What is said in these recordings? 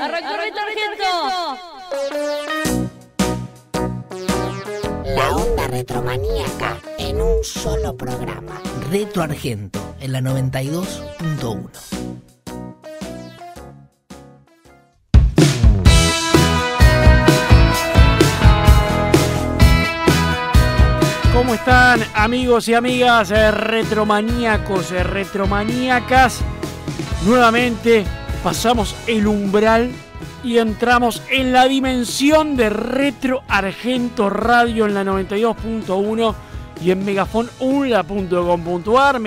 ¡Arrancó Retro Argento! La onda retromaníaca en un solo programa. Retro Argento en la 92.1. ¿Cómo están, amigos y amigas retromaníacos, retromaníacas? Nuevamente pasamos el umbral y entramos en la dimensión de Retro Argento Radio en la 92.1 y en megafonunla.com.ar,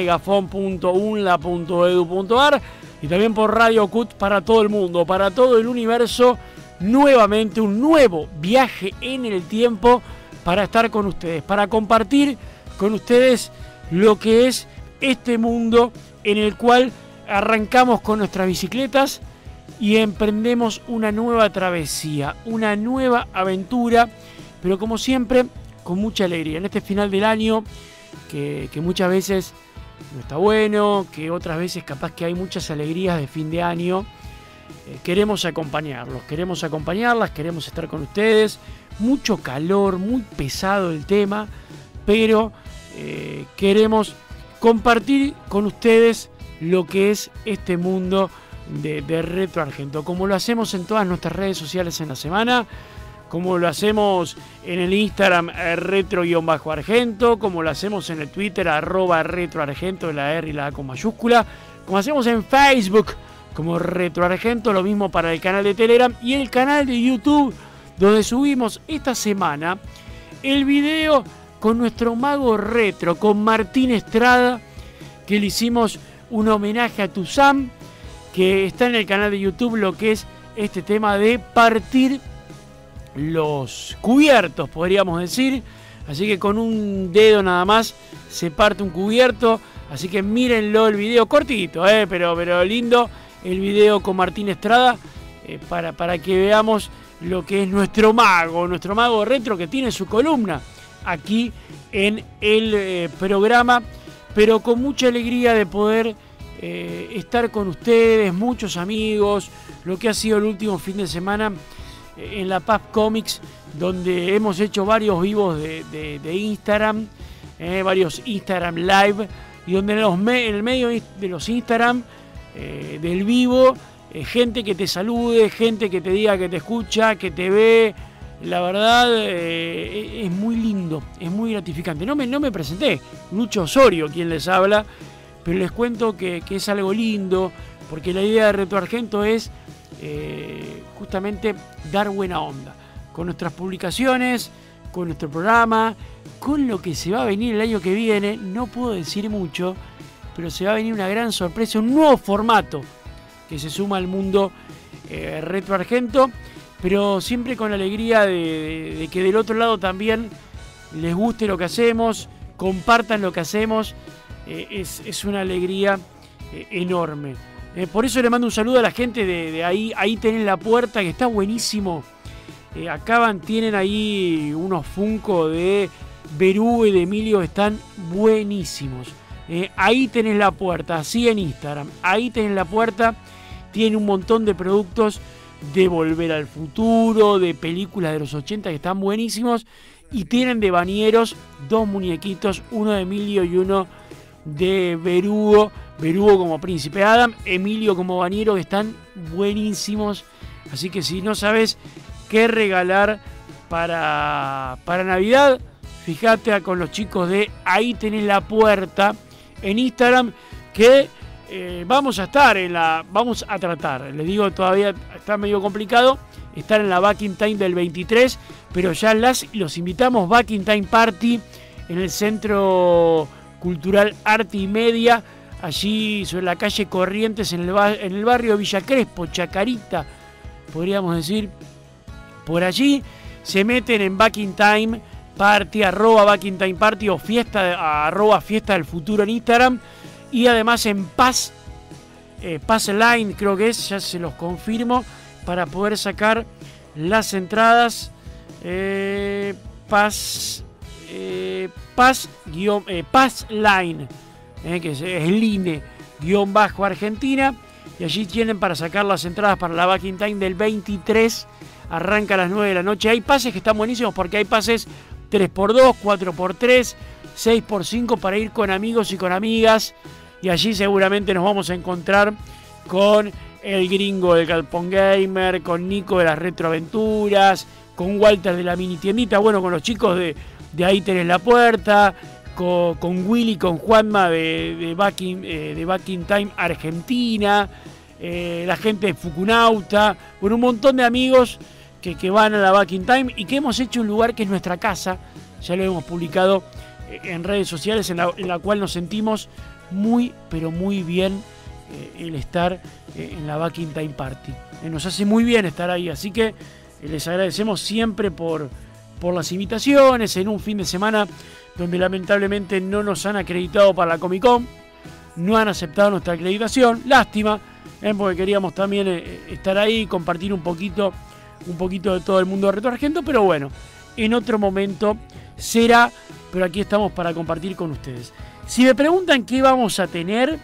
megafon.unla.edu.ar y también por Radio CUT para todo el mundo, para todo el universo. Nuevamente un nuevo viaje en el tiempo para estar con ustedes, para compartir con ustedes lo que es este mundo en el cual arrancamos con nuestras bicicletas y emprendemos una nueva travesía, una nueva aventura, pero como siempre, con mucha alegría. En este final del año, que muchas veces no está bueno, que otras veces capaz que hay muchas alegrías de fin de año, queremos acompañarlos, queremos acompañarlas, queremos estar con ustedes. Mucho calor, muy pesado el tema, pero queremos compartir con ustedes lo que es este mundo de Retro Argento, como lo hacemos en todas nuestras redes sociales en la semana, como lo hacemos en el Instagram retro-argento, como lo hacemos en el Twitter @retroargento, la R y la A con mayúscula, como hacemos en Facebook como Retro Argento, lo mismo para el canal de Telegram y el canal de YouTube, donde subimos esta semana el video con nuestro mago retro, con Martín Estrada, que le hicimos un homenaje a Tuzán, que está en el canal de YouTube, lo que es este tema de partir los cubiertos, podríamos decir. Así que con un dedo nada más se parte un cubierto, así que mírenlo el video, cortito, pero lindo, el video con Martín Estrada, para que veamos lo que es nuestro mago retro, que tiene su columna aquí en el programa, pero con mucha alegría de poder estar con ustedes, muchos amigos, lo que ha sido el último fin de semana en la Pub Comics, donde hemos hecho varios vivos de Instagram, varios Instagram Live, y donde en el medio de los Instagram del vivo, gente que te salude, gente que te diga que te escucha, que te ve. La verdad es muy lindo, es muy gratificante. No me presenté, Lucho Osorio quien les habla, pero les cuento que es algo lindo, porque la idea de Retro Argento es justamente dar buena onda con nuestras publicaciones, con nuestro programa, con lo que se va a venir el año que viene. No puedo decir mucho, pero se va a venir una gran sorpresa, un nuevo formato que se suma al mundo Retro Argento, pero siempre con la alegría de que del otro lado también les guste lo que hacemos, compartan lo que hacemos. Es una alegría enorme. Por eso le mando un saludo a la gente de ahí tienen la puerta, que está buenísimo. Tienen ahí unos Funko de Berú y de Emilio, están buenísimos. Ahí tenés la puerta, así en Instagram, ahí tenés la puerta. Tiene un montón de productos de Volver al Futuro, de películas de los 80 que están buenísimos. Y tienen de bañeros 2 muñequitos, uno de Emilio y uno de Berugo. Berugo como Príncipe Adam, Emilio como bañero, que están buenísimos. Así que si no sabes qué regalar para Navidad, fíjate con los chicos de Ahí Tenés la Puerta en Instagram, que vamos a tratar, les digo, todavía está medio complicado estar en la Back in Time del 23, pero ya los invitamos. Back in Time Party en el Centro Cultural Arte y Media, allí sobre la calle Corrientes, en el barrio de Villa Crespo, Chacarita, podríamos decir. Por allí se meten en Back in Time Party, @Back in Time Party, o @Fiesta del Futuro en Instagram. Y además en Pass Line, creo que es, ya se los confirmo, para poder sacar las entradas. Pass Line, que es Line _Argentina. y allí tienen para sacar las entradas para la Back in Time del 23. Arranca a las 9 de la noche. Hay pases que están buenísimos porque hay pases 3x2, 4x3, 6x5 para ir con amigos y con amigas. Y allí seguramente nos vamos a encontrar con el gringo del Galpón Gamer, con Nico de las Retroaventuras, con Walter de la Mini Tiendita, bueno, con los chicos de Ahí Tenés la Puerta, con Willy, con Juanma de Back in Time Argentina, la gente de Fukunauta, bueno, un montón de amigos que van a la Back in Time y que hemos hecho un lugar que es nuestra casa, ya lo hemos publicado en redes sociales, en la cual nos sentimos muy, pero muy bien el estar en la Back in Time Party. Nos hace muy bien estar ahí, así que les agradecemos siempre por las invitaciones en un fin de semana donde lamentablemente no nos han acreditado para la Comic Con, no han aceptado nuestra acreditación, lástima, porque queríamos también estar ahí, compartir un poquito de todo el mundo de Retro Argento, pero bueno, en otro momento será, pero aquí estamos para compartir con ustedes. Si me preguntan qué vamos a tener,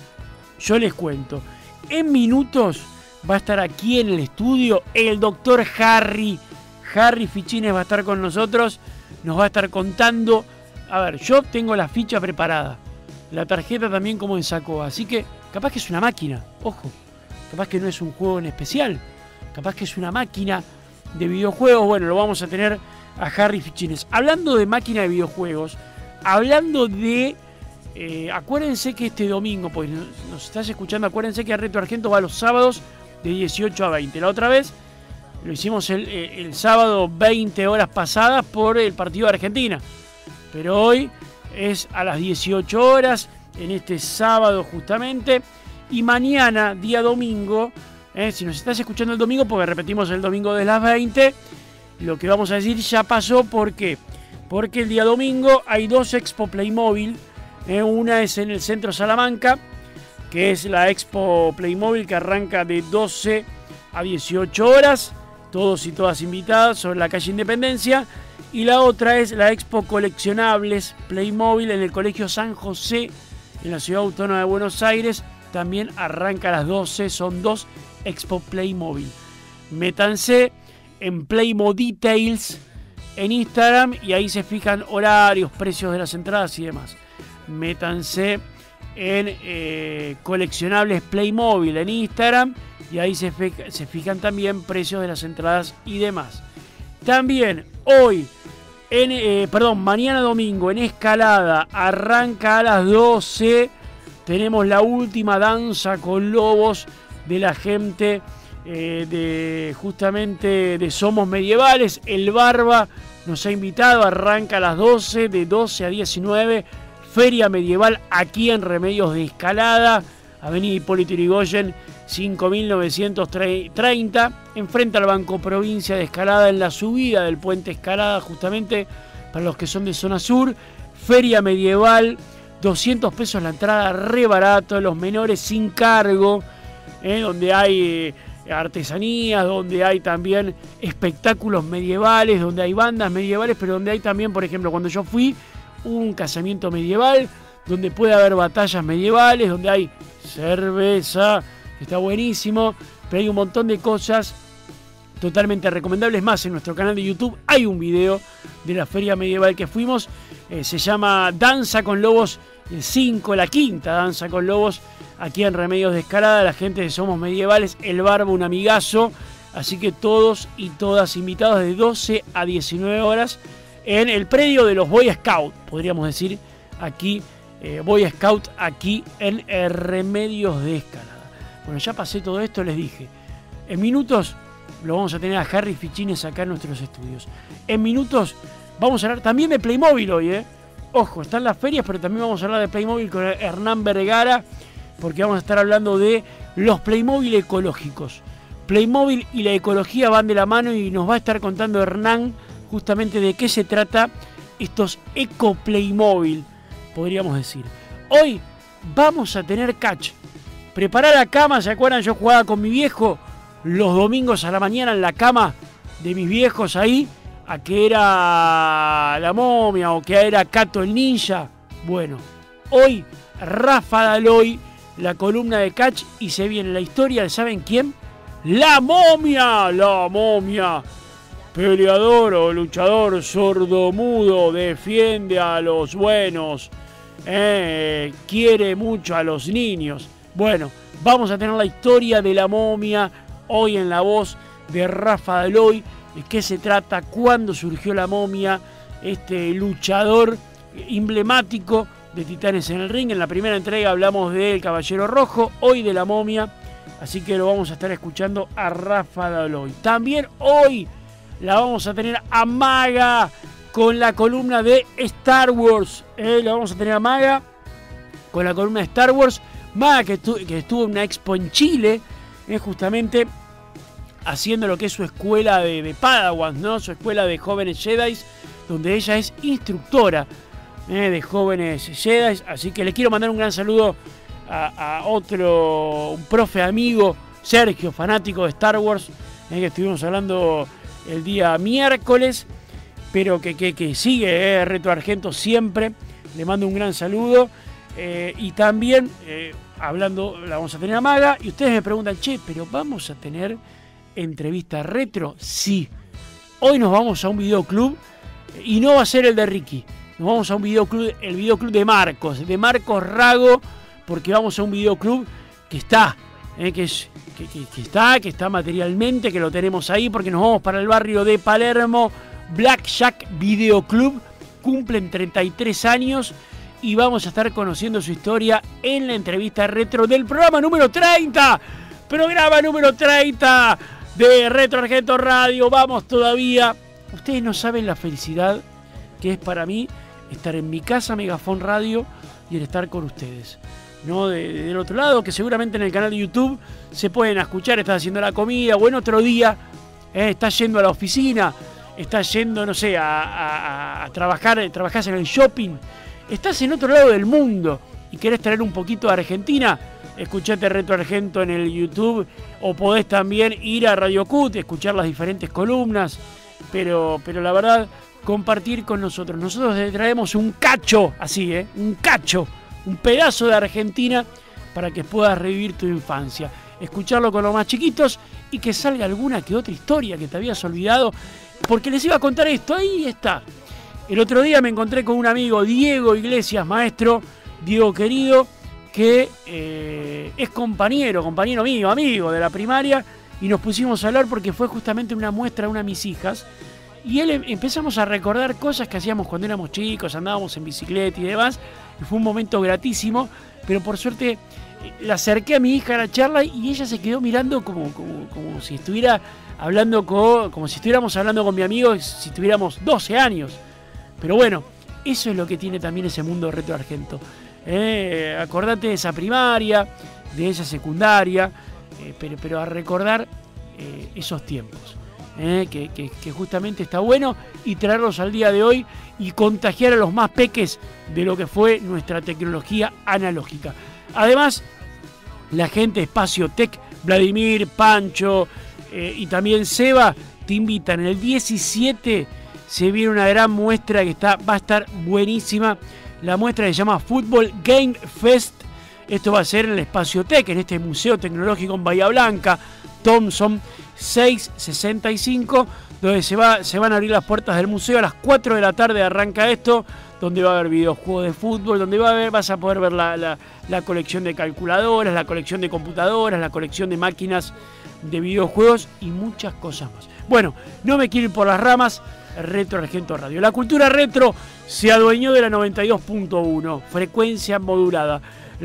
yo les cuento. En minutos va a estar aquí en el estudio el doctor Harry Fichines, va a estar con nosotros, nos va a estar contando. A ver, yo tengo la ficha preparada, la tarjeta también como en saco, así que capaz que es una máquina, ojo, capaz que no es un juego en especial, capaz que es una máquina de videojuegos. Bueno, lo vamos a tener a Harry Fichines. Hablando de máquina de videojuegos, hablando de... acuérdense que este domingo, pues nos estás escuchando, acuérdense que Retro Argento va los sábados de 18 a 20. La otra vez lo hicimos el sábado 20 horas pasadas por el partido de Argentina. Pero hoy es a las 18 horas, en este sábado justamente. Y mañana, día domingo, si nos estás escuchando el domingo, porque repetimos el domingo de las 20, lo que vamos a decir ya pasó. ¿Por qué? Porque el día domingo hay 2 Expo Playmobil. Una es en el Centro Salamanca, que es la Expo Playmobil, que arranca de 12 a 18 horas. Todos y todas invitadas, sobre la calle Independencia. Y la otra es la Expo Coleccionables Playmobil en el Colegio San José, en la Ciudad Autónoma de Buenos Aires. También arranca a las 12, son 2 Expo Playmobil. Métanse en Playmo Details en Instagram y ahí se fijan horarios, precios de las entradas y demás. Métanse en Coleccionables Playmobil en Instagram y ahí se fijan también precios de las entradas y demás. También hoy, mañana domingo en Escalada, arranca a las 12. Tenemos la última danza con lobos de la gente justamente de Somos Medievales. El Barba nos ha invitado, arranca a las 12, de 12 a 19. Feria Medieval aquí en Remedios de Escalada, Avenida Hipólito Yrigoyen 5930, enfrente al Banco Provincia de Escalada, en la subida del puente Escalada, justamente para los que son de zona sur. Feria Medieval, 200 pesos la entrada, re barato, los menores sin cargo, donde hay artesanías, donde hay también espectáculos medievales, donde hay bandas medievales, pero donde hay también, por ejemplo, cuando yo fui, un casamiento medieval, donde puede haber batallas medievales, donde hay cerveza, que está buenísimo, pero hay un montón de cosas totalmente recomendables más. En nuestro canal de YouTube hay un video de la feria medieval que fuimos, se llama Danza con Lobos 5, la quinta Danza con Lobos, aquí en Remedios de Escalada. La gente de Somos Medievales, el Barba, un amigazo, así que todos y todas invitados de 12 a 19 horas en el predio de los Boy Scout, podríamos decir, aquí, Boy Scout, aquí en Remedios de Escalada. Bueno, ya pasé todo esto, les dije. En minutos lo vamos a tener a Harry Fichines acá en nuestros estudios. En minutos vamos a hablar también de Playmobil hoy, Ojo, están las ferias, pero también vamos a hablar de Playmobil con Hernán Vergara, porque vamos a estar hablando de los Playmobil ecológicos. Playmobil y la ecología van de la mano y nos va a estar contando Hernán justamente de qué se trata estos Eco Playmobil, podríamos decir. Hoy vamos a tener catch. Preparar la cama, ¿se acuerdan? Yo jugaba con mi viejo los domingos a la mañana en la cama de mis viejos ahí, a que era la momia o que era Cato el ninja. Bueno, hoy Rafa Daloy la columna de Catch y se viene la historia de ¿saben quién? ¡La Momia! ¡La Momia! Peleador o luchador sordomudo, defiende a los buenos, quiere mucho a los niños. Bueno, vamos a tener la historia de La Momia hoy en la voz de Rafa Daloy. ¿De qué se trata? ¿Cuándo surgió La Momia? Este luchador emblemático de Titanes en el Ring. En la primera entrega hablamos del Caballero Rojo, hoy de La Momia. Así que lo vamos a estar escuchando a Rafa Daloy. También hoy la vamos a tener a Maga con la columna de Star Wars. La vamos a tener a Maga con la columna de Star Wars. Maga que estuvo en una expo en Chile, justamente haciendo lo que es su escuela de Padawans, ¿no? Su escuela de jóvenes Jedi, donde ella es instructora de jóvenes Jedi. Así que le quiero mandar un gran saludo a un profe amigo, Sergio, fanático de Star Wars, que estuvimos hablando el día miércoles, pero que sigue Retro Argento siempre. Le mando un gran saludo. Y también, hablando, la vamos a tener a Maga. Y ustedes me preguntan, che, ¿pero vamos a tener entrevista retro? Sí. Hoy nos vamos a un videoclub y no va a ser el de Ricky. Nos vamos a un videoclub, el videoclub de Marcos Rago, porque vamos a un videoclub que está, que está materialmente, que lo tenemos ahí, porque nos vamos para el barrio de Palermo. Blackjack Videoclub, cumplen 33 años y vamos a estar conociendo su historia en la entrevista retro del programa número 30. Programa número 30 de Retro Argento Radio. Vamos todavía. Ustedes no saben la felicidad que es para mí estar en mi casa, Megafon Radio, y el estar con ustedes, ¿no? Del otro lado, que seguramente en el canal de YouTube se pueden escuchar, estás haciendo la comida o en otro día, estás yendo a la oficina, estás yendo, no sé, a trabajar, trabajás en el shopping, estás en otro lado del mundo y querés traer un poquito de Argentina, escuchate Retro Argento en el YouTube, o podés también ir a Radio Cut, escuchar las diferentes columnas, pero la verdad, compartir con nosotros. Nosotros te traemos un cacho, así, un cacho, un pedazo de Argentina para que puedas revivir tu infancia. Escucharlo con los más chiquitos y que salga alguna que otra historia que te habías olvidado, porque les iba a contar esto. Ahí está. El otro día me encontré con un amigo, Diego Iglesias, maestro, Diego querido, que es compañero mío, amigo de la primaria, y nos pusimos a hablar porque fue justamente una muestra de una de mis hijas. Y empezamos a recordar cosas que hacíamos cuando éramos chicos, andábamos en bicicleta y demás. Y fue un momento gratísimo, pero por suerte la acerqué a mi hija a la charla y ella se quedó mirando como si estuviera hablando como si estuviéramos hablando con mi amigo, si tuviéramos 12 años. Pero bueno, eso es lo que tiene también ese mundo Retro Argento. Acordate de esa primaria, de esa secundaria, pero a recordar esos tiempos. Que justamente está bueno, y traerlos al día de hoy y contagiar a los más peques de lo que fue nuestra tecnología analógica. Además, la gente de Espacio Tech, Vladimir, Pancho y también Seba, te invitan. El 17 se viene una gran muestra que va a estar buenísima. La muestra se llama Football Game Fest. Esto va a ser en el Espacio Tech, en este Museo Tecnológico en Bahía Blanca, Thompson 665, donde se van a abrir las puertas del museo. A las 4 de la tarde arranca esto, donde va a haber videojuegos de fútbol, donde vas a poder ver la colección de calculadoras, la colección de computadoras, la colección de máquinas de videojuegos y muchas cosas más. Bueno, no me quiero ir por las ramas. Retro Argento Radio. La cultura retro se adueñó de la 92.1, frecuencia modulada.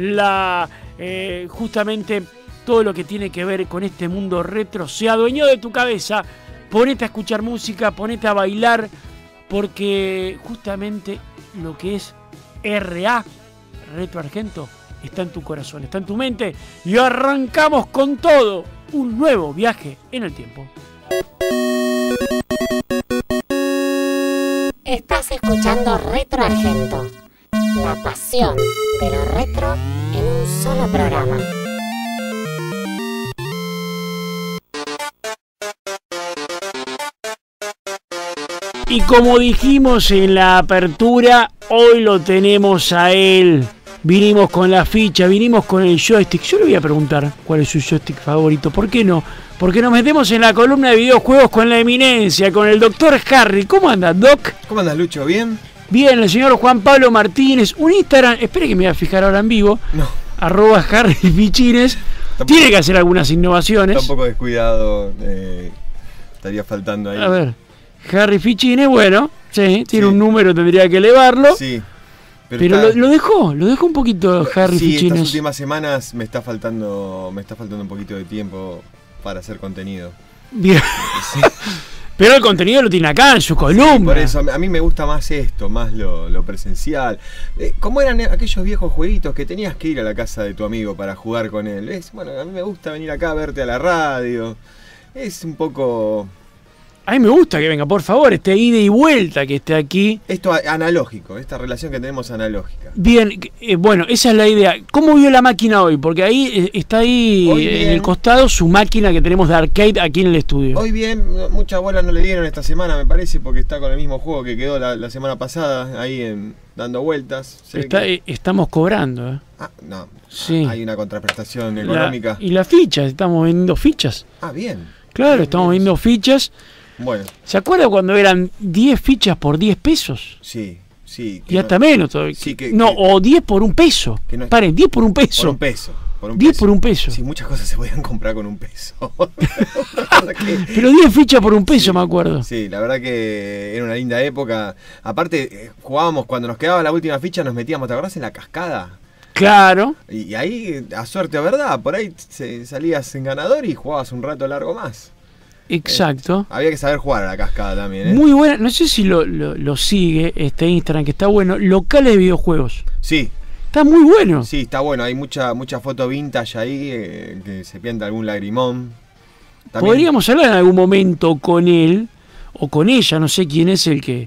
Justamente todo lo que tiene que ver con este mundo retro se adueñó de tu cabeza. Ponete a escuchar música, ponete a bailar, porque justamente lo que es RA, Retro Argento, está en tu corazón, está en tu mente, y arrancamos con todo un nuevo viaje en el tiempo. Estás escuchando Retro Argento, la pasión de lo retro en un solo programa. Y como dijimos en la apertura, hoy lo tenemos a él, vinimos con la ficha, vinimos con el joystick. Yo le voy a preguntar cuál es su joystick favorito. ¿Por qué no? Porque nos metemos en la columna de videojuegos con la eminencia, con el doctor Harry. ¿Cómo anda, Doc? ¿Cómo andas, Lucho? ¿Bien? Bien, el señor Juan Pablo Martínez. Un Instagram, espere que me voy a fijar ahora en vivo. No. @HarryFichines. Tiene que hacer algunas innovaciones. Está un poco descuidado. Estaría faltando ahí. A ver, Harry Fichines, bueno, sí, tiene Sí. un número, tendría que elevarlo. Sí. Pero está- lo dejó un poquito Harry sí, estas Fichines. últimas semanas me está faltando un poquito de tiempo para hacer contenido. Bien. Sí. Pero el contenido lo tiene acá en su columna. Por eso, a mí me gusta más esto, más lo presencial. ¿Cómo eran aquellos viejos jueguitos que tenías que ir a la casa de tu amigo para jugar con él? Bueno, a mí me gusta venir acá a verte a la radio. Es un poco... A mí me gusta que venga, por favor, este ida y vuelta que esté aquí. Esto analógico, esta relación que tenemos analógica. Bien, bueno, esa es la idea. ¿Cómo vio la máquina hoy? Porque ahí está ahí Hoy en bien. el costado su máquina que tenemos de arcade aquí en el estudio. Hoy bien, mucha bola no le dieron esta semana, me parece, porque está con el mismo juego que quedó la semana pasada, ahí dando vueltas. Se ve que- Estamos cobrando, ¿eh? Ah, no, Sí. hay una contraprestación económica. Y las fichas, estamos vendiendo fichas. Ah, bien. Claro, Bien, estamos bien. vendiendo fichas. Bueno, ¿Se acuerda cuando eran 10 fichas por 10 pesos? sí. Y hasta menos todavía. Sí, no, o 10 por un peso. que no es- Paren, 10 por un peso. Por un peso. 10 por un peso. Sí, muchas cosas se podían comprar con un peso. La verdad que- Pero 10 fichas por un peso, Sí, me acuerdo. Sí, la verdad que era una linda época. Aparte, jugábamos, cuando nos quedaba la última ficha, nos metíamos, ¿te acordás? En la cascada. Claro. Y ahí, a suerte o verdad, por ahí salías en ganador y jugabas un rato largo más. Exacto. Había que saber jugar a la cascada también, ¿eh? Muy buena. No sé si lo sigue este Instagram, que está bueno. Locales de videojuegos. Sí, Está muy bueno. sí, está bueno. Hay mucha foto vintage ahí, que se pianta algún lagrimón. También- Podríamos hablar en algún momento con él o con ella, no sé quién es el que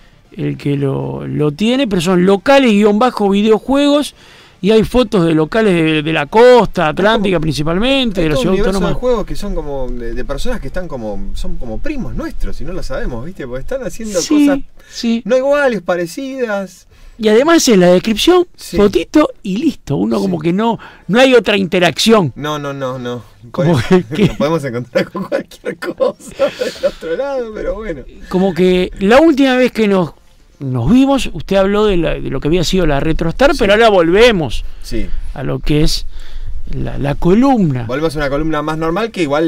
lo tiene, pero son locales-videojuegos y hay fotos de locales de la costa atlántica principalmente, Hay de la todo ciudad un universo de autónoma. juegos que son como de personas que están son como primos nuestros, y no lo sabemos, ¿viste? Porque están haciendo Sí, cosas sí. no iguales, parecidas. Y además en la descripción, Sí. fotito y listo. Uno Sí. como que no hay otra interacción. No. Como que- Nos podemos encontrar con cualquier cosa del otro lado, pero bueno. Como que la última vez que nos vimos, usted habló de lo que había sido la RetroStar, Sí. pero ahora volvemos Sí. a lo que es la columna. Volvemos a una columna más normal que igual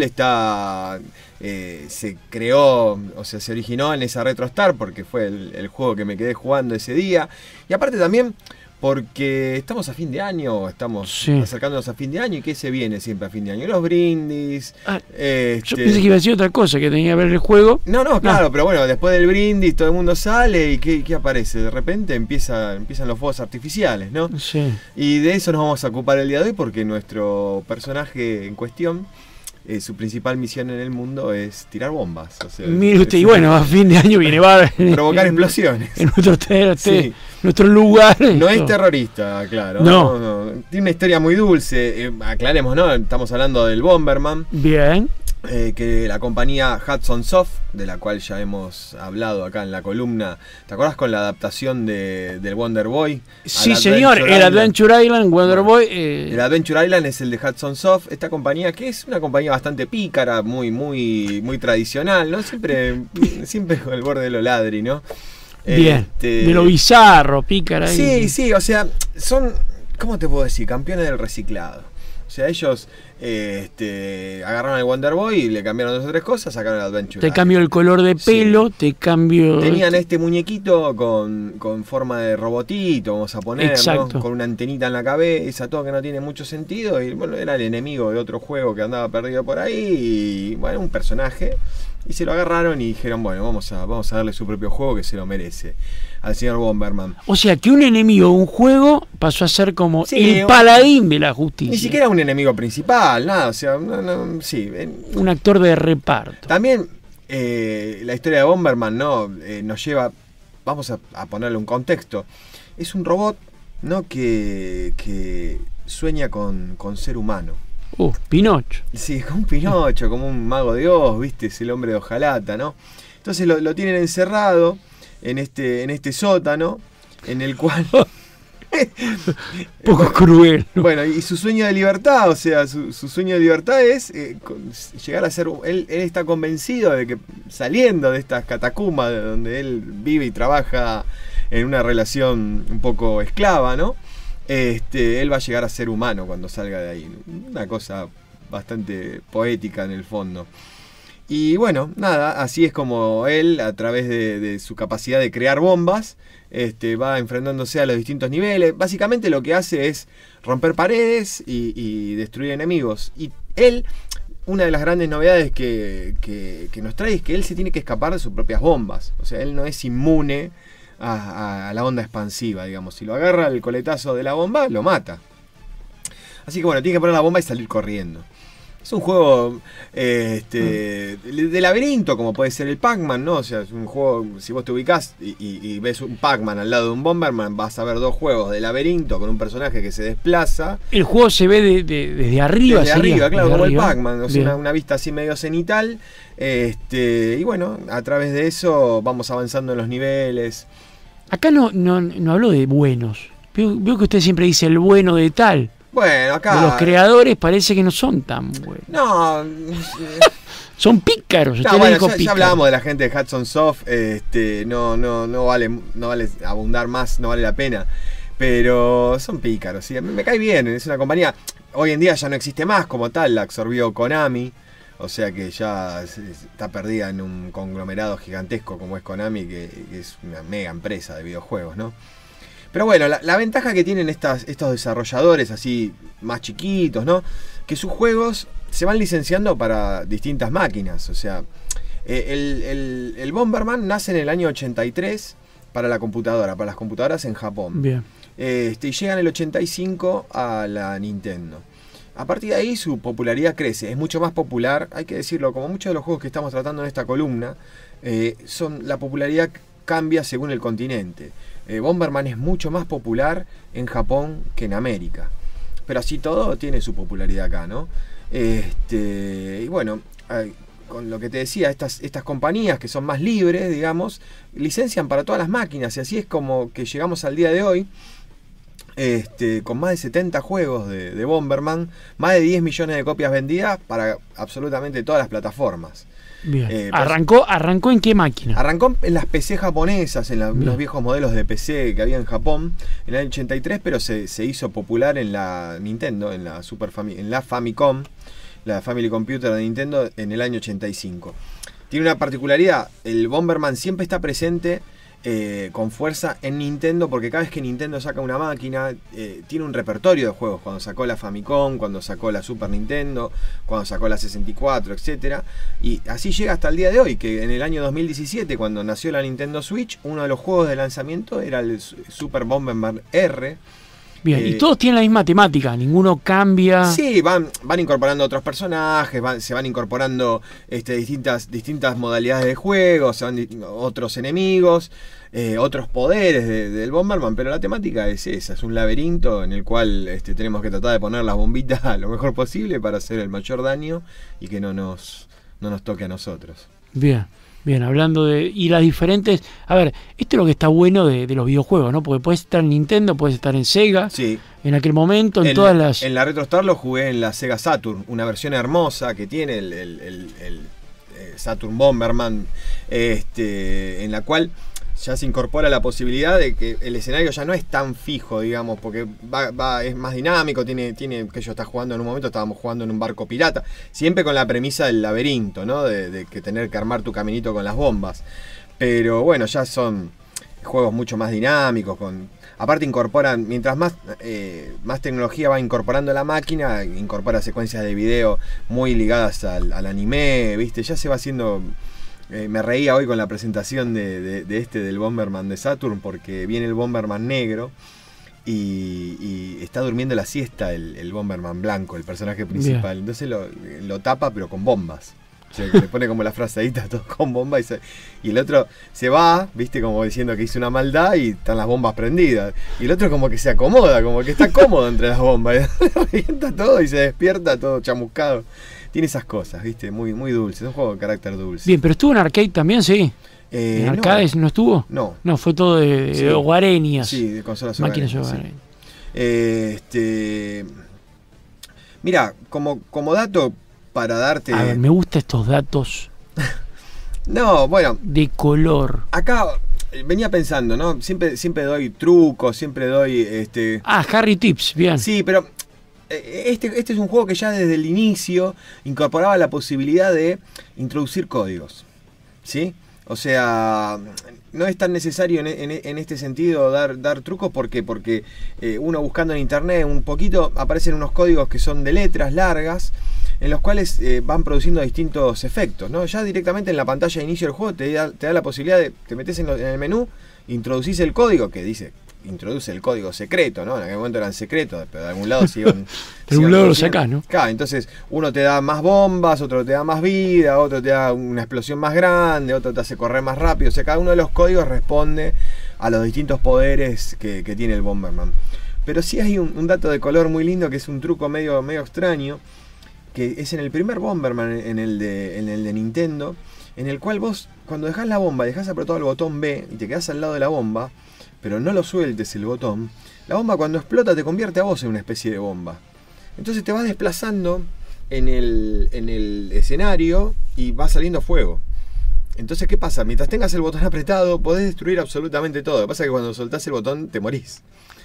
se creó, o sea, se originó en esa RetroStar porque fue el juego que me quedé jugando ese día. Y aparte también porque estamos a fin de año, estamos Sí. acercándonos a fin de año. ¿Y qué se viene siempre a fin de año? Los brindis. Ah, este- Yo pensé que iba a decir otra cosa, que tenía que ver el juego. No, claro, pero bueno, después del brindis todo el mundo sale y ¿qué aparece? De repente empiezan los fuegos artificiales, ¿no? Sí. Y de eso nos vamos a ocupar el día de hoy porque nuestro personaje en cuestión, su principal misión en el mundo es tirar bombas. O sea, Mire usted, es- y bueno, a fin de año viene va provocar explosiones. en Sí. nuestro lugar. No es esto. terrorista, claro. No. Tiene una historia muy dulce. Aclaremos, ¿no? Estamos hablando del Bomberman. Bien. Que la compañía Hudson Soft, de la cual ya hemos hablado acá en la columna, ¿te acordás con la adaptación del Wonder Boy? Sí, al señor, Adventure el Island? Adventure Island, Wonder Bueno, Boy. El Adventure Island es el de Hudson Soft, esta compañía que es una compañía bastante pícara, muy tradicional, ¿no? Siempre con el borde de lo ladri, ¿no? Bien. De lo bizarro, pícara. ahí. Sí, o sea, son, ¿cómo te puedo decir? Campeones del reciclado. O sea, ellos agarraron el Wonder Boy y le cambiaron 2 o 3 cosas, sacaron el Adventure Te Island. cambio el color de pelo, te cambio. Tenían este muñequito con forma de robotito, vamos a poner, Exacto. ¿no? Con una antenita en la cabeza, todo que no tiene mucho sentido. Y bueno, era el enemigo de otro juego que andaba perdido por ahí. Y bueno, un personaje. Y se lo agarraron y dijeron, bueno, vamos a darle su propio juego que se lo merece al señor Bomberman. O sea, que un enemigo de un juego pasó a ser como Sí, el paladín de la justicia. Ni siquiera un enemigo principal, nada, o sea, sí. Un actor de reparto. También la historia de Bomberman, ¿no? Nos lleva, vamos a ponerle un contexto. Es un robot, ¿no? Que sueña con ser humano. Pinocho. Sí, como un Pinocho, como un mago de Oz, ¿viste? Es el hombre de hojalata, ¿no? Entonces lo tienen encerrado en este sótano, en el cual Poco cruel, ¿no? Bueno, y su sueño de libertad, o sea, su sueño de libertad es llegar a ser... Él está convencido de que saliendo de estas catacumbas de donde él vive y trabaja en una relación un poco esclava, ¿no? Él va a llegar a ser humano cuando salga de ahí. Una cosa bastante poética en el fondo. Y bueno, nada, así es como él, a través de su capacidad de crear bombas, va enfrentándose a los distintos niveles. Básicamente lo que hace es romper paredes y destruir enemigos. Y él, una de las grandes novedades que nos trae es que él se tiene que escapar de sus propias bombas. O sea, él no es inmune a la onda expansiva, digamos. Si lo agarra el coletazo de la bomba, lo mata. Así que bueno, tiene que poner la bomba y salir corriendo. Es un juego de laberinto, como puede ser el Pac-Man, ¿no? O sea, es un juego, si vos te ubicás y ves un Pac-Man al lado de un Bomberman, vas a ver dos juegos de laberinto con un personaje que se desplaza. El juego se ve desde arriba. Desde arriba, claro, desde como arriba. el Pac-Man, o sea, una vista así medio cenital. Y bueno, a través de eso vamos avanzando en los niveles. Acá no hablo de buenos. Veo que usted siempre dice el bueno de tal. Bueno, acá... De los creadores parece que no son tan buenos. No... Son pícaros. No, bueno, ya hablábamos de la gente de Hudson Soft. No vale abundar más, no vale la pena. Pero son pícaros, sí. A mí me cae bien, es una compañía... Hoy en día ya no existe más como tal, la absorbió Konami. O sea que ya está perdida en un conglomerado gigantesco como es Konami, que es una mega empresa de videojuegos, ¿no? Pero bueno, la ventaja que tienen estos desarrolladores así más chiquitos, ¿no? Que sus juegos se van licenciando para distintas máquinas. O sea, el Bomberman nace en el año 83 para la computadora, para las computadoras en Japón. Bien. Y llega en el 85 a la Nintendo. A partir de ahí su popularidad crece, es mucho más popular, hay que decirlo, como muchos de los juegos que estamos tratando en esta columna, la popularidad cambia según el continente. Bomberman es mucho más popular en Japón que en América. Pero así todo tiene su popularidad acá, ¿no? Y bueno, con lo que te decía, estas compañías que son más libres, digamos, licencian para todas las máquinas. Y así es como que llegamos al día de hoy, con más de 70 juegos de Bomberman, más de 10 millones de copias vendidas para absolutamente todas las plataformas. Bien. ¿Arrancó en qué máquina? Arrancó en las PC japonesas, en los viejos modelos de PC que había en Japón en el año 83, pero se hizo popular en la Nintendo, en la Famicom, la Family Computer de Nintendo, en el año 85. Tiene una particularidad, el Bomberman siempre está presente con fuerza en Nintendo, porque cada vez que Nintendo saca una máquina, tiene un repertorio de juegos. Cuando sacó la Famicom, cuando sacó la Super Nintendo, cuando sacó la 64, etc. Y así llega hasta el día de hoy, que en el año 2017, cuando nació la Nintendo Switch, uno de los juegos de lanzamiento era el Super Bomberman R. Bien, y todos tienen la misma temática, ninguno cambia. Sí, van incorporando otros personajes, se van incorporando distintas modalidades de juego, otros enemigos, otros poderes del Bomberman, pero la temática es esa, es un laberinto en el cual tenemos que tratar de poner las bombitas lo mejor posible para hacer el mayor daño y que no nos toque a nosotros. Bien, hablando de... Y las diferentes... A ver, esto es lo que está bueno de los videojuegos, ¿no? Porque puedes estar en Nintendo, puedes estar en Sega. Sí. En aquel momento, en todas las... En la RetroStar lo jugué en la Sega Saturn, una versión hermosa que tiene el Saturn Bomberman, en la cual ya se incorpora la posibilidad de que el escenario ya no es tan fijo, digamos, porque es más dinámico, tiene que yo estaba jugando en un momento, estábamos jugando en un barco pirata, siempre con la premisa del laberinto, ¿no? De que tener que armar tu caminito con las bombas. Pero bueno, ya son juegos mucho más dinámicos, aparte incorporan, mientras más tecnología va incorporando la máquina, incorpora secuencias de video muy ligadas al anime, ¿viste? Ya se va haciendo... me reía hoy con la presentación del Bomberman de Saturn, porque viene el Bomberman negro y está durmiendo la siesta el Bomberman blanco, el personaje principal. Bien. Entonces lo tapa, pero con bombas. O sea, que le pone como la fraseadita todo con bomba y el otro se va, viste, como diciendo que hizo una maldad y están las bombas prendidas. Y el otro como que se acomoda, como que está cómodo entre las bombas. Le revienta todo y se despierta todo chamuscado. Tiene esas cosas, viste, muy, muy dulce. Es un juego de carácter dulce. Bien, pero estuvo en arcade también, sí. ¿En arcades no estuvo? No. No, fue todo de hogareñas. Sí, de consolas máquinas hogareñas. Sí. Mira, como dato para darte... A ver, me gustan estos datos No, bueno, de color. acá venía pensando, ¿no? Siempre doy trucos, siempre doy... Harry Tips, bien. Sí, pero este es un juego que ya desde el inicio incorporaba la posibilidad de introducir códigos, ¿sí? O sea, no es tan necesario en este sentido dar trucos porque uno buscando en internet un poquito aparecen unos códigos que son de letras largas en los cuales van produciendo distintos efectos, ¿no? Ya directamente en la pantalla de inicio del juego te da la posibilidad de, te metes en el menú, introducís el código que dice, introduce el código secreto, ¿no? En aquel momento eran secretos, pero de algún lado se iban... De algún lado lo sacás, ¿no? Claro, entonces uno te da más bombas, otro te da más vida, otro te da una explosión más grande, otro te hace correr más rápido. O sea, cada uno de los códigos responde a los distintos poderes que tiene el Bomberman. Pero sí hay un dato de color muy lindo que es un truco medio extraño, que es en el primer Bomberman, en el de Nintendo, en el cual vos, cuando dejás la bomba, dejás apretado el botón B y te quedás al lado de la bomba, pero no lo sueltes el botón, la bomba cuando explota te convierte a vos en una especie de bomba. Entonces te vas desplazando en el escenario y va saliendo fuego. Entonces, ¿qué pasa? Mientras tengas el botón apretado, podés destruir absolutamente todo. Lo que pasa es que cuando soltás el botón, te morís.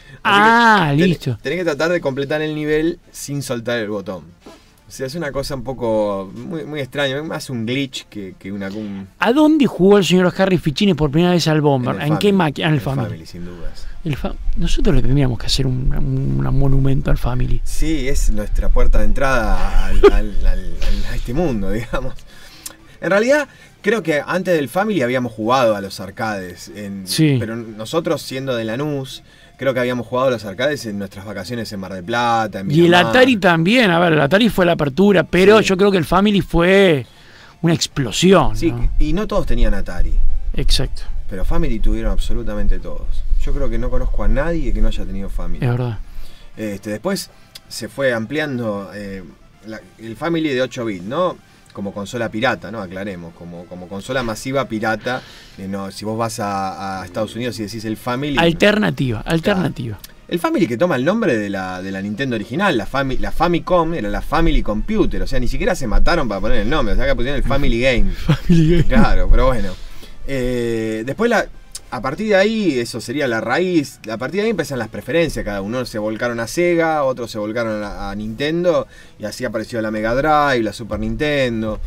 Listo. Tenés que tratar de completar el nivel sin soltar el botón. O sea, es una cosa un poco muy extraña, más un glitch que una... ¿A dónde jugó el señor Harry Ficini por primera vez al Bomber? ¿En qué máquina? En el Family. Sin dudas. Nosotros le tendríamos que hacer un monumento al Family. Sí, es nuestra puerta de entrada a este mundo, digamos. En realidad, creo que antes del Family habíamos jugado a los arcades. Sí. Pero nosotros, siendo de Lanús, creo que habíamos jugado a los arcades en nuestras vacaciones en Mar del Plata, en Miramar. Y el Atari también. A ver, el Atari fue la apertura, pero sí, yo creo que el Family fue una explosión. Sí, ¿no? Y no todos tenían Atari. Exacto. Pero Family tuvieron absolutamente todos. Yo creo que no conozco a nadie que no haya tenido Family. Es verdad. Después se fue ampliando el Family de 8 bits, ¿no? Como consola pirata, ¿no? Aclaremos, como consola masiva pirata. No, si vos vas a Estados Unidos y decís el Family... Alternativa. El Family que toma el nombre de la Nintendo original, la Famicom, era la Family Computer. O sea, ni siquiera se mataron para poner el nombre. O sea, que pusieron el Family Game. Claro, pero bueno. Después a partir de ahí, eso sería la raíz. A partir de ahí empiezan las preferencias. Cada uno se volcaron a Sega, otros se volcaron a Nintendo. Y así apareció la Mega Drive, la Super Nintendo.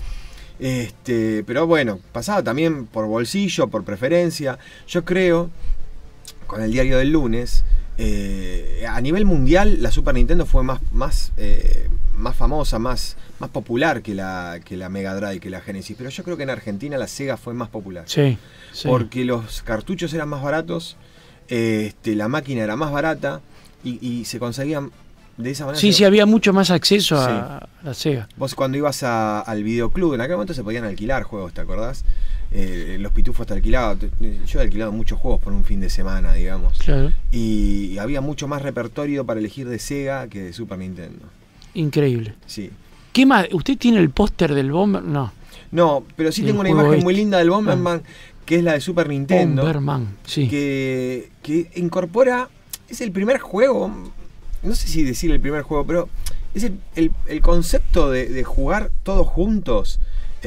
Pero bueno, pasaba también por bolsillo, por preferencia. Yo creo, con el diario del lunes, a nivel mundial la Super Nintendo fue más famosa, más popular que la Mega Drive, que la Genesis. Pero yo creo que en Argentina la Sega fue más popular. Sí. Porque los cartuchos eran más baratos, la máquina era más barata y se conseguían de esa manera. Sí, había mucho más acceso a la Sega. Vos cuando ibas al videoclub, en aquel momento se podían alquilar juegos, ¿te acordás? Los pitufos te alquilaban. Yo he alquilado muchos juegos por un fin de semana, digamos. Claro. Y había mucho más repertorio para elegir de Sega que de Super Nintendo. Increíble. Sí. ¿Qué más? ¿Usted tiene el póster del Bomber? No, pero sí tengo una juego imagen muy linda del Bomberman, que es la de Super Nintendo. Bomberman, sí. Que incorpora... Es el primer juego... No sé si decir el primer juego, pero es el concepto de jugar todos juntos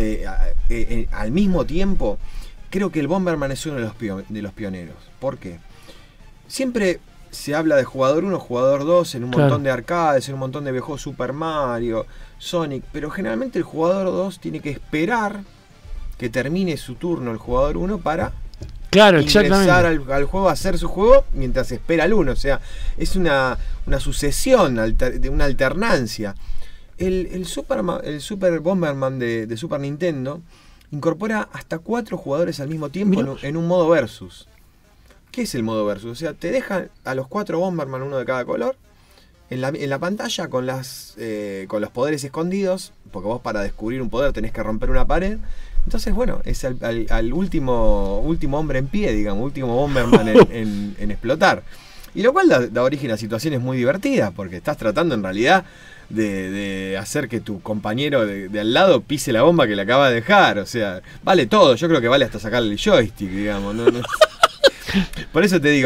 al mismo tiempo. Creo que el Bomberman es uno de los pioneros. ¿Por qué? Siempre se habla de jugador 1, jugador 2 en un montón de arcades, en un montón de viejos Super Mario, Sonic, pero generalmente el jugador 2 tiene que esperar que termine su turno el jugador 1 para ingresar al juego, a hacer su juego mientras espera al 1. O sea, es una sucesión, de una alternancia. El Super Bomberman de Super Nintendo incorpora hasta 4 jugadores al mismo tiempo en un modo versus. ¿Qué es el modo versus? O sea, te dejan a los 4 Bomberman, uno de cada color, en la pantalla con los poderes escondidos, porque vos para descubrir un poder tenés que romper una pared. Entonces, bueno, es al último hombre en pie, digamos, último Bomberman en explotar. Y lo cual da origen a situaciones muy divertidas, porque estás tratando en realidad de hacer que tu compañero de al lado pise la bomba que le acaba de dejar. O sea, vale todo. Yo creo que vale hasta sacarle el joystick, digamos. No. Por eso te digo,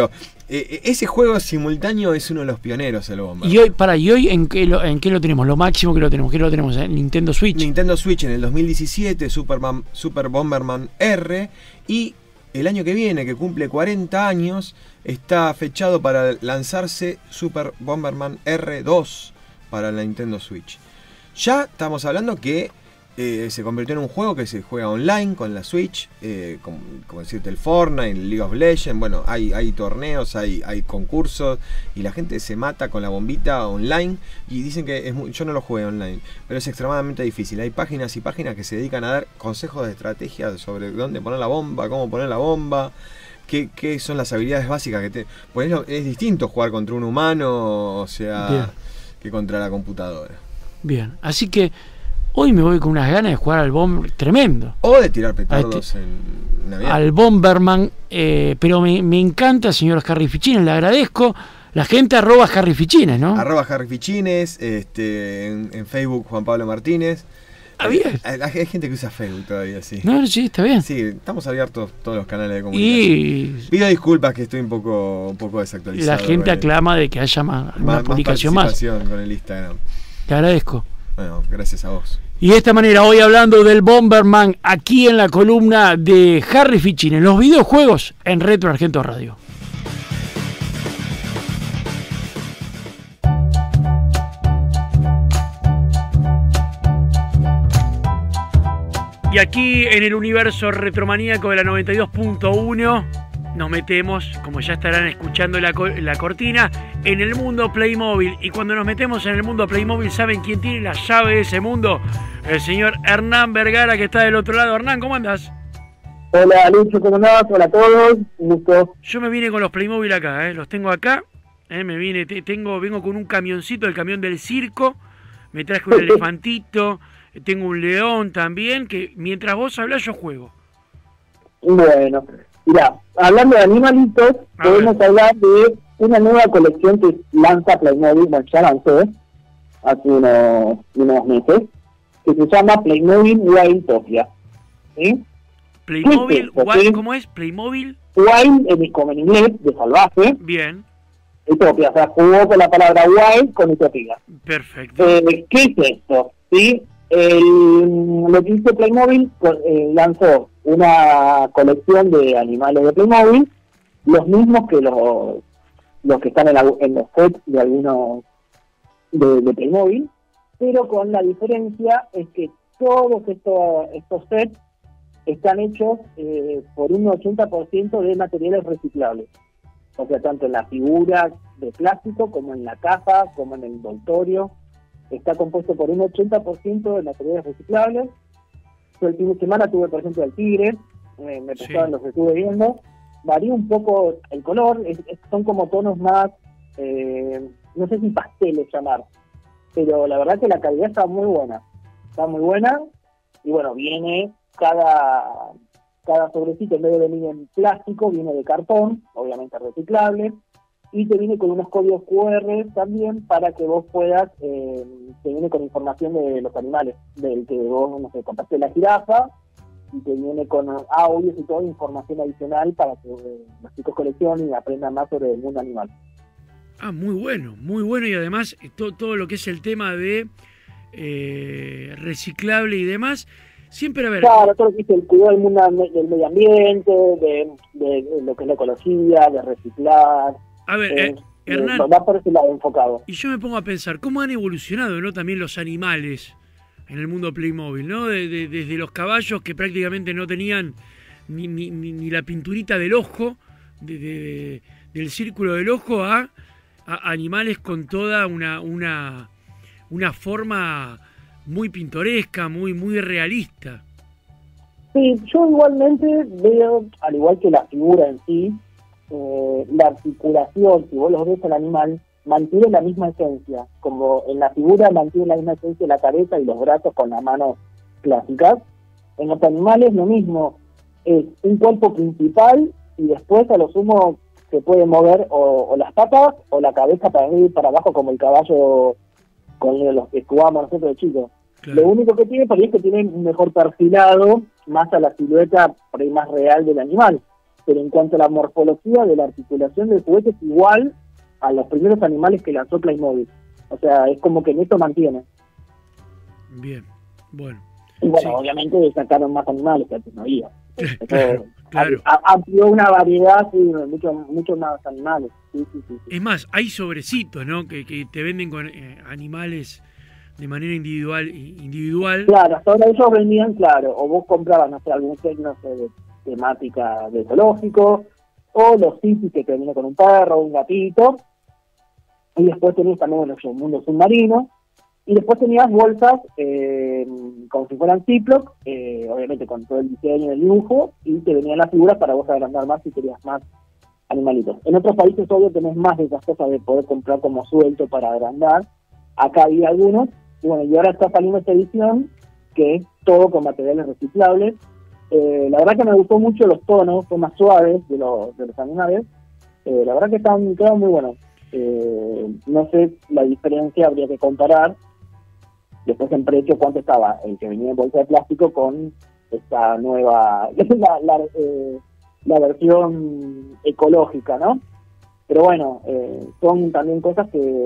ese juego simultáneo es uno de los pioneros, el Bomberman. ¿Y hoy en qué lo tenemos? Lo máximo que lo tenemos. ¿Qué lo tenemos? Nintendo Switch. Nintendo Switch en el 2017, Super Bomberman R, y el año que viene, que cumple 40 años, está fechado para lanzarse Super Bomberman R2 para la Nintendo Switch. Ya estamos hablando que se convirtió en un juego que se juega online con la Switch, como decirte el Fortnite, el League of Legends. Bueno, hay torneos, hay concursos y la gente se mata con la bombita online. Y dicen que yo no lo jugué online, pero es extremadamente difícil. Hay páginas y páginas que se dedican a dar consejos de estrategia sobre dónde poner la bomba, cómo poner la bomba, qué son las habilidades básicas que pues es distinto jugar contra un humano, o sea, bien, que contra la computadora. Bien, así que hoy me voy con unas ganas de jugar al Bomberman tremendo. O de tirar petardos en Navidad. Al Bomberman, pero me encanta, señor Harry Fichines, le agradezco. La gente @Harry Fichines, ¿no? @Harry Fichines, en Facebook Juan Pablo Martínez. Bien. Hay gente que usa Facebook todavía, sí. No, sí, está bien. Sí, estamos abiertos todos los canales de comunicación. Y pido disculpas que estoy un poco desactualizado. La gente aclama de que haya más publicación más. Con el Instagram. Te agradezco. Bueno, gracias a vos. Y de esta manera, hoy hablando del Bomberman, aquí en la columna de Harry Fichines, los videojuegos en Retro Argento Radio. Y aquí en el universo retromaníaco de la 92.1 nos metemos, como ya estarán escuchando la cortina, en el mundo Playmobil. Y cuando nos metemos en el mundo Playmobil, ¿saben quién tiene la llave de ese mundo? El señor Hernán Vergara, que está del otro lado. Hernán, ¿cómo andás? Hola Lucho, ¿cómo andás? Hola a todos, un gusto. Yo me vine con los Playmobil acá, los tengo acá. Vengo con un camioncito, el camión del circo. Me traje un elefantito. Tengo un león también, que mientras vos hablas yo juego. Bueno, mirá, hablando de animalitos, podemos hablar de una nueva colección que lanza Playmobil, bueno, ya lanzó hace unos meses, que se llama Playmobil Wildtopia. ¿Sí? Playmobil, Wild, ¿cómo es? Playmobil Wild, como en inglés, de salvaje. Bien. Utopia, o sea, jugó con la palabra wild con utopía. Perfecto. ¿Qué es esto? ¿Sí? Lo que hizo Playmobil, lanzó una colección de animales de Playmobil, los mismos que los que están en los sets de algunos de Playmobil, pero con la diferencia es que todos estos sets están hechos por un 80% de materiales reciclables. O sea, tanto en la figura de plástico como en la caja, como en el envoltorio. Está compuesto por un 80% de materiales reciclables. Yo el fin de semana tuve, por ejemplo, el tigre, me gustaban los que estuve viendo. Varía un poco el color, son como tonos más, no sé si pasteles llamar, pero la verdad que la calidad está muy buena. Está muy buena, y bueno, viene cada sobrecito, en vez de venir en plástico, viene de cartón, obviamente reciclable. Y te viene con unos códigos QR también para que vos puedas, te viene con información de los animales, del que vos, no sé, compraste la jirafa, y te viene con audios y toda información adicional para que los chicos coleccionen y aprendan más sobre el mundo animal. Ah, muy bueno, y además todo lo que es el tema de reciclable y demás, siempre, a ver... Claro, todo lo que es el cuidado del medio ambiente, de lo que es la ecología, de reciclar... A ver, Hernán, va por ese lado enfocado. Y yo me pongo a pensar, ¿cómo han evolucionado, ¿no?, también los animales en el mundo Playmobil, ¿no? Desde los caballos que prácticamente no tenían ni la pinturita del ojo, del círculo del ojo, a animales con toda una forma muy pintoresca, muy realista. Sí, yo igualmente veo, al igual que la figura en sí, la articulación, si vos los ves al animal, mantiene la misma esencia. Como en la figura mantiene la misma esencia la cabeza y los brazos con las manos clásicas. En los animales lo mismo, es un cuerpo principal y después a lo sumo se puede mover o las patas o la cabeza para arriba y para abajo, como el caballo con los que jugamos nosotros de chicos. Claro. Lo único que tiene por ahí es que tiene un mejor perfilado, más a la silueta por ahí más real del animal. pero en cuanto a la morfología de la articulación del juguete es igual a los primeros animales que lanzó Playmobil. O sea, es como que en esto mantiene. Bien, bueno. Y bueno, Sí. obviamente sacaron más animales que antes no había. Claro, claro. Amplió una variedad, sí, muchos más animales. Sí. Es más, hay sobrecitos, ¿no? Que te venden con animales de manera individual. Claro, hasta ahora ellos vendían, claro, o vos comprabas, no sé, algún set, no sé, de temática de zoológico, o los sitios que te vienen con un perro, un gatito, y después tenías también el mundo submarino, y después tenías bolsas como si fueran Ziploc, obviamente con todo el diseño y el dibujo, y te venían las figuras para vos agrandar más si querías más animalitos. En otros países, obvio, tenés más de esas cosas de poder comprar como suelto para agrandar. Acá había algunos, y bueno, y ahora está saliendo esta edición, que es todo con materiales reciclables. La verdad que me gustó mucho los tonos, son más suaves de los animales. La verdad que quedan muy buenos. No sé la diferencia, habría que comparar después en precio cuánto estaba el que venía en bolsa de plástico con esta nueva la versión ecológica, ¿no? Pero bueno, son también cosas que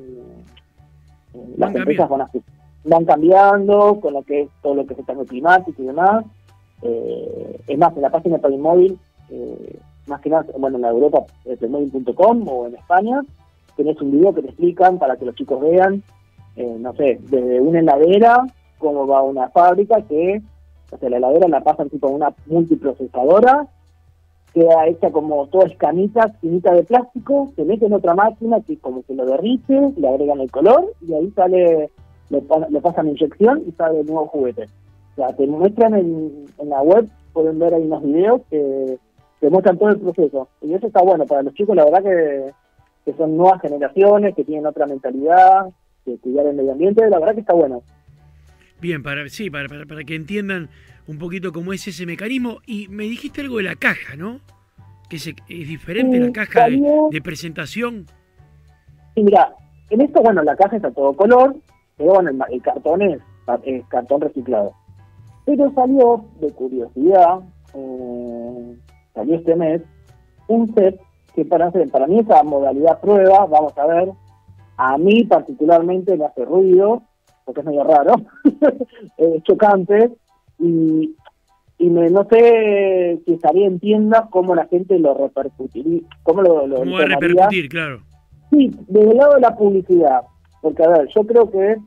las empresas van cambiando con lo que es todo lo que es el cambio climático y demás. Es más, en la página de Playmobil, más que nada, bueno, en la Europa, playmobil.com, o en España, tenés un video que te explican para que los chicos vean, no sé, desde una heladera, cómo va una fábrica, que, o sea, la heladera la pasan tipo a una multiprocesadora, queda hecha como toda escamita finita de plástico, se mete en otra máquina que como que lo derrite, le agregan el color, y ahí sale, le pasan inyección y sale el nuevo juguete. O sea, te muestran en la web, pueden ver ahí unos videos que te muestran todo el proceso. Y eso está bueno para los chicos, la verdad que son nuevas generaciones, que tienen otra mentalidad, que cuidar el medio ambiente, la verdad que está bueno. Bien, para que entiendan un poquito cómo es ese mecanismo. Y me dijiste algo de la caja, ¿no? Que es diferente la caja de presentación. Y mira, en esto, bueno, la caja está todo color, pero bueno, el cartón es cartón reciclado. Pero salió, de curiosidad, salió este mes, un set que para mí esa modalidad prueba, vamos a ver, a mí particularmente me hace ruido, porque es medio raro, es chocante, y no sé si estaría en tiendas cómo la gente lo repercutiría, cómo va a repercutir, claro. Sí, desde el lado de la publicidad, porque a ver, yo creo que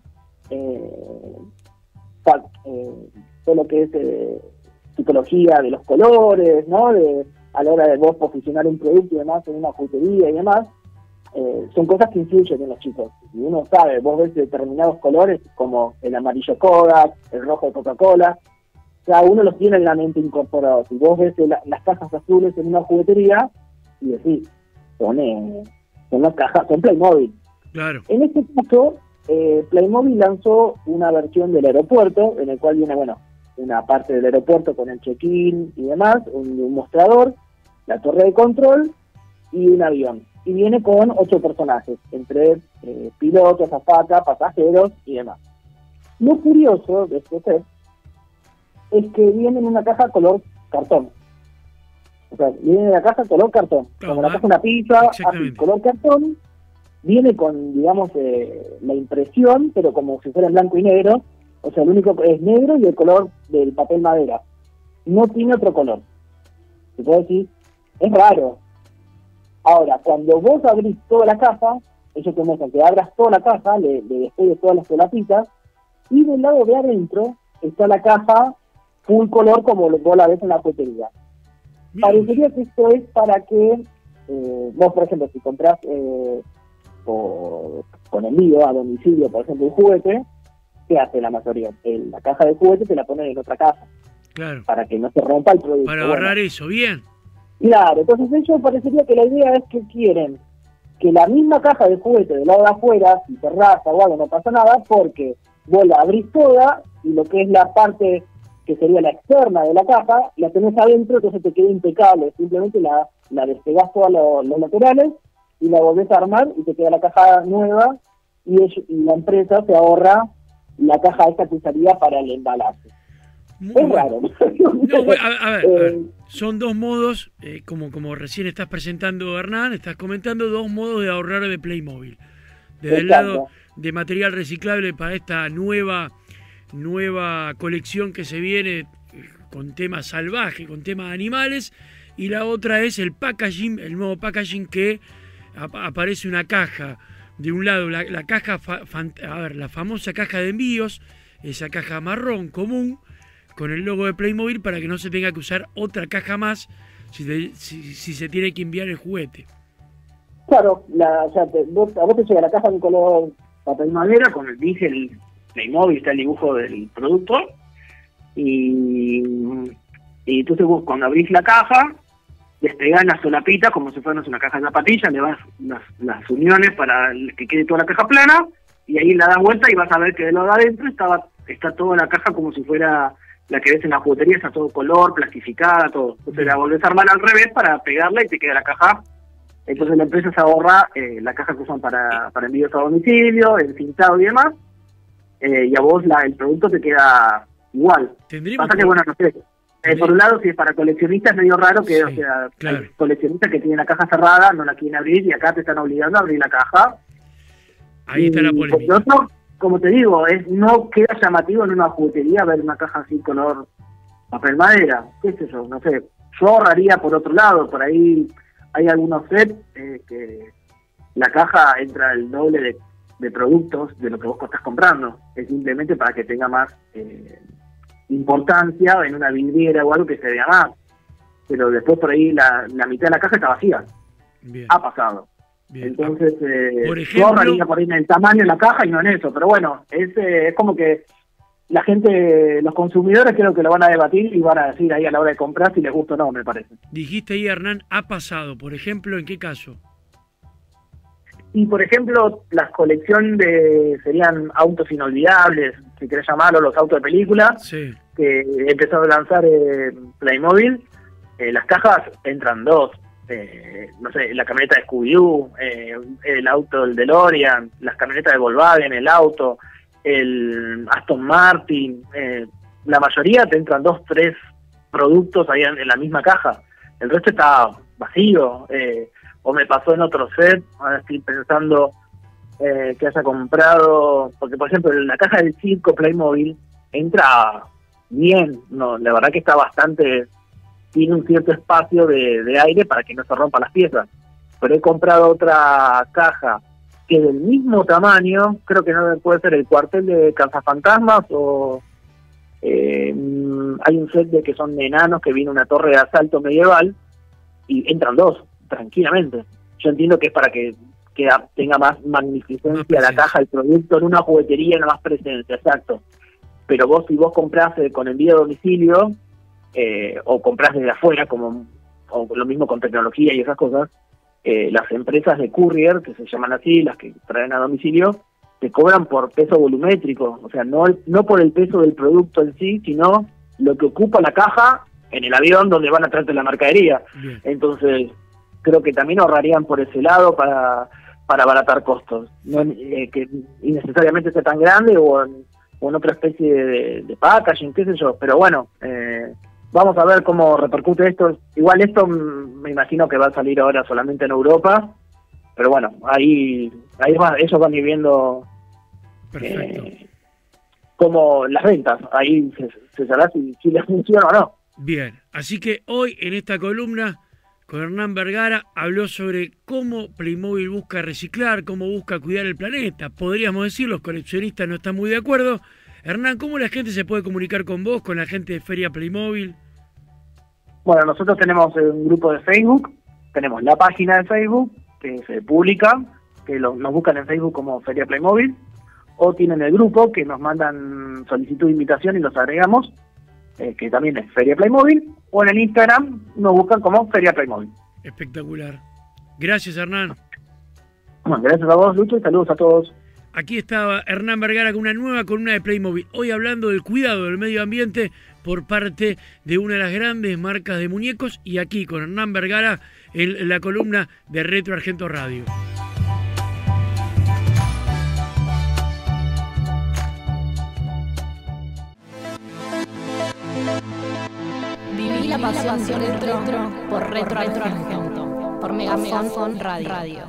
todo lo que es psicología de los colores, ¿no? A la hora de vos posicionar un producto y demás en una juguetería y demás, son cosas que influyen en los chicos. Y uno sabe, vos ves determinados colores como el amarillo Kodak, el rojo de Coca-Cola, cada uno los tiene en la mente incorporados. Y vos ves las cajas azules en una juguetería y decís, son las cajas, son Playmobil. Claro. En este caso, Playmobil lanzó una versión del aeropuerto, en el cual viene, bueno, una parte del aeropuerto con el check-in y demás, un mostrador, la torre de control y un avión. Y viene con 8 personajes, entre pilotos, azafatas, pasajeros y demás. Lo curioso de este set es que viene en una caja color cartón. O sea, viene en la caja color cartón. Como la caja de una pizza, así, color cartón. Viene con, digamos, la impresión, pero como si fuera en blanco y negro. O sea, lo único que es negro y el color del papel madera. No tiene otro color. Se puede decir, es raro. Ahora, cuando vos abrís toda la caja, ellos te muestran que abras toda la caja, le despegues todas las solapitas, y del lado de adentro está la caja full color como vos la ves en la juguetería. Parecería que esto es para que vos, por ejemplo, si comprás con envío a domicilio, por ejemplo, un juguete, ¿qué hace la mayoría? La caja de juguete te la ponen en otra caja. Claro. Para que no se rompa el producto. Para ahorrar eso, bien. Claro, entonces ellos parecería que la idea es que quieren que la misma caja de juguete del lado de afuera, si se raza o algo, no pasa nada, porque vos la abrís toda y lo que es la parte que sería la externa de la caja, la tenés adentro, entonces te queda impecable. Simplemente la despegás todos los laterales y la volvés a armar y te queda la caja nueva y la empresa se ahorra la caja esta que usaría para el embalaje. Muy Es bueno. raro. No, bueno, a ver. Son dos modos, como recién estás presentando, Hernán, estás comentando dos modos de ahorrar de Playmobil. Desde el lado de material reciclable para esta nueva colección que se viene con temas salvajes, con temas animales, y la otra es el packaging, el nuevo packaging que aparece una caja. De un lado, la caja, la famosa caja de envíos, esa caja marrón común, con el logo de Playmobil para que no se tenga que usar otra caja más si se tiene que enviar el juguete. Claro, a vos te llega la caja de un color papel madera, con dice el Playmobil, está el dibujo del producto, y entonces vos cuando abrís la caja, despegás la solapita como si fuera una caja de zapatillas, le vas las uniones para que quede toda la caja plana, y ahí la das vuelta y vas a ver que de lo de adentro está toda la caja como si fuera la que ves en la juguetería, está todo color, plastificada, todo. Entonces la volvés a armar al revés para pegarla y te queda la caja. Entonces la empresa se ahorra la caja que usan para envíos a domicilio, el tintado y demás, y a vos el producto te queda igual. Pasa que, bueno, no sé, por un lado, si es para coleccionistas, es medio raro que, sí, claro, hay coleccionistas que tienen la caja cerrada, no la quieren abrir, y acá te están obligando a abrir la caja. Ahí está la polémica. Por otro, como te digo, no queda llamativo en una juguetería ver una caja así color papel madera, qué sé yo, no sé. Yo ahorraría por otro lado, por ahí hay algunos sets que la caja entra el doble de productos de lo que vos estás comprando. Es simplemente para que tenga más importancia en una vidriera o algo que se vea más. Pero después por ahí la mitad de la caja está vacía. Bien. Ha pasado. Bien. Entonces, por ejemplo, yo ahorraría por ahí en el tamaño de la caja y no en eso. Pero bueno, es como que la gente, los consumidores creo que lo van a debatir y van a decir ahí a la hora de comprar si les gusta o no, me parece. Dijiste ahí, Hernán, ha pasado. Por ejemplo, ¿en qué caso? Y por ejemplo, las colecciones serían autos inolvidables, si querés llamarlo, los autos de película, Sí. que empezó a lanzar Playmobil. Las cajas entran dos, no sé, la camioneta de Scooby-Doo, el auto del DeLorean, las camionetas de Volkswagen, el auto, el Aston Martin, la mayoría te entran 2, 3 productos ahí en la misma caja, el resto está vacío. O me pasó en otro set, ahora estoy pensando que haya comprado, porque por ejemplo en la caja del circo Playmobil entra bien, no, la verdad que está bastante, tiene un cierto espacio de aire para que no se rompan las piezas, pero he comprado otra caja que del mismo tamaño, creo que no puede ser el cuartel de Cazafantasmas o hay un set de que son enanos que viene una torre de asalto medieval y entran 2 tranquilamente. Yo entiendo que es para que tenga más magnificencia la caja, el producto en una juguetería, no más presencia, exacto. Pero vos, si vos comprás con envío a domicilio, o comprás desde afuera, o lo mismo con tecnología y esas cosas, las empresas de courier, que se llaman así, las que traen a domicilio, te cobran por peso volumétrico, o sea, no por el peso del producto en sí, sino lo que ocupa la caja en el avión donde van a traerte la mercadería. Bien. Entonces, creo que también ahorrarían por ese lado para abaratar costos. No que innecesariamente sea tan grande o en otra especie de packaging, qué sé yo. Pero bueno, vamos a ver cómo repercute esto. Igual esto me imagino que va a salir ahora solamente en Europa. Pero bueno, ahí ellos van a ir viendo como las ventas. Ahí se sabrá si les funciona o no. Bien, así que hoy en esta columna con Hernán Vergara habló sobre cómo Playmobil busca reciclar, cómo busca cuidar el planeta. Podríamos decir, los coleccionistas no están muy de acuerdo. Hernán, ¿cómo la gente se puede comunicar con vos, con la gente de Feria Playmobil? Bueno, nosotros tenemos un grupo de Facebook, tenemos la página de Facebook, que se publica, que nos buscan en Facebook como Feria Playmobil, o tienen el grupo que nos mandan solicitud de invitación y los agregamos, que también es Feria Playmobil, o en el Instagram nos buscan como Feria Playmobil. Espectacular. Gracias, Hernán. Bueno, gracias a vos, Lucho, y saludos a todos. Aquí estaba Hernán Vergara con una nueva columna de Playmobil. Hoy hablando del cuidado del medio ambiente por parte de una de las grandes marcas de muñecos. Y aquí con Hernán Vergara en la columna de Retro Argento Radio. la pasión retro por Retro Argento, por Megafon Radio.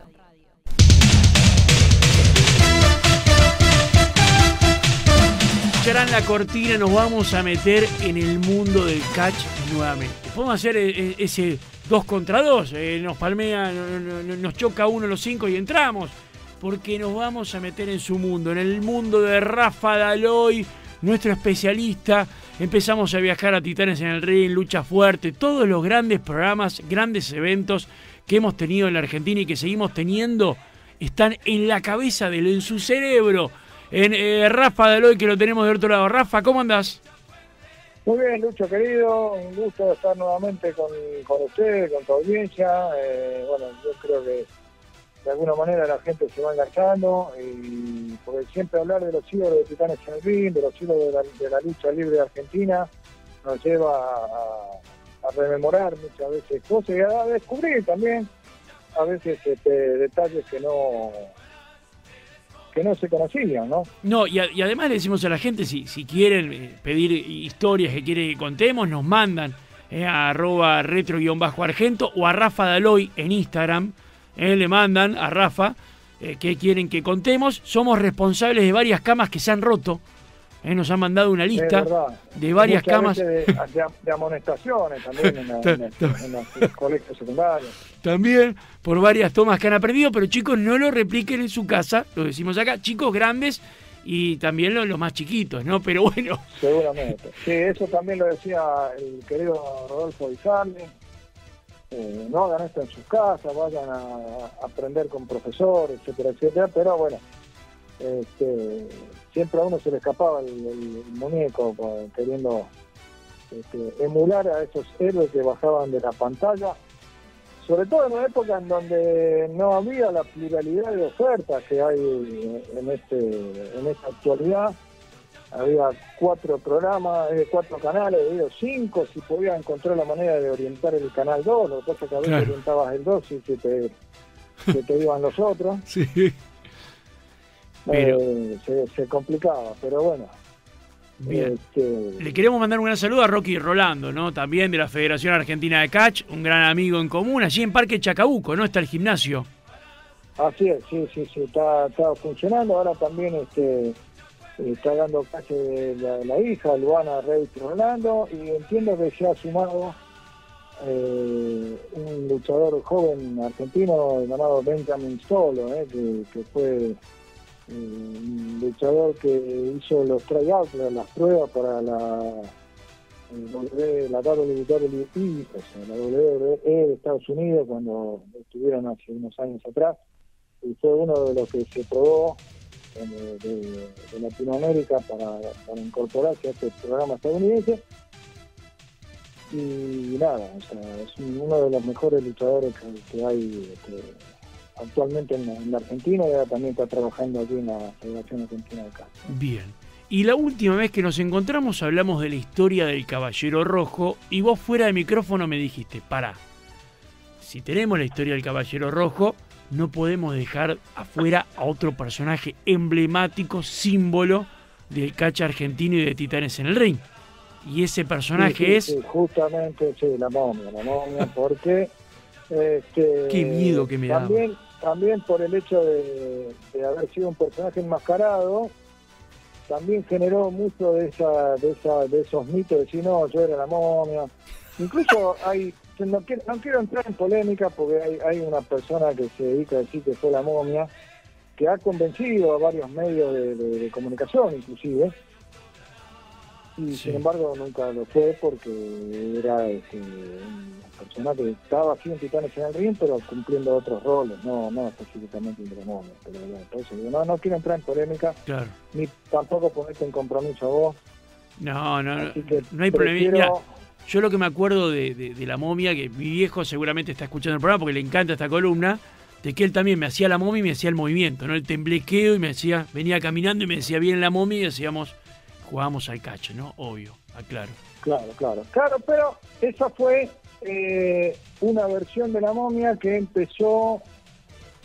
Escucharán la cortina, nos vamos a meter en el mundo del catch nuevamente. Podemos hacer ese 2 contra 2, nos palmea, nos choca uno de los 5 y entramos, porque nos vamos a meter en su mundo, en el mundo de Rafa Daloy, nuestro especialista. Empezamos a viajar a Titanes en el Ring, Lucha Fuerte, todos los grandes programas, grandes eventos que hemos tenido en la Argentina y que seguimos teniendo, están en la cabeza de él, en su cerebro. En Rafa Daloy, que lo tenemos de otro lado. Rafa, ¿cómo andás? Muy bien, Lucho, querido. Un gusto estar nuevamente con usted, con tu audiencia. Bueno, yo creo que de alguna manera la gente se va enganchando, y porque siempre hablar de los siglos de Titanes en el Ring, de los siglos de la lucha libre de Argentina, nos lleva a rememorar muchas veces cosas y a descubrir también a veces detalles que no se conocían, ¿no? No, y además le decimos a la gente, si quieren pedir historias que quieren que contemos, nos mandan a @retro_argento o a Rafa Daloy en Instagram. Le mandan a Rafa que quieren que contemos. Somos responsables de varias camas que se han roto. Nos han mandado una lista de varias camas. De amonestaciones también en los colegios secundarios. También por varias tomas que han aprendido, pero chicos, no lo repliquen en su casa, lo decimos acá, chicos grandes y también los más chiquitos, ¿no? Pero bueno. Seguramente. Sí, eso también lo decía el querido Rodolfo Di Sarli. No hagan esto en sus casas, vayan a aprender con profesores, etcétera, etcétera, pero bueno, siempre a uno se le escapaba el muñeco queriendo emular a esos héroes que bajaban de la pantalla, sobre todo en una época en donde no había la pluralidad de ofertas que hay en esta actualidad. Había 4 programas, 4 canales, 5, si podías encontrar la manera de orientar el canal 2, lo que pasa es que a veces orientabas el 2 y se te iban los otros. Sí. Pero se complicaba, pero bueno. Bien. Le queremos mandar un gran saludo a Rocky Rolando, ¿no? También de la Federación Argentina de Catch, un gran amigo en común, allí en Parque Chacabuco, ¿no? Está el gimnasio. Así es, sí, está funcionando. Ahora también está dando clase la hija, Luana Rey Rolando, y entiendo que se ha sumado un luchador joven argentino llamado Benjamin Solo, que fue un luchador que hizo los tryouts, las pruebas para la WWE, o sea, la WWE de Estados Unidos, cuando estuvieron hace unos años atrás, y fue uno de los que se probó de Latinoamérica para incorporarse a este programa estadounidense. Y nada, o sea, es uno de los mejores luchadores que hay actualmente en la Argentina, y ahora también está trabajando aquí en la Federación Argentina de Catch. Bien. Y la última vez que nos encontramos hablamos de la historia del Caballero Rojo, y vos fuera de micrófono me dijiste, pará, si tenemos la historia del Caballero Rojo, no podemos dejar afuera a otro personaje emblemático, símbolo del catch argentino y de Titanes en el Ring. Y ese personaje es... Sí, justamente, la momia, porque... Qué miedo que me da. También por el hecho de haber sido un personaje enmascarado, también generó mucho de esos mitos de decir, no, yo era la momia. Incluso no quiero entrar en polémica, porque hay una persona que se dedica a decir que fue la momia, que ha convencido a varios medios de comunicación, inclusive, y sin embargo nunca lo fue, porque era una persona que estaba así en Titanes en el Ring, pero cumpliendo otros roles, no específicamente de la momia. Pero entonces no quiero entrar en polémica, claro, ni tampoco ponerte en compromiso a vos. No hay problema. Mira, yo lo que me acuerdo de la momia, que mi viejo seguramente está escuchando el programa porque le encanta esta columna, de que él también me hacía la momia y me hacía el movimiento, ¿no? El temblequeo, y venía caminando y me decía bien la momia, y jugábamos al catch, ¿no? Obvio, aclaro. Claro, pero esa fue una versión de la momia que empezó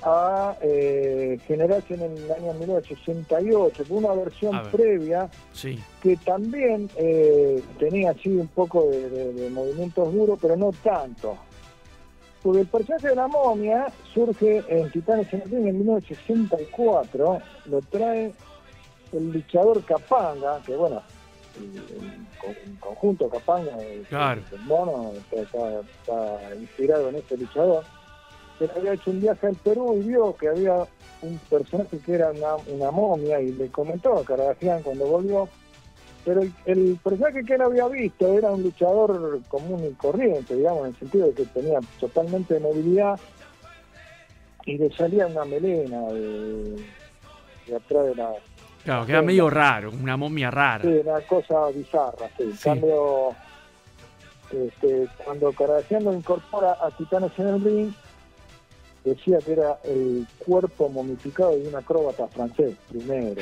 a generarse en el año 1968, con una versión previa Sí. que también tenía así un poco de movimientos duros, pero no tanto. Porque el personaje de la momia surge en Titanes en el Ring en 1964, lo trae el luchador Capanga, que bueno, en conjunto Capanga, Claro. el mono, está inspirado en este luchador. Él había hecho un viaje al Perú y vio que había un personaje que era una momia y le comentó a Caradagian cuando volvió, pero el personaje que él había visto era un luchador común y corriente, digamos, en el sentido de que tenía totalmente de movilidad y le salía una melena de atrás de la... Claro, queda medio raro, una momia rara. Sí, una cosa bizarra, sí. En cambio, cuando Caradagian lo incorpora a Titanes en el Ring, decía que era el cuerpo momificado de un acróbata francés, primero.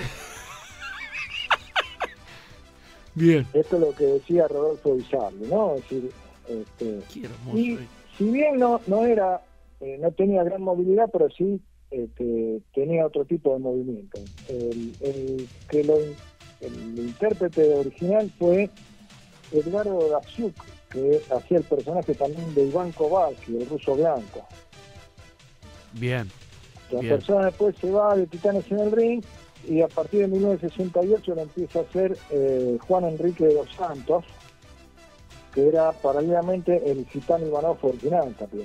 Bien. Esto es lo que decía Rodolfo Bizarri, ¿no? Es decir, Qué hermoso. y si bien no tenía gran movilidad, pero sí tenía otro tipo de movimiento. El intérprete original fue Edgardo Dasyuk, que hacía el personaje también de Iván Kovalsky, el ruso blanco. Bien. La Bien. persona después se va de Titanes en el Ring y a partir de 1968 lo empieza a hacer Juan Enrique de los Santos, que era paralelamente el Gitano Ivanov original también.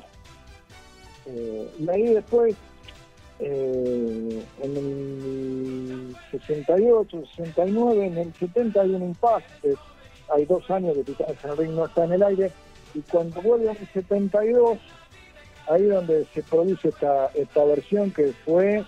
Y ahí después, en el 68, 69, en el 70 hay un impasse. Hay 2 años que Titanes en el Ring no está en el aire, y cuando vuelve en el 72, ahí donde se produce esta versión que fue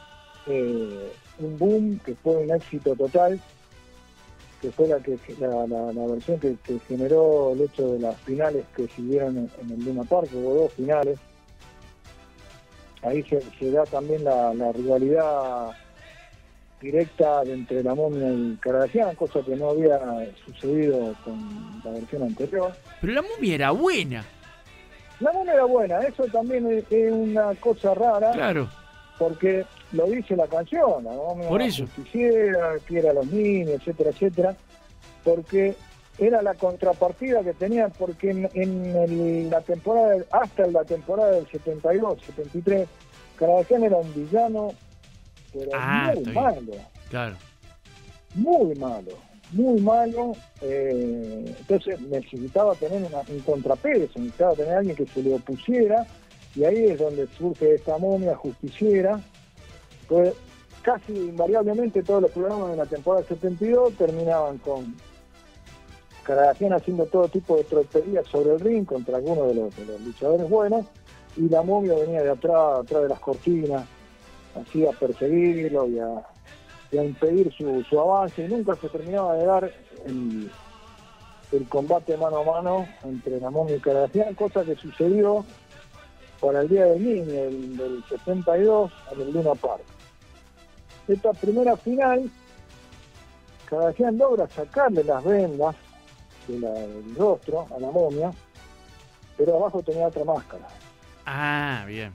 un boom, que fue un éxito total, que fue la versión que generó el hecho de las finales que siguieron en el Luna Park. Hubo 2 finales. Ahí se da también la rivalidad directa entre la momia y Caradagian, cosa que no había sucedido con la versión anterior. Pero la momia era buena. La momia era buena, eso también es una cosa rara. Claro. Porque lo dice la canción, la momia Por eso. justiciera, quiere a los niños, etcétera, etcétera, porque era la contrapartida que tenían, porque la temporada, hasta la temporada del 72, 73, Caradagian era un villano, pero muy malo. Claro. Muy malo, muy malo. Entonces necesitaba tener un contrapeso, necesitaba tener alguien que se le opusiera, y ahí es donde surge esta momia justiciera. Pues casi invariablemente todos los programas de la temporada 72 terminaban con Caradagian haciendo todo tipo de tropelías sobre el ring contra algunos de los luchadores buenos, y la momia venía de atrás de las cortinas, así a perseguirlo y a impedir su avance, y nunca se terminaba de dar el combate mano a mano entre la momia y Caradagian, cosa que sucedió para el Día del Niño del 72 en el Luna Park. Esta primera final, Caradagian logra sacarle las vendas del rostro a la momia, pero abajo tenía otra máscara. Ah, bien.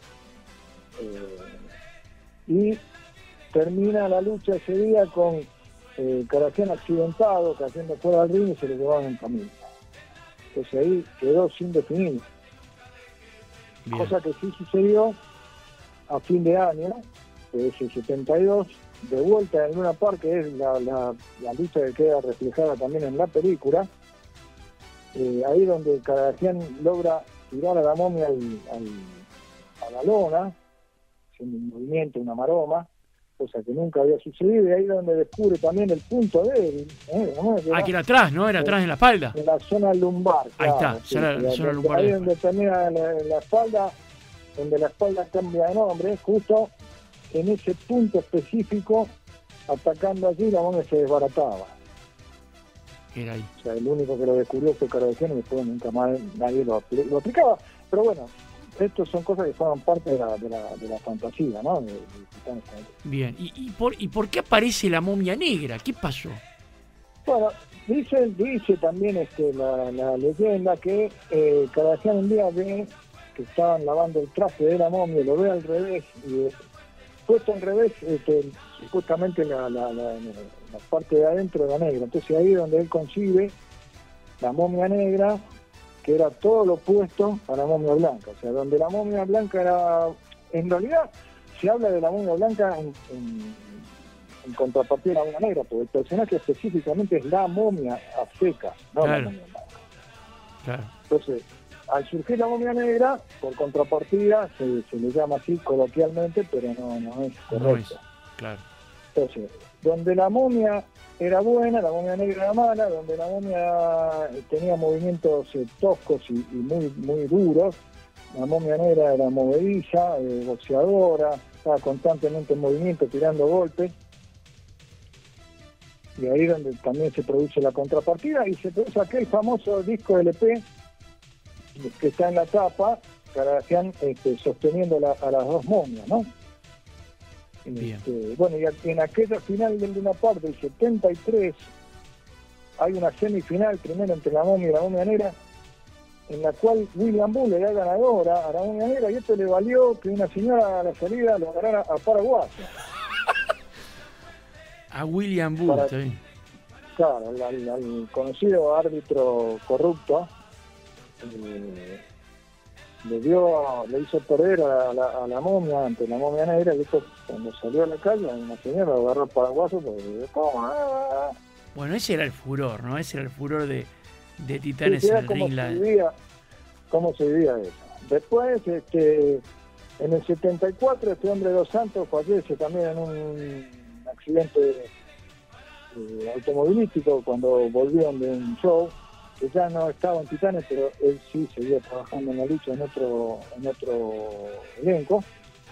Y termina la lucha ese día con Caradagian accidentado, cayendo fuera del ring, y se lo llevaban en camilla. Entonces ahí quedó sin definir. Bien. Cosa que sí sucedió a fin de año, de ese 72, de vuelta en Luna Park, que es la lucha que queda reflejada también en la película. Ahí donde Caradagian logra tirar a la momia a la lona, haciendo un movimiento, una maroma, cosa que nunca había sucedido, y ahí donde descubre también el punto débil. Que era atrás, ¿no? Era atrás en la espalda. En la zona lumbar. Ahí claro, está, la zona lumbar. Ahí donde termina la espalda, donde la espalda cambia de nombre, justo en ese punto específico, atacando allí, la momia se desbarataba. Era ahí. O sea, el único que lo descubrió fue Caradagian, y después nunca más nadie lo aplicaba. Pero bueno, estas son cosas que forman parte de la fantasía, ¿no? Bien. ¿Y por qué aparece la momia negra? ¿Qué pasó? Bueno, dice también la leyenda que Caradagian un día ve que estaban lavando el traje de la momia, lo ve al revés, y puesto al revés, supuestamente la parte de adentro era negra. Entonces ahí es donde él concibe la momia negra, que era todo lo opuesto a la momia blanca. O sea, donde la momia blanca era... En realidad se habla de la momia blanca en contrapartida a la momia negra, porque el personaje específicamente es la momia a secas, no Claro. la momia blanca. Claro. Entonces, al surgir la momia negra, por contrapartida, se le llama así coloquialmente, pero no es correcto. No es. Claro. Entonces, donde la momia era buena, la momia negra era mala, donde la momia tenía movimientos toscos y muy duros, la momia negra era movediza, boxeadora, estaba constantemente en movimiento, tirando golpes. Y ahí es donde también se produce la contrapartida y se produce aquel famoso disco LP que está en la tapa, Kardashian sosteniendo a las dos momias, ¿no? Bien. Bueno, y en aquella final de una parte, el 73, hay una semifinal primero entre la momia y la momia negra, en la cual William Bull le da ganadora a la momia negra, y esto le valió que una señora a la salida lo agarrara a paraguayo. A William Bull, Para- está bien. Claro, al conocido árbitro corrupto, le hizo perder a la momia ante la momia negra, y esto, cuando salió a la calle, una señora lo agarró al paraguayo porque ¿cómo? Bueno, ese era el furor, ¿no? Ese era el furor de Titanes Sí, en era el cómo ring. cómo se vivía eso. Después, en el 74, este hombre Dos Santos fallece también en un accidente automovilístico cuando volvieron de un show, que ya no estaba en Titanes, pero él sí seguía trabajando en la lucha en otro elenco.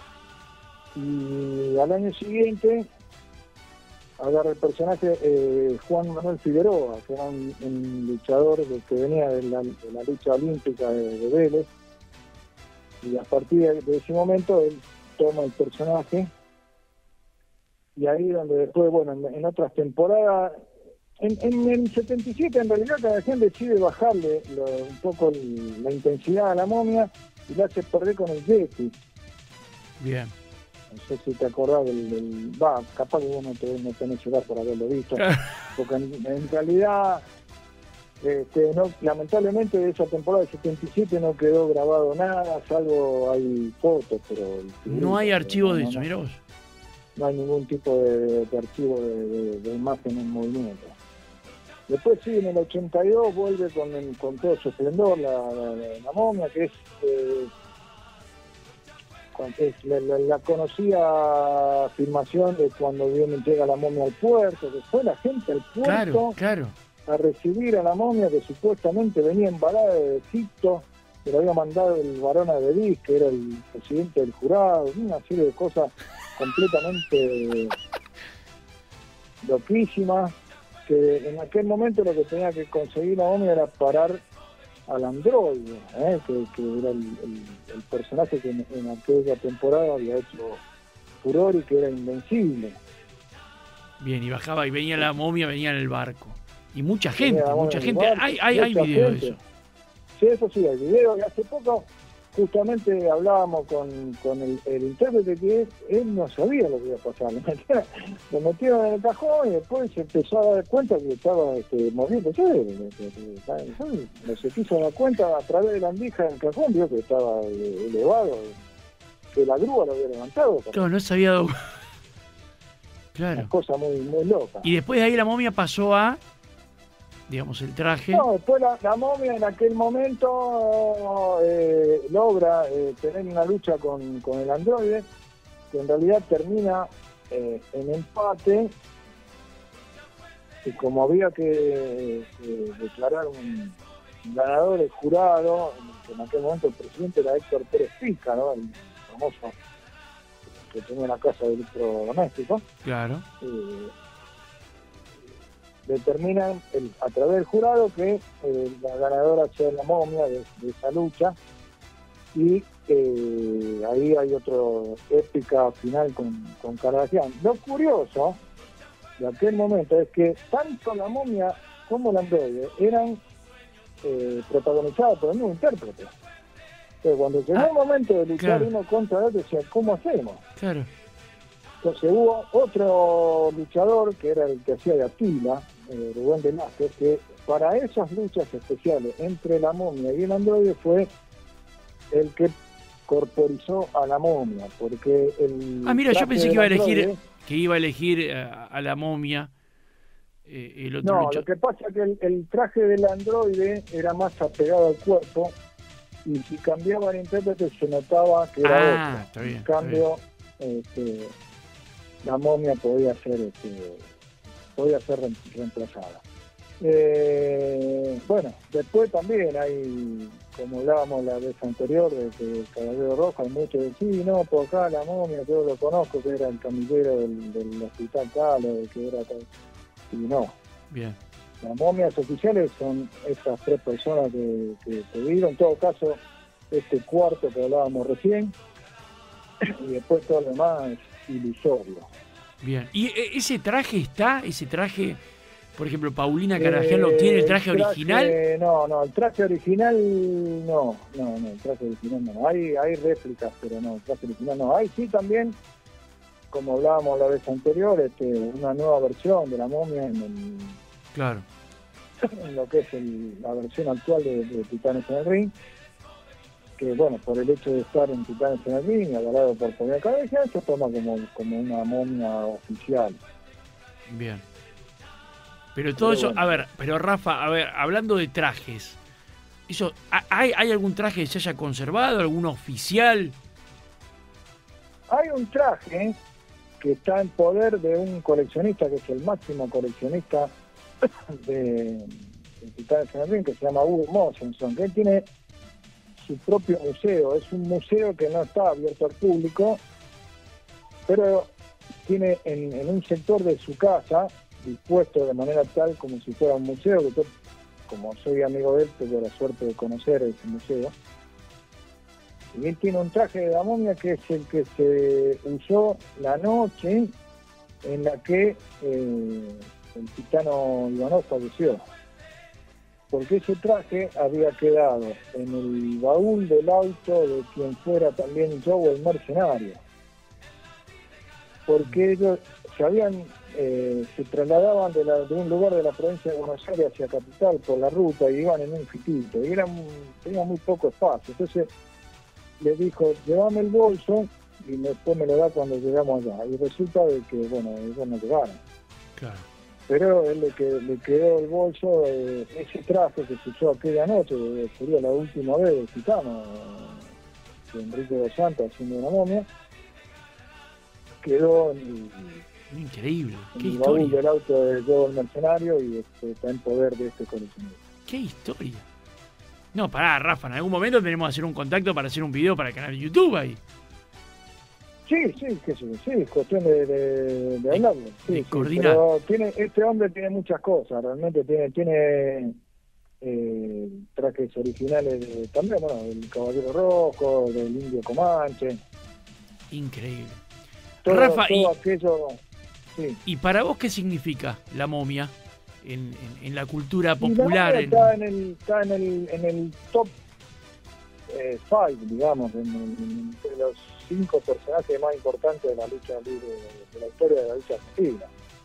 Y al año siguiente agarra el personaje Juan Manuel Figueroa, que era un luchador que venía de la lucha olímpica de Vélez, y a partir de ese momento él toma el personaje, y ahí donde después, bueno, en otras temporadas, en el 77 en realidad Kardashian decide bajarle un poco la intensidad a la momia y la hace perder con el Yeti. Bien. No sé si te acordás capaz que vos no tenés edad por haberlo visto, porque en realidad lamentablemente de esa temporada del 77 no quedó grabado nada, salvo hay fotos, pero No hay archivo de eso, mira vos. no hay ningún tipo de archivo de imagen en movimiento. Después sí, en el 82 vuelve con todo su esplendor la momia, que es la conocida filmación de cuando llega la momia al puerto, que fue la gente al puerto Claro. a recibir a la momia, que supuestamente venía embalada de Egipto, que lo había mandado el varón Abedís, que era el presidente del jurado, una serie de cosas completamente loquísimas, que en aquel momento lo que tenía que conseguir la momia era parar al androide, que era el personaje que en aquella temporada había hecho furor y que era invencible. Bien, y bajaba y venía la momia, venía en el barco. Y mucha gente, Venía, mucha bueno, gente. igual, Hay mucha video de gente. eso. Sí, eso sí, hay video. Y hace poco justamente hablábamos con el intérprete, que él no sabía lo que iba a pasar. Lo metieron en el cajón y después se empezó a dar cuenta que estaba moviendo. No se quiso dar cuenta a través de la andija del cajón, vio que estaba elevado, que la grúa lo había levantado. Claro, no sabía dónde. Claro. Una cosa muy, muy loca. Y después de ahí la momia pasó a, digamos, el traje. No, después la momia en aquel momento logra tener una lucha con el androide, que en realidad termina en empate, y como había que declarar un ganador del jurado, que en aquel momento el presidente era Héctor Pérez Pica, ¿no? El famoso que tenía una casa de electrodoméstico. Claro. Determinan a través del jurado que la ganadora sea la momia de esa lucha, y ahí hay otra épica final con Kardashian. Lo curioso de aquel momento es que tanto la momia como el androide eran protagonizados por el mismo intérprete. Entonces, cuando llegó el momento de luchar claro. uno contra el otro, decía, ¿cómo hacemos? Claro. Entonces hubo otro luchador que era el que hacía de Atila, Rubén Velázquez, que para esas luchas especiales entre la momia y el androide fue el que corporizó a la momia, porque el Mira, yo traje pensé del que androide- iba a elegir a la momia, el otro No, luchador. lo que pasa es que el traje del androide era más apegado al cuerpo y si cambiaba el intérprete se notaba que era otro. Está bien. En cambio, la momia podía ser reemplazada. Bueno, después también hay, como hablábamos la vez anterior, de que el Caballero Rojo, hay muchos que sí, no, por acá la momia, yo lo conozco, que era el camillero del hospital tal, o que era tal. Y no, Bien. las momias oficiales son esas tres personas que vieron, en todo caso, este cuarto que hablábamos recién, y después todo lo demás es ilusorio. Bien. ¿Y ese traje, por ejemplo, Paulina Caraján lo tiene el traje original? No, el traje original no, el traje original no. Hay réplicas, pero no, el traje original no. Hay sí también, como hablábamos la vez anterior, una nueva versión de la momia Claro. en lo que es la versión actual de Titanes en el Ring, que bueno, por el hecho de estar en Titanes en el Ring, avalado por Paulina Caraján, se toma como una momia oficial. Bien. Pero todo eso, bueno. a ver, pero Rafa, hablando de trajes, eso, ¿hay algún traje que se haya conservado, algún oficial? Hay un traje que está en poder de un coleccionista, que es el máximo coleccionista de Titanes en el Ring, que se llama Hugo Mosenson, que él tiene su propio museo. Es un museo que no está abierto al público, pero tiene en un sector de su casa, dispuesto de manera tal como si fuera un museo, que yo, como soy amigo de él, tuve la suerte de conocer ese museo. Y él tiene un traje de la momia que es el que se usó la noche en la que el gitano Ivanov falleció. Porque ese traje había quedado en el baúl del auto de quien fuera también Joe el mercenario. Porque ellos se trasladaban de un lugar de la provincia de Buenos Aires hacia Capital por la ruta y iban en un fitito y tenían muy poco espacio. Entonces le dijo, llévame el bolso y después me lo da cuando llegamos allá. Y resulta de que, bueno, ellos no llegaron. Claro. Pero él le quedó el bolso, ese traje que se usó aquella noche, sería la última vez del gitano, de Enrique dos Santos haciendo una momia, quedó Increíble. en Qué el baúl historia. del auto de Joe el mercenario y está en poder de este coleccionista. Qué historia. No, pará, Rafa, en algún momento tenemos que hacer un contacto para hacer un video para el canal de YouTube ahí. Sí, es cuestión de hablarlo. de Sí, coordinar. pero este hombre tiene muchas cosas, realmente tiene trajes originales también, bueno, del Caballero Rojo, del Indio Comanche, Increíble. todo Rafa, aquello. Sí. ¿Y para vos qué significa la momia en la cultura Y la popular? momia está en el top 5, digamos, entre los 5 personajes más importantes de la lucha libre, de la historia de la lucha argentina.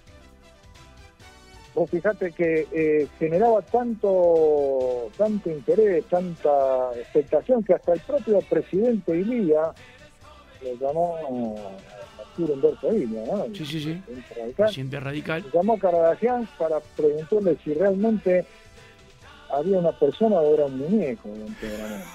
Vos fijate que generaba tanto interés, tanta expectación, que hasta el propio presidente Ilía lo llamó Arturo Humberto Illia, ¿no? Sí. Radical. Presidente radical. Llamó a Caradagian para preguntarle si realmente había una persona o era un muñeco dentro de la momia.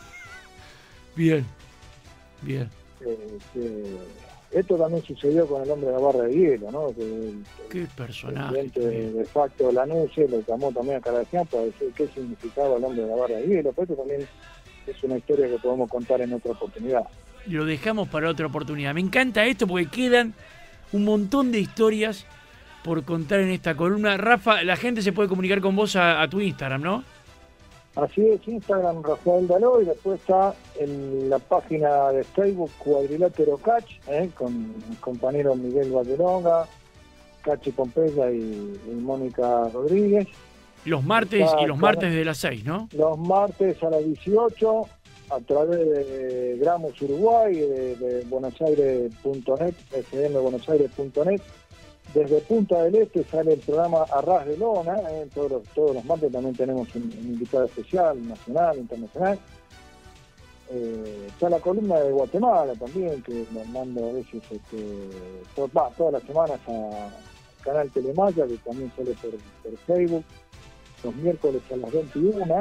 Bien. Esto también sucedió con el hombre de la barra de hielo, ¿no? Que Qué el personaje. presidente de facto de la NUCE lo llamó también a Caradagian para decir qué significaba el hombre de la barra de hielo. Pero esto también es una historia que podemos contar en otra oportunidad. Lo dejamos para otra oportunidad. Me encanta esto porque quedan un montón de historias por contar en esta columna. Rafa, la gente se puede comunicar con vos a tu Instagram, ¿no? Así es, Instagram Rafael Daló, y después está en la página de Facebook Cuadrilátero Catch, con mis compañeros Miguel Valdelonga, Cachi Pompeya y Mónica Rodríguez. Los martes Está, y los martes de las 6, ¿no? Los martes a las 18 a través de Gramos Uruguay, de buenosaires.net, fmbuenosaires.net. Desde Punta del Este sale el programa Arras de Lona, todos los martes también tenemos un invitado especial, nacional, internacional. Está la columna de Guatemala también, que nos mando a veces todas las semanas a Canal Telemaya, que también sale por Facebook, los miércoles a las 21,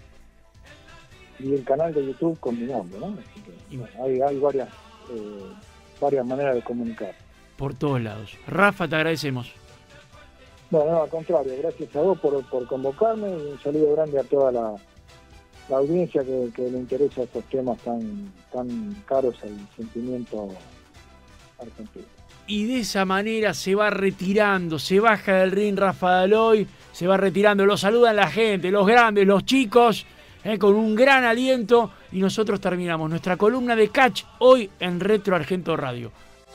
y el canal de YouTube con mi nombre, ¿no? Así que, bueno, hay varias maneras de comunicar. Por todos lados. Rafa, te agradecemos. No, al contrario, gracias a vos por convocarme, y un saludo grande a toda la audiencia que le interesa estos temas tan caros al sentimiento argentino. Y de esa manera se va retirando, se baja del ring Rafa Dalloy, se va retirando, lo saludan la gente, los grandes, los chicos, con un gran aliento, y nosotros terminamos nuestra columna de Catch hoy en Retro Argento Radio.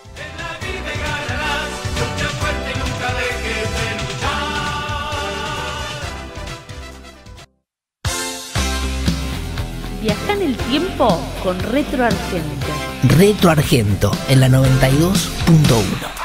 Viaja en el tiempo con Retro Argento. Retro Argento en la 92.1.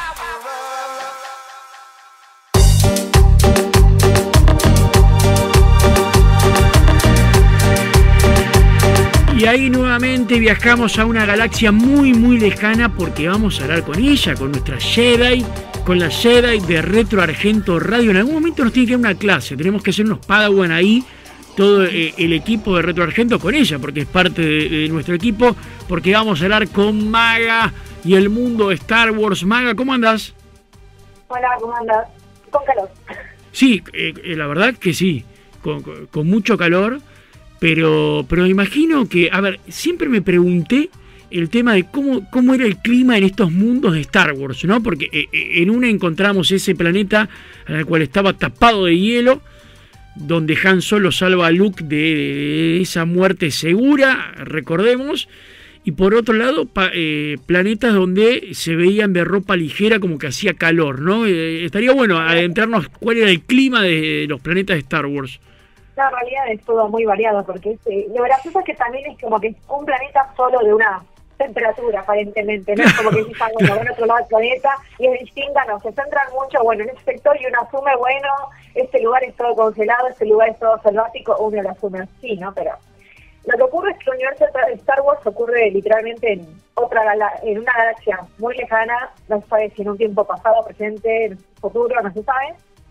Y ahí nuevamente viajamos a una galaxia muy muy lejana, porque vamos a hablar con ella, con nuestra Jedi, con la Jedi de Retro Argento Radio. En algún momento nos tiene que dar una clase, tenemos que hacer unos Padawan ahí, todo el equipo de Retro Argento con ella, porque es parte de nuestro equipo, porque vamos a hablar con Maga y el mundo de Star Wars. Maga, ¿cómo andás? Hola, ¿cómo andás? Con calor. Sí, la verdad que sí, con mucho calor, pero imagino que, a ver, siempre me pregunté el tema de cómo era el clima en estos mundos de Star Wars, ¿no? Porque en una encontramos ese planeta al cual estaba tapado de hielo, donde Han Solo salva a Luke de esa muerte segura, recordemos, y por otro lado planetas donde se veían de ropa ligera, como que hacía calor, ¿no? Estaría bueno adentrarnos cuál era el clima de los planetas de Star Wars. La realidad es todo muy variado, porque lo gracioso es que también es como que es un planeta solo de una temperatura, aparentemente, no es como que digan, bueno, van a otro lado del planeta y es distinta, no, se centran mucho, bueno, en ese sector, y uno asume, bueno, este lugar es todo congelado, este lugar es todo selvático, uno lo asume así, ¿no? Pero lo que ocurre es que el universo de Star Wars ocurre literalmente en una galaxia muy lejana, no se sabe si en un tiempo pasado, presente, futuro, no se sabe,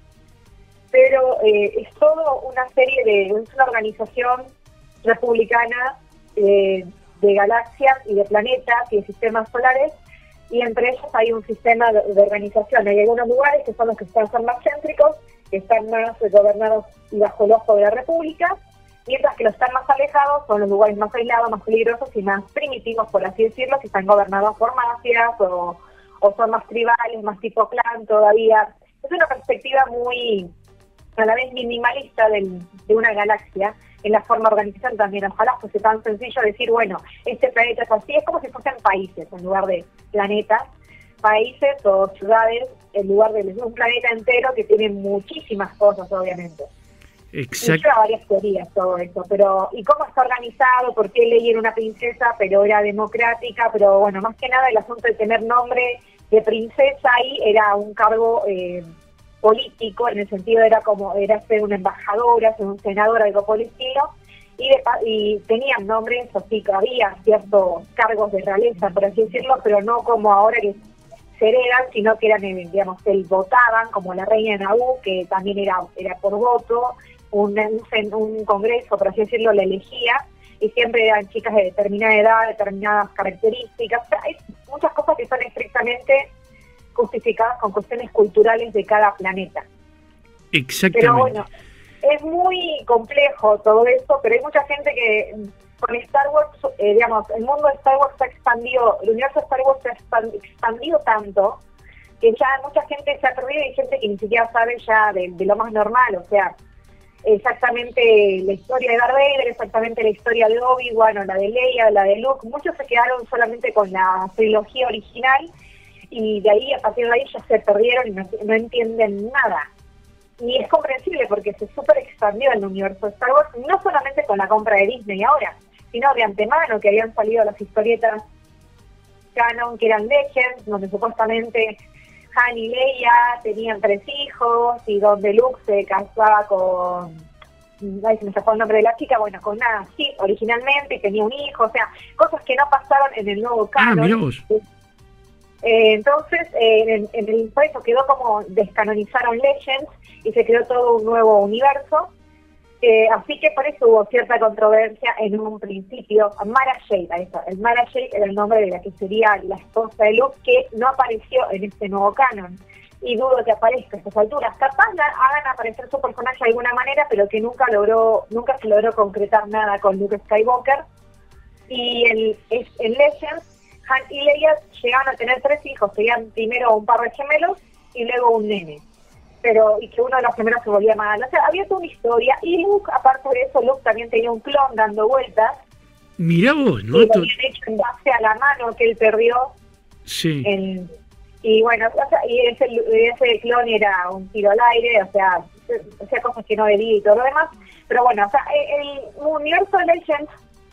pero es todo una serie es una organización republicana de galaxias y de planetas y de sistemas solares, y entre ellos hay un sistema de organización. Hay algunos lugares que son los que son más céntricos, que están más gobernados y bajo el ojo de la República, mientras que los están más alejados son los lugares más aislados, más peligrosos y más primitivos, por así decirlo, que están gobernados por mafias o son más tribales, más tipo clan todavía. Es una perspectiva muy, a la vez, minimalista de una galaxia, en la forma de organización también. Ojalá fuese tan sencillo decir, bueno, este planeta es así, es como si fuesen países en lugar de planetas, países o ciudades en lugar de un planeta entero que tiene muchísimas cosas, obviamente. Exacto. Hay varias teorías todo eso, pero ¿y cómo está organizado? ¿Por qué Leia era una princesa pero era democrática? Pero bueno, más que nada el asunto de tener nombre de princesa ahí era un cargo político, en el sentido era ser una embajadora, ser un senador, algo por el estilo, y tenían nombres, así que había ciertos cargos de realeza, por así decirlo, pero no como ahora que se heredan, sino que eran, digamos, votaban, como la reina de Naboo, que también era por voto, un congreso, por así decirlo, la elegía, y siempre eran chicas de determinada edad, determinadas características. O sea, hay muchas cosas que son estrictamente justificadas con cuestiones culturales de cada planeta. Exactamente. Pero bueno, es muy complejo todo eso, pero hay mucha gente que con Star Wars, digamos, el mundo de Star Wars se ha expandido, el universo de Star Wars se ha expandido tanto que ya mucha gente se ha perdido, y hay gente que ni siquiera sabe ya de lo más normal, o sea, exactamente la historia de Darth Vader, exactamente la historia de Obi-Wan, o la de Leia, o la de Luke. Muchos se quedaron solamente con la trilogía original, y de ahí, a partir de ahí, ya se perdieron y no entienden nada. Y es comprensible porque se súper expandió el universo de Star Wars, no solamente con la compra de Disney ahora, sino de antemano que habían salido las historietas canon, que eran Legends, donde supuestamente Han y Leia tenían 3 hijos, y donde Luke se casaba con... Ay, se me escapó el nombre de la chica, bueno, con una sí, originalmente, y tenía un hijo, o sea, cosas que no pasaron en el nuevo canon. Mirá vos. Entonces, por eso quedó como descanonizaron Legends y se creó todo un nuevo universo. Así que por eso hubo cierta controversia en un principio. Mara Jade, el Mara Jade era el nombre de la que sería la esposa de Luke, que no apareció en este nuevo canon. Y dudo que aparezca a estas alturas. Capaz hagan aparecer su personaje de alguna manera, pero que nunca se logró concretar nada con Luke Skywalker. Y en Legends, Han y Leia llegaban a tener 3 hijos, tenían primero un par de gemelos y luego un nene. Y que uno de los gemelos se volvía mal. O sea, había toda una historia. Y Luke, aparte de eso, Luke también tenía un clon dando vueltas. Mirá vos, ¿no? Y lo habían hecho en base a la mano que él perdió. Sí. Y bueno, o sea, y ese clon era un tiro al aire, o sea cosas que no debía y todo lo demás. Pero bueno, o sea, el universo de Legends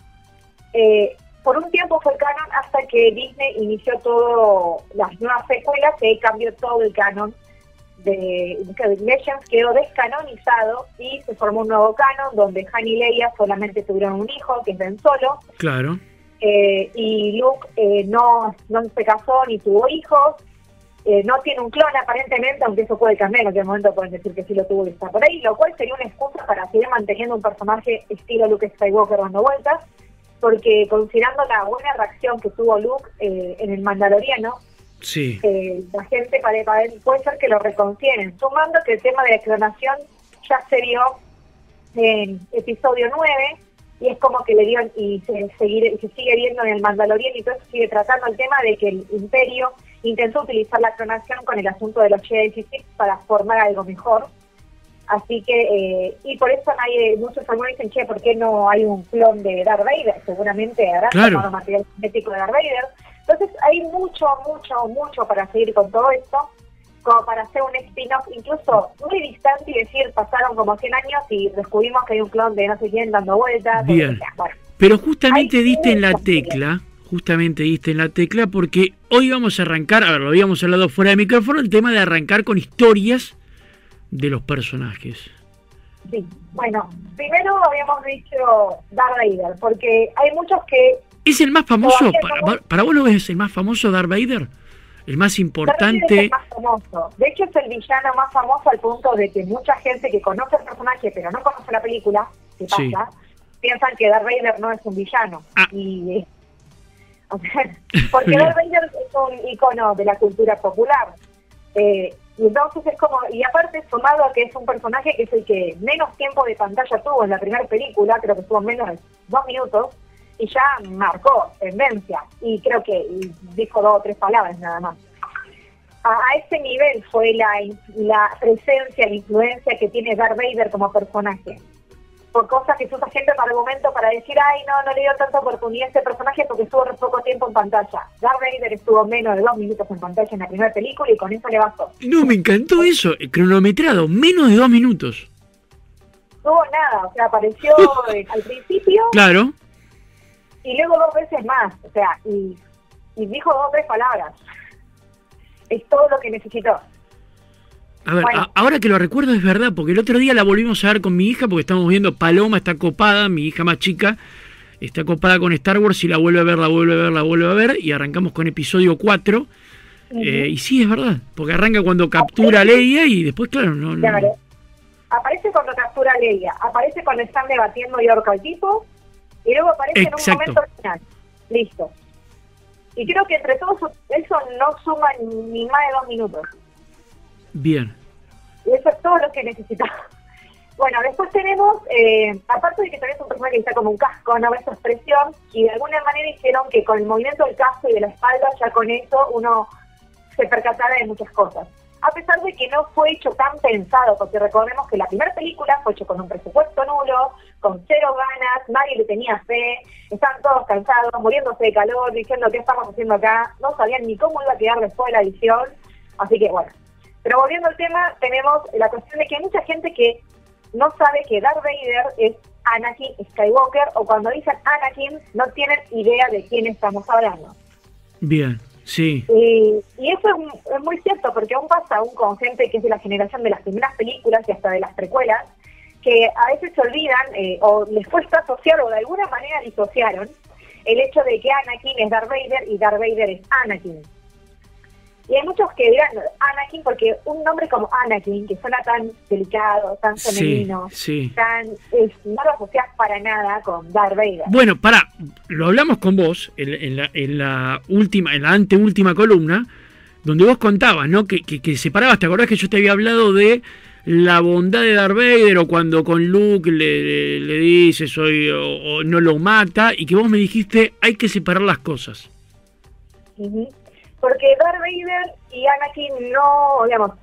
por un tiempo fue canon hasta que Disney inició todo las nuevas secuelas, que cambió todo el canon de Legends, quedó descanonizado y se formó un nuevo canon donde Han y Leia solamente tuvieron un hijo, que es Ben Solo. Claro. Y Luke no se casó ni tuvo hijos. No tiene un clon aparentemente, aunque eso puede cambiar, en cualquier momento pueden decir que sí lo tuvo y está por ahí, lo cual sería una excusa para seguir manteniendo un personaje estilo Luke Skywalker dando vueltas, porque considerando la buena reacción que tuvo Luke en el Mandaloriano, sí. La gente puede ser que lo reconsideren, sumando que el tema de la clonación ya se vio en episodio 9, y es como que le dio y se sigue viendo en el Mandaloriano, y entonces sigue tratando el tema de que el Imperio intentó utilizar la clonación con el asunto de los Jedi y Sith para formar algo mejor. Así que, y por eso muchos algunos dicen, che, ¿por qué no hay un clon de Darth Vader? Seguramente habrá tomado material genético de Darth Vader. Entonces hay mucho para seguir con todo esto, como para hacer un spin-off incluso muy distante y decir, pasaron como 100 años y descubrimos que hay un clon de no sé quién dando vueltas. Bien, bueno, pero justamente diste en la tecla, porque hoy vamos a arrancar, a ver, lo habíamos hablado fuera de micrófono, el tema de arrancar con historias de los personajes. Sí, bueno, primero habíamos dicho Darth Vader, porque hay muchos que... ¿Es el más famoso? ¿Para vos lo ves el más famoso, Darth Vader? ¿El más importante? Darth Vader es el más famoso. De hecho, es el villano más famoso al punto de que mucha gente que conoce el personaje pero no conoce la película, ¿qué pasa? Sí. Piensan que Darth Vader no es un villano. Porque Darth Vader es un icono de la cultura popular. Y entonces es como, y aparte sumado a que es un personaje que es el que menos tiempo de pantalla tuvo en la primera película, creo que tuvo menos de 2 minutos, y ya marcó tendencia, y creo que dijo 2 o 3 palabras nada más. A ese nivel fue la presencia, la influencia que tiene Darth Vader como personaje. Por cosas que se usa gente para argumento para decir, ay, no le dio tanta oportunidad a este personaje porque estuvo poco tiempo en pantalla. Darth Vader estuvo menos de 2 minutos en pantalla en la primera película y con eso le bastó. No, me encantó eso, cronometrado, menos de 2 minutos. No hubo nada, o sea, apareció al principio. Claro. Y luego 2 veces más, o sea, y dijo 2 o 3 palabras. Es todo lo que necesitó. A ver, ahora que lo recuerdo es verdad, porque el otro día la volvimos a ver con mi hija, porque estamos viendo Paloma, está copada, mi hija más chica, está copada con Star Wars y la vuelve a ver, y arrancamos con episodio 4, y sí, es verdad, porque arranca cuando captura a Leia y después, claro. Aparece cuando captura a Leia, aparece cuando están debatiendo y ahorca al tipo, y luego aparece en un momento final. Listo. Y creo que entre todos eso no suma ni más de 2 minutos. Bien. Y eso es todo lo que necesitamos. Bueno, después tenemos, aparte de que también es un personaje que está como un casco, no esa expresión, y de alguna manera hicieron que con el movimiento del casco y de la espalda, ya con eso uno se percatara de muchas cosas. A pesar de que no fue hecho tan pensado, porque recordemos que la primera película fue hecho con un presupuesto nulo, con 0 ganas, nadie le tenía fe, estaban todos cansados, muriéndose de calor, diciendo qué estamos haciendo acá, no sabían ni cómo iba a quedar después de la edición, así que bueno. Pero volviendo al tema, tenemos la cuestión de que hay mucha gente que no sabe que Darth Vader es Anakin Skywalker, o cuando dicen Anakin no tienen idea de quién estamos hablando. Bien, sí. Y eso es muy cierto, porque aún pasa con gente que es de la generación de las primeras películas y hasta de las precuelas, que a veces se olvidan o les cuesta asociar o de alguna manera disociaron el hecho de que Anakin es Darth Vader y Darth Vader es Anakin. Y hay muchos que dirán Anakin porque un nombre como Anakin, que suena tan delicado, tan femenino, no lo asocias para nada con Darth Vader. Bueno, lo hablamos con vos en la anteúltima columna, donde vos contabas, ¿no? Que separabas, ¿te acordás que yo te había hablado de la bondad de Darth Vader, o cuando con Luke le dice o no lo mata, y que vos me dijiste hay que separar las cosas? Porque Darth Vader y Anakin no, digamos,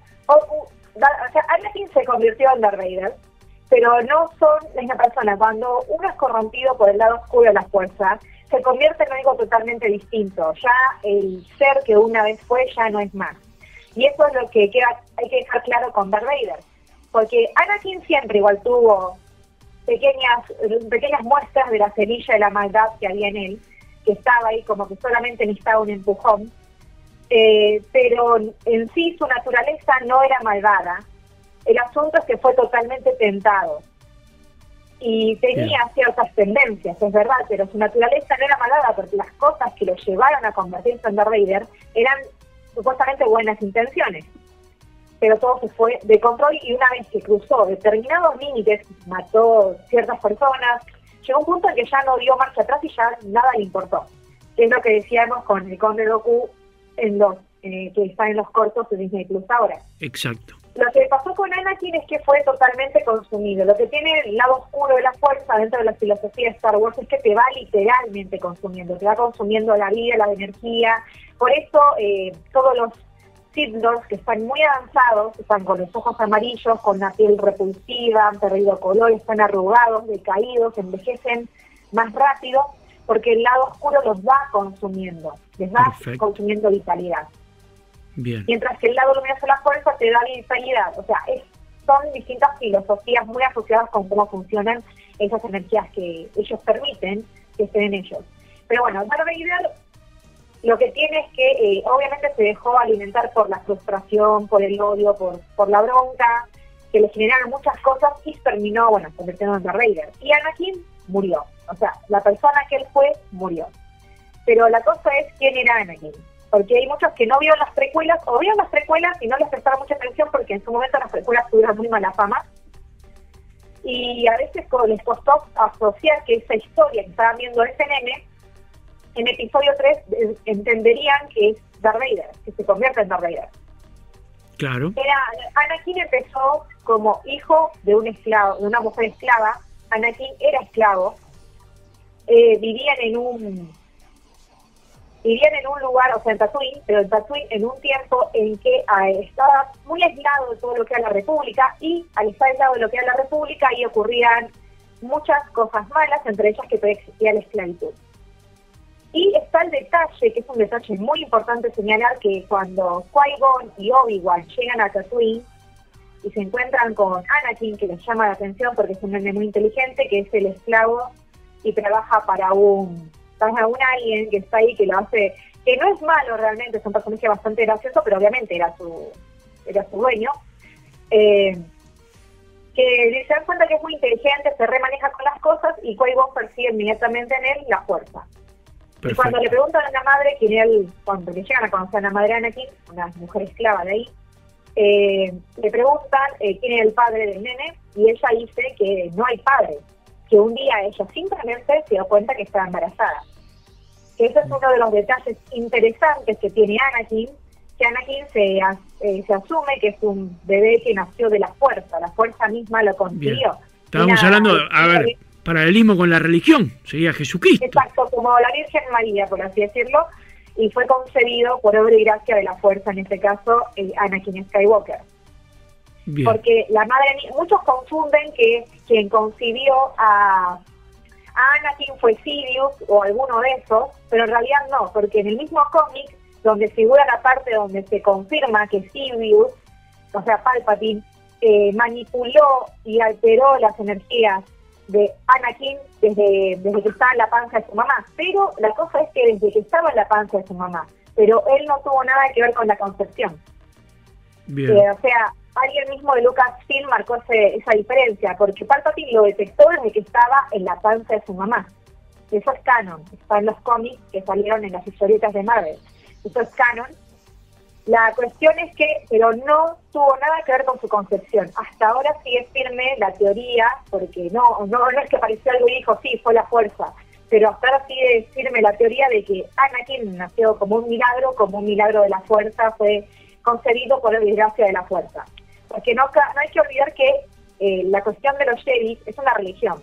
Anakin se convirtió en Darth Vader, pero no son la misma persona. Cuando uno es corrompido por el lado oscuro de la fuerza, se convierte en algo totalmente distinto. Ya el ser que una vez fue ya no es más. Y eso es lo que hay que dejar claro con Darth Vader. Porque Anakin siempre igual tuvo pequeñas muestras de la semilla de la maldad que había en él, que estaba ahí como que solamente necesitaba un empujón. Pero en sí su naturaleza no era malvada. El asunto es que fue totalmente tentado. Y tenía ciertas tendencias, es verdad, pero su naturaleza no era malvada porque las cosas que lo llevaron a convertirse en Darth Vader eran supuestamente buenas intenciones. Pero todo se fue de control y una vez que cruzó determinados límites, mató ciertas personas, llegó un punto en que ya no dio marcha atrás y ya nada le importó. Que es lo que decíamos con el Conde Dooku que está en los cortos de Disney Plus ahora. Exacto. Lo que pasó con Anakin es que fue totalmente consumido. Lo que tiene el lado oscuro de la fuerza dentro de la filosofía de Star Wars es que te va literalmente consumiendo, te va consumiendo la vida, la energía. Por eso todos los Sith Lords que están muy avanzados, están con los ojos amarillos, con la piel repulsiva, han perdido color, están arrugados, decaídos, envejecen más rápido, porque el lado oscuro los va consumiendo, les va consumiendo vitalidad. Bien. Mientras que el lado luminoso de la fuerza te da vitalidad. O sea, son distintas filosofías muy asociadas con cómo funcionan esas energías que ellos permiten que estén en ellos. Pero bueno, Darth Vader lo que tiene es que obviamente se dejó alimentar por la frustración, por el odio, por la bronca, que le generaron muchas cosas y terminó, convirtiendo en Darth Vader. Y Anakin murió. O sea, la persona que él fue murió. Pero la cosa es quién era Anakin. Porque hay muchos que no vieron las precuelas, o vieron las precuelas y no les prestaron mucha atención porque en su momento las precuelas tuvieron muy mala fama. Y a veces les costó asociar que esa historia que estaban viendo ese nene, en episodio 3 entenderían que es Darth Vader, que se convierte en Darth Vader. Claro. Anakin empezó como hijo de un esclavo, de una mujer esclava. Anakin era esclavo. Vivían en un lugar, o sea, en Tatooine, pero en Tatooine en un tiempo en que estaba muy aislado de todo lo que era la República, y al estar aislado de lo que era la República, ahí ocurrían muchas cosas malas, entre ellas que todavía existía la esclavitud. Y está el detalle, que es un detalle muy importante señalar, que cuando Qui-Gon y Obi-Wan llegan a Tatooine y se encuentran con Anakin, que les llama la atención porque es un nene muy inteligente, que es el esclavo y trabaja para un alien que está ahí, que lo hace, que no es malo realmente, es un personaje bastante gracioso, pero obviamente era su dueño, que se dan cuenta que es muy inteligente, se remaneja con las cosas, y Qui-Gon percibe inmediatamente en él la fuerza. Perfecto. Y cuando le preguntan a la madre quién era cuando le llegan a conocer a la madre de Anakin, una mujer esclava de ahí, le preguntan quién era el padre del nene, y ella dice que no hay padre, que un día ella simplemente se dio cuenta que estaba embarazada. Que ese es uno de los detalles interesantes que tiene Anakin, que Anakin se asume que es un bebé que nació de la fuerza misma lo consiguió. Estábamos hablando, paralelismo con la religión, sería Jesucristo. Exacto, como la Virgen María, por así decirlo, y fue concebido por obra y gracia de la fuerza, en este caso, Anakin Skywalker. Bien. Porque la madre, muchos confunden que quien concibió a Anakin fue Sidious o alguno de esos, pero en realidad no, porque en el mismo cómic, donde figura la parte donde se confirma que Sidious, o sea Palpatine, manipuló y alteró las energías de Anakin desde que estaba en la panza de su mamá, pero la cosa es que desde que estaba en la panza de su mamá, pero él no tuvo nada que ver con la concepción. Bien. O sea, alguien mismo de Lucasfilm marcó esa diferencia, porque Palpatine lo detectó desde que estaba en la panza de su mamá. Eso es canon, está en los cómics que salieron en las historietas de Marvel. Eso es canon. La cuestión es que, pero no tuvo nada que ver con su concepción. Hasta ahora sigue firme la teoría, porque no es que apareció algo y dijo, sí, fue la fuerza. Pero hasta ahora sigue firme la teoría de que Anakin nació como un milagro de la fuerza, fue concebido por la desgracia de la fuerza. Porque no hay que olvidar que la cuestión de los Jedi es una religión.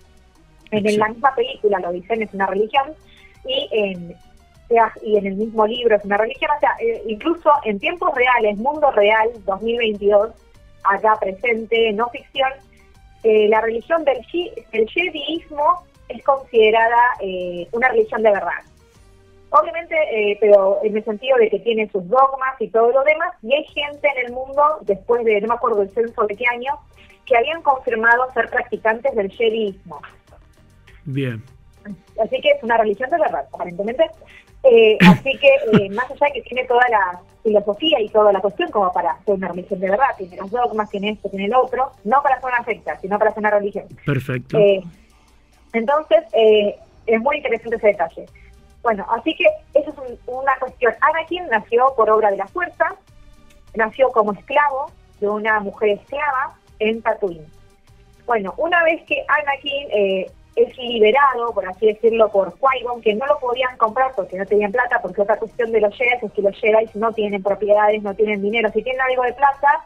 En la misma película lo dicen, es una religión, y en el mismo libro es una religión. O sea, incluso en tiempos reales, mundo real, 2022, acá presente, no ficción, la religión del Jediismo es considerada una religión de verdad. Obviamente, pero en el sentido de que tiene sus dogmas y todo lo demás, y hay gente en el mundo, después de, no me acuerdo el censo de qué año, que habían confirmado ser practicantes del Jediismo. Bien. Así que es una religión de verdad, aparentemente. Así que, más allá de que tiene toda la filosofía y toda la cuestión como para ser una religión de verdad, tiene los dogmas, tiene esto, tiene lo otro, no para ser una secta, sino para ser una religión. Perfecto. Entonces, es muy interesante ese detalle. Bueno, así que eso es una cuestión. Anakin nació por obra de la fuerza, nació como esclavo de una mujer esclava en Tatooine. Bueno, una vez que Anakin es liberado, por así decirlo, por Qui-Gon, que no lo podían comprar porque no tenían plata, porque otra cuestión de los Jedi es que los Jedi no tienen propiedades, no tienen dinero. Si tienen algo de plata,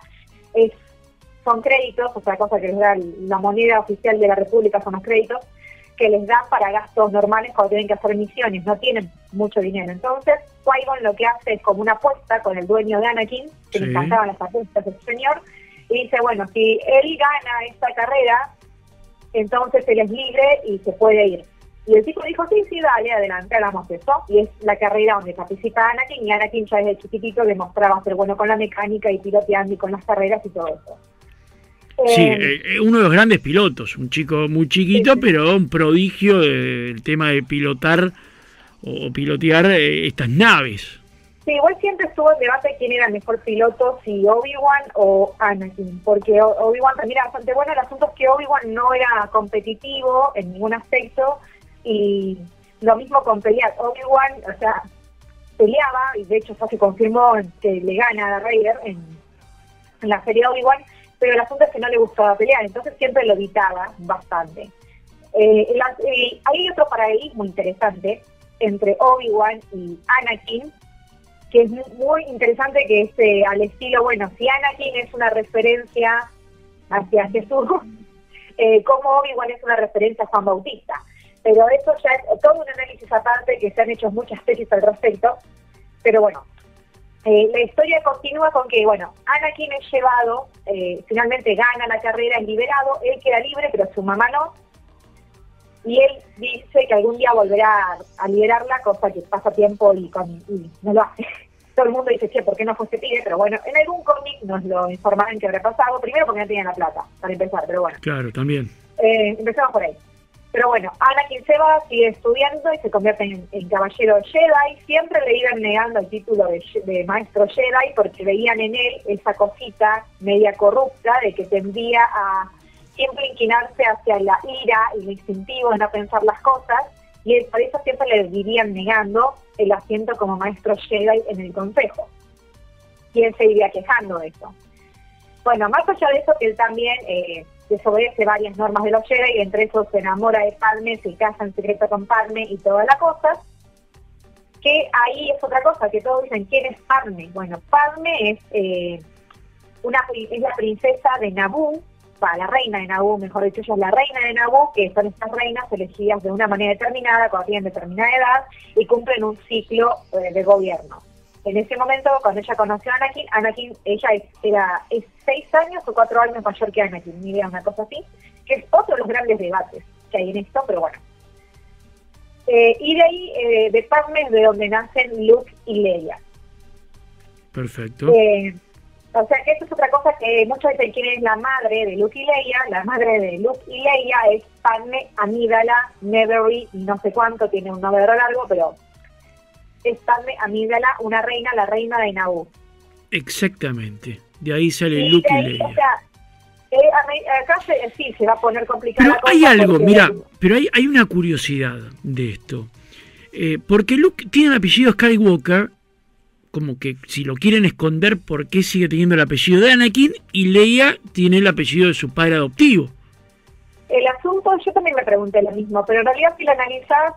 son créditos, otra cosa que les da la moneda oficial de la República son los créditos, que les dan para gastos normales cuando tienen que hacer misiones, no tienen mucho dinero. Entonces, Qui-Gon lo que hace es como una apuesta con el dueño de Anakin, que le encantaban las apuestas del señor, y dice, bueno, si él gana esta carrera, entonces él es libre y se puede ir. Y el tipo dijo, sí, dale, adelante, hagamos eso. Y es la carrera donde participa Anakin, y Anakin ya desde chiquitito demostraba ser bueno con la mecánica y piloteando y con las carreras y todo eso. Sí, uno de los grandes pilotos, un chico muy chiquito, pero un prodigio del tema de pilotar o pilotear estas naves. Sí, igual siempre estuvo en debate quién era el mejor piloto, si Obi-Wan o Anakin, porque Obi-Wan también era bastante bueno. El asunto es que Obi-Wan no era competitivo en ningún aspecto, y lo mismo con pelear. Obi-Wan, o sea, peleaba, y de hecho ya se confirmó que le gana a Darth Vader en la serie Obi-Wan, pero el asunto es que no le gustaba pelear, entonces siempre lo evitaba bastante. Hay otro paralelismo interesante entre Obi-Wan y Anakin, que es muy interesante, que es al estilo, bueno, si Anakin es una referencia hacia Jesús, como Obi-Wan es una referencia a Juan Bautista. Pero eso ya es todo un análisis aparte, que se han hecho muchas tesis al respecto. Pero bueno, la historia continúa con que, bueno, Anakin es llevado, finalmente gana la carrera, es liberado, él queda libre, pero su mamá no. Y él dice que algún día volverá a liberarla, cosa que pasa tiempo y no lo hace. Todo el mundo dice, che, ¿por qué no fue este pibe? Pero bueno, en algún cómic nos lo informaron que habrá pasado. Primero porque no tenían la plata, para empezar, pero bueno. Claro, también. Empezamos por ahí. Pero bueno, Anakin se va, sigue estudiando y se convierte en caballero Jedi. Siempre le iban negando el título de maestro Jedi porque veían en él esa cosita media corrupta de que tendía a siempre inclinarse hacia la ira y lo instintivo de no pensar las cosas, y por eso siempre le vivían negando el asiento como maestro Jedi en el consejo. Y él se iría quejando de eso. Bueno, más allá de eso, que él también desobedece varias normas de los Jedi, y entre esos se enamora de Padme, se casa en secreto con Padme y toda la cosa. Que ahí es otra cosa, que todos dicen, ¿quién es Padme? Bueno, Padme es la princesa de Naboo, la reina de Naboo, mejor dicho, ella es la reina de Naboo, que son estas reinas elegidas de una manera determinada, cuando tienen determinada edad, y cumplen un ciclo de gobierno. En ese momento, cuando ella conoció a Anakin, ella es 6 años o 4 años mayor que Anakin, ni idea, una cosa así, que es otro de los grandes debates que hay en esto, pero bueno. Y de ahí, de Padme es de donde nacen Luke y Leia. Perfecto. O sea que eso es otra cosa que muchos dicen quién es la madre de Luke y Leia. La madre de Luke y Leia es Padme Amidala Nevery, no sé cuánto, tiene un nombre largo, pero es Padme Amidala, una reina, la reina de Naboo. Exactamente. De ahí sale Luke y Leia. O sea, acá sí se va a poner complicado. Pero hay algo, mira, pero hay una curiosidad de esto. Porque Luke tiene el apellido Skywalker, como que si lo quieren esconder, ¿por qué sigue teniendo el apellido de Anakin? Y Leia tiene el apellido de su padre adoptivo. El asunto, yo también me pregunté lo mismo, pero en realidad si lo analizás,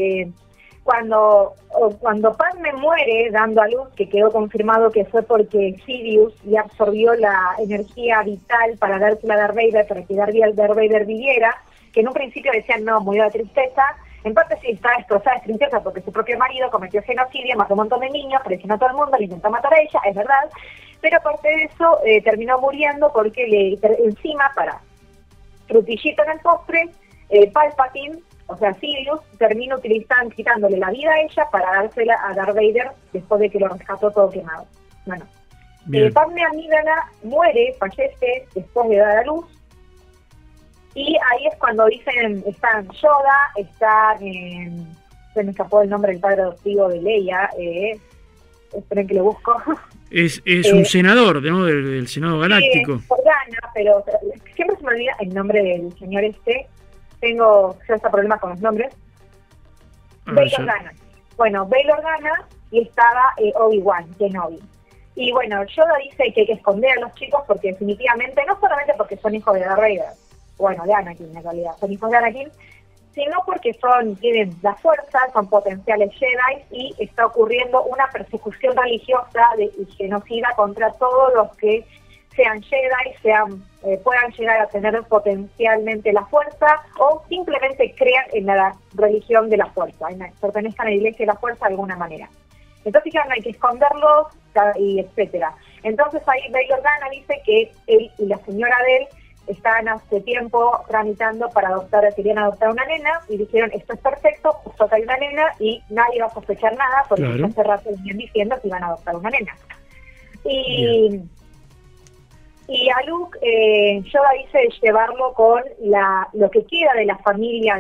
cuando Padme muere dando a luz, que quedó confirmado que fue porque Sidious le absorbió la energía vital para dársela a Darth Vader, para que Darth Vader viviera, que en un principio decían no, murió de tristeza. En parte sí está destrozada, es tristeza porque su propio marido cometió genocidio, mató un montón de niños, presionó a todo el mundo, le intentó matar a ella, es verdad. Pero aparte de eso, terminó muriendo porque encima, para frutillito en el postre, Palpatine, o sea, Sidious, termina quitándole la vida a ella para dársela a Darth Vader después de que lo rescató todo quemado. Bueno, Padme Amidala muere, fallece después de dar a luz. Y ahí es cuando dicen, están Yoda, se me escapó el nombre del padre adoptivo de Leia, esperen que lo busco. Es un senador, ¿no? del Senado Galáctico. Sí, Organa, pero siempre se me olvida el nombre del señor tengo cierto problema con los nombres. Bail Organa. Bueno, Bail Organa y estaba Obi-Wan, Kenobi. Y bueno, Yoda dice que hay que esconder a los chicos porque definitivamente, no solamente porque son hijos de Darth Vader, bueno, de Anakin en realidad, son hijos de Anakin, sino porque tienen la fuerza, son potenciales Jedi y está ocurriendo una persecución religiosa y genocida contra todos los que sean Jedi, puedan llegar a tener potencialmente la fuerza o simplemente crean en la religión de la fuerza, pertenezcan a la iglesia de la fuerza de alguna manera. Entonces ya no hay que esconderlos y etcétera. Entonces ahí Bail Organa dice que él y la señora de él estaban hace tiempo tramitando querían adoptar una nena y dijeron esto es perfecto, justo acá hay una nena y nadie va a sospechar nada porque claro, hace rato venían diciendo que iban a adoptar una nena. Y a Luke, Yoda dice llevarlo con lo que queda de la familia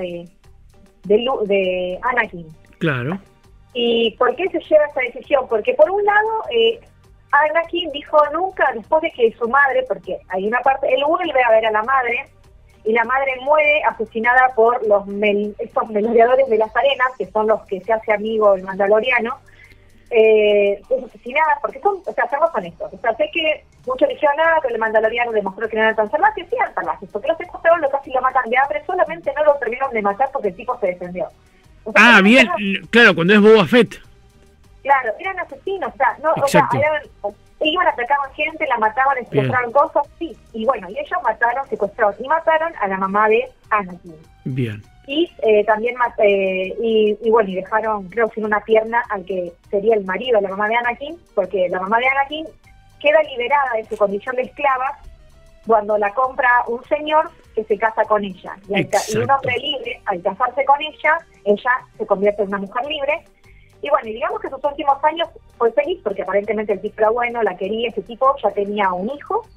de Anakin. Claro. ¿Y por qué se lleva esa decisión? Porque por un lado, Anakin dijo nunca, después de que su madre, porque hay una parte, él vuelve a ver a la madre, y la madre muere asesinada por estos merodeadores de las arenas, que son los que se hace amigo el mandaloriano, es asesinada, porque seamos honestos, sé que muchos dijeron que el mandaloriano demostró que no eran tan salvajes, sí eran salvajes, porque los secuestraron, casi lo matan de hambre, solamente no lo terminaron de matar porque el tipo se defendió. Bien, claro, cuando es Boba Fett. Claro, eran asesinos, iban, atacaban gente, la mataban, secuestraban cosas, sí, y bueno, y ellos secuestraron y mataron a la mamá de Anakin. Bien. Y también y dejaron, creo, sin una pierna al que sería el marido de la mamá de Anakin, porque la mamá de Anakin queda liberada de su condición de esclava cuando la compra un señor que se casa con ella. Y un hombre libre, al casarse con ella se convierte en una mujer libre. Y bueno, y digamos que sus últimos años fue feliz porque aparentemente el tipo era bueno, la quería, ese tipo ya tenía un hijo.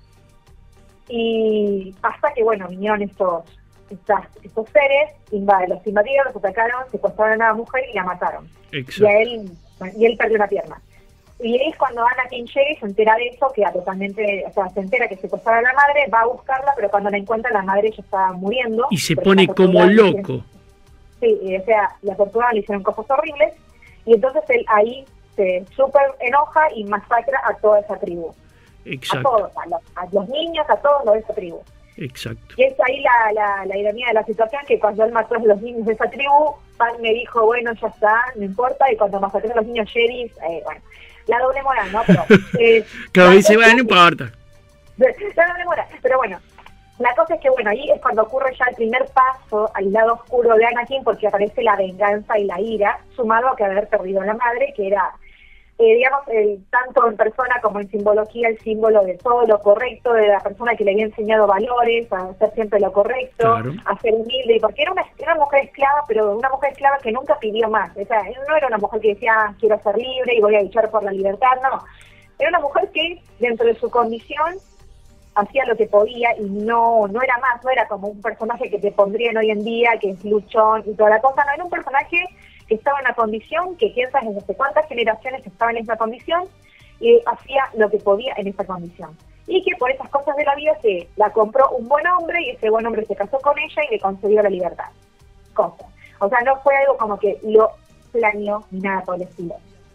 Y hasta que, vinieron estos seres, los invadieron, los atacaron, secuestraron a la mujer y la mataron. Exacto. Y él perdió una pierna. Y es cuando Anakin llega y se entera de eso, que totalmente, se entera que secuestraron a la madre, va a buscarla, pero cuando la encuentra la madre ya está muriendo. Y se pone como loco. Sí, la torturaron, le hicieron cosas horribles, y entonces él ahí se súper enoja y masacra a toda esa tribu. Exacto. A todos, a los niños, a todos los de esa tribu. Exacto. Y es ahí la ironía de la situación, que cuando él mató a los niños de esa tribu, Pan me dijo, bueno, ya está, no importa, y cuando masacró a los niños Jedi, la doble moral, ¿no? Pero, claro, dice, no importa. La doble moral, pero bueno, la cosa es que, ahí es cuando ocurre ya el primer paso al lado oscuro de Anakin, porque aparece la venganza y la ira, sumado a que haber perdido a la madre, que era, tanto en persona como en simbología, el símbolo de todo lo correcto, de la persona que le había enseñado valores, a hacer siempre lo correcto, claro, a ser humilde, porque era una mujer esclava, pero una mujer esclava que nunca pidió más. No era una mujer que decía, quiero ser libre y voy a luchar por la libertad, no. Era una mujer que dentro de su condición hacía lo que podía y no era más, no era como un personaje que te pondrían hoy en día, que es luchón y toda la cosa, no, era un personaje que estaba en una condición, que quién sabe desde cuántas generaciones estaba en esa condición, y hacía lo que podía en esa condición. Y que por esas cosas de la vida se la compró un buen hombre, y ese buen hombre se casó con ella y le concedió la libertad. Cosa. O sea, no fue algo como que lo planeó ni nada por el estilo.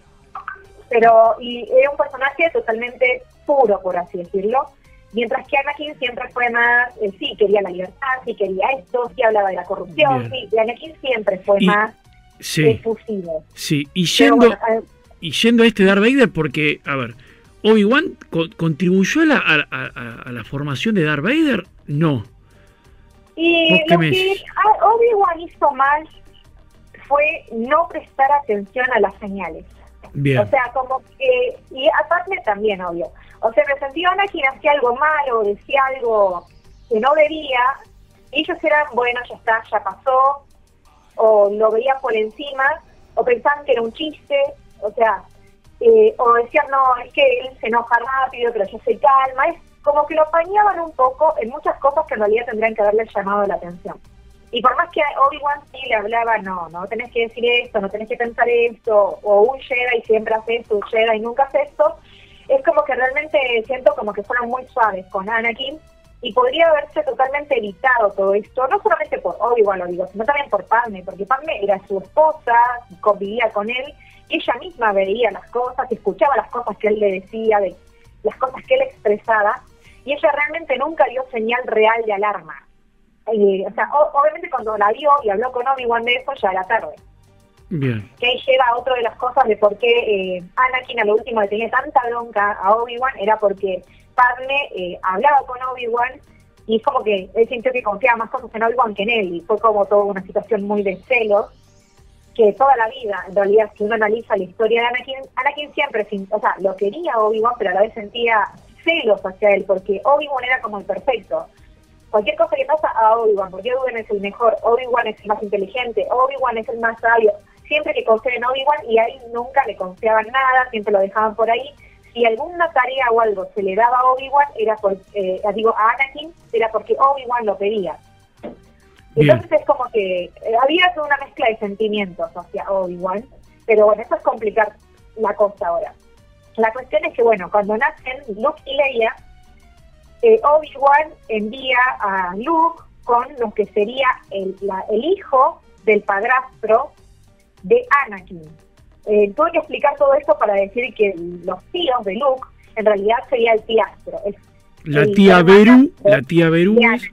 Pero, y era un personaje totalmente puro, por así decirlo, mientras que Anakin siempre fue más, sí, quería la libertad, sí quería esto, sí hablaba de la corrupción, bien. sí, Anakin siempre fue más efusivo. Sí, y yendo a este Darth Vader, porque, a ver, ¿Obi-Wan contribuyó a la formación de Darth Vader? No. Y lo que Obi-Wan hizo mal fue no prestar atención a las señales. Bien. O sea, como que, y aparte también, obvio, o sea, me sentía Anakin hacía algo malo, decía algo que no debía, y ellos eran, bueno, ya está, ya pasó, o lo veían por encima, o pensaban que era un chiste, o sea, o decían, no, es que él se enoja rápido, pero ya se calma, es como que lo apañaban un poco en muchas cosas que en realidad tendrían que haberle llamado la atención. Y por más que a Obi-Wan sí le hablaba, no tenés que decir esto, no tenés que pensar esto, o un Jedi siempre hace esto, un Jedi nunca hace esto, es como que realmente siento como que fueron muy suaves con Anakin, y podría haberse totalmente evitado todo esto, no solamente por Obi-Wan lo digo, sino también por Padme, porque Padme era su esposa, convivía con él, y ella misma veía las cosas, escuchaba las cosas que él le decía, de las cosas que él expresaba, y ella realmente nunca dio señal real de alarma. O sea, obviamente cuando la vio y habló con Obi-Wan de eso, ya era tarde. Bien. Que ahí llega a otra de las cosas de por qué Anakin a lo último le tenía tanta bronca a Obi-Wan, era porque Padme hablaba con Obi-Wan y es como que él sintió que confiaba más cosas en Obi-Wan que en él, y fue como toda una situación muy de celos, que toda la vida, en realidad, si uno analiza la historia de Anakin siempre, o sea, lo quería Obi-Wan, pero a la vez sentía celos hacia él, porque Obi-Wan era como el perfecto. Cualquier cosa que pasa a Obi-Wan, porque Obi-Wan es el mejor, Obi-Wan es el más inteligente, Obi-Wan es el más sabio, siempre que confiaban en Obi-Wan, y ahí nunca le confiaban nada, siempre lo dejaban por ahí. Si alguna tarea o algo se le daba a Obi-Wan, era a Anakin, era porque Obi-Wan lo pedía. Bien. Entonces es como que había toda una mezcla de sentimientos hacia Obi-Wan, pero bueno, eso es complicar la cosa ahora. La cuestión es que, bueno, cuando nacen Luke y Leia, Obi-Wan envía a Luke con lo que sería el hijo del padrastro de Anakin. Tuve que explicar todo esto para decir que los tíos de Luke en realidad sería el tiastro. La tía Beru es...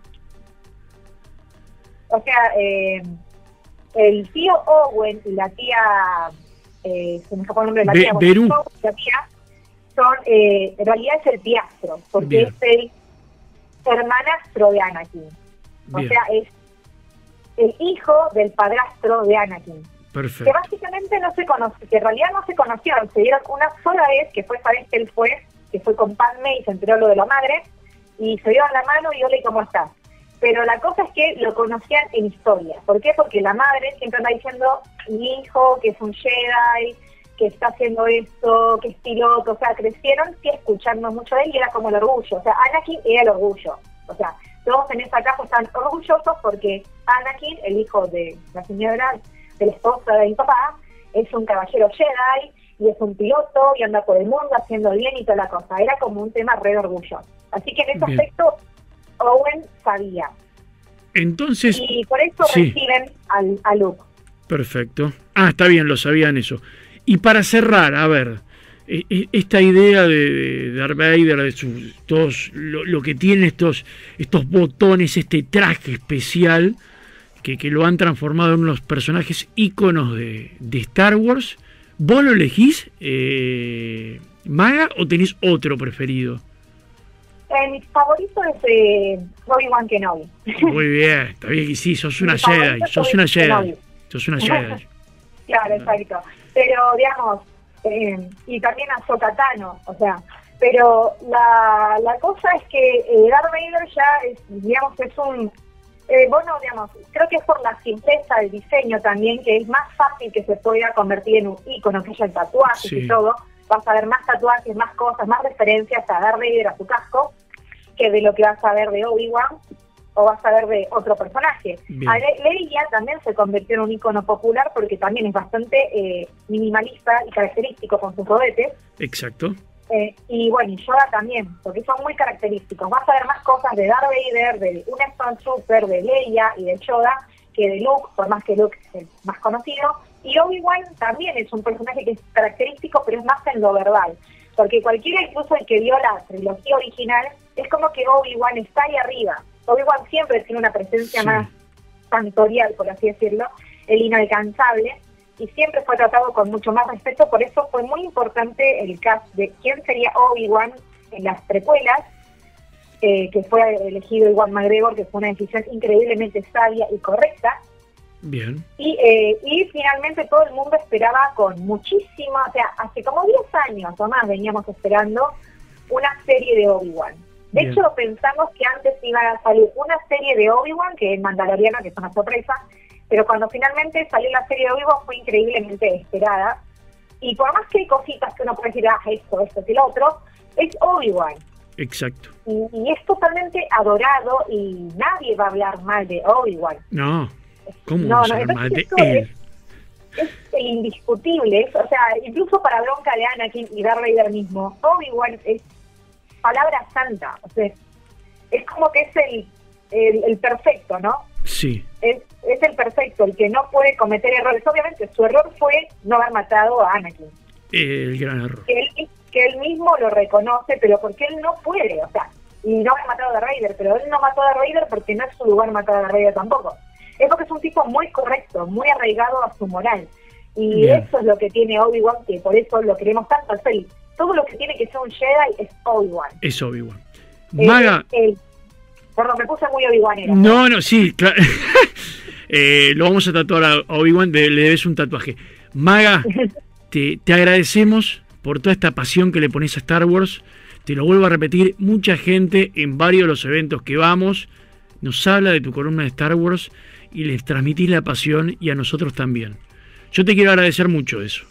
O sea, el tío Owen y la tía, se me escapó el nombre de la tía, Beru. La tía son, en realidad es el tiastro, porque Bien. es el hermanastro de Anakin. Bien. O sea, es el hijo del padrastro de Anakin. Perfecto. Que básicamente no se conoce, que en realidad no se conocieron, se dieron una sola vez, que fue esa vez que él fue, que fue con Padme y se enteró lo de la madre, y se dieron la mano y hola, ¿y cómo estás? Pero la cosa es que lo conocían en historia. ¿Por qué? Porque la madre siempre anda diciendo, mi hijo, que es un Jedi, que está haciendo esto, que es piloto, o sea, crecieron sí escuchando mucho de él y era como el orgullo. O sea, Anakin era el orgullo. O sea, todos en esa casa están orgullosos porque Anakin, el hijo de la señora, de la esposa de mi papá, es un caballero Jedi y es un piloto y anda por el mundo haciendo bien y toda la cosa. Era como un tema re de orgullo. Así que en ese Bien. aspecto Owen sabía. Entonces... Y por eso sí. reciben a Luke. Perfecto. Ah, está bien, lo sabían eso. Y para cerrar, a ver, esta idea de Darth Vader, de todos lo que tiene estos botones, este traje especial, que lo han transformado en unos personajes íconos de Star Wars, ¿vos lo elegís, Maga, o tenés otro preferido? Mi favorito es Obi-Wan Kenobi. Muy bien, está bien que sí, sos una Mi Jedi, favorito es sos una Kenobi. Jedi, sos una Jedi. Claro, exacto. Pero, digamos, y también a Sokatano, o sea, pero la cosa es que Darth Vader ya es, digamos, es un... bueno, digamos, creo que es por la simpleza del diseño también, que es más fácil que se pueda convertir en un ícono, que haya tatuajes Sí. y todo, vas a ver más tatuajes, más cosas, más referencias a Darth Vader, a su casco, que de lo que vas a ver de Obi-Wan o vas a ver de otro personaje. A Leia también se convirtió en un icono popular porque también es bastante minimalista y característico con sus rodetes. Exacto. Y bueno, y Yoda también, porque son muy característicos. Vas a ver más cosas de Darth Vader, de un Stormtrooper, de Leia y de Yoda, que de Luke, por más que Luke es el más conocido. Y Obi-Wan también es un personaje que es característico, pero es más en lo verbal. Porque cualquiera, incluso el que vio la trilogía original, es como que Obi-Wan está ahí arriba. Obi-Wan siempre tiene una presencia más santorial, por así decirlo, el inalcanzable, y siempre fue tratado con mucho más respeto. Por eso fue muy importante el cast de quién sería Obi-Wan en las precuelas, que fue elegido Ewan McGregor, que fue una decisión increíblemente sabia y correcta. Bien. Y finalmente todo el mundo esperaba con muchísima, o sea, hace como 10 años o más veníamos esperando una serie de Obi-Wan. De hecho, pensamos que antes iba a salir una serie de Obi-Wan, que es Mandaloriano, que es una sorpresa, pero cuando finalmente salió la serie de Obi-Wan fue increíblemente esperada. Y por más que hay cositas que uno puede decir, esto y lo otro, es Obi-Wan. Exacto. Y es totalmente adorado y nadie va a hablar mal de Obi-Wan. No, ¿cómo no, hablar mal de él? Es indiscutible, o sea, incluso para bronca de Anakin y Darth Vader mismo, Obi-Wan es palabra santa, o sea, es como que es el perfecto, ¿no? Sí. Es el perfecto, el que no puede cometer errores. Obviamente su error fue no haber matado a Anakin. El gran error. Que él mismo lo reconoce, pero porque él no puede, o sea, y no haber matado a Darth Vader, pero él no mató a Darth Vader porque no es su lugar matar a Darth Vader tampoco. Es porque es un tipo muy correcto, muy arraigado a su moral. Y eso es lo que tiene Obi-Wan, que por eso lo queremos tanto. Es él. Todo lo que tiene que ser un Jedi es Obi-Wan. Es Obi-Wan. Maga. Perdón, me puse muy Obi-Wanera. No, sí, claro. Lo vamos a tatuar a Obi-Wan, le debes un tatuaje. Maga, te agradecemos por toda esta pasión que le pones a Star Wars. Te lo vuelvo a repetir, mucha gente en varios de los eventos que vamos nos habla de tu columna de Star Wars y les transmitís la pasión, y a nosotros también. Yo te quiero agradecer mucho eso.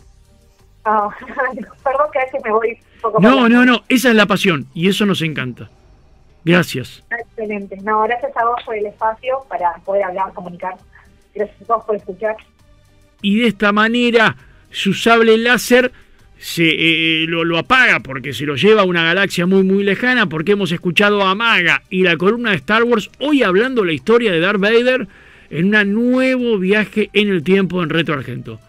Perdón que a veces me voy un poco... No, esa es la pasión y eso nos encanta. Gracias. Excelente. No, gracias a vos por el espacio para poder hablar, comunicar. Gracias a vos por escuchar. Y de esta manera su sable láser lo apaga porque se lo lleva a una galaxia muy muy lejana, porque hemos escuchado a Maga y la columna de Star Wars hoy hablando la historia de Darth Vader en un nuevo viaje en el tiempo en Retro Argento.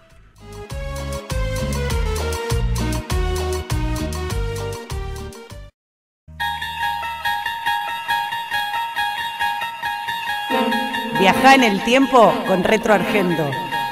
Viajá en el tiempo con Retro Argento.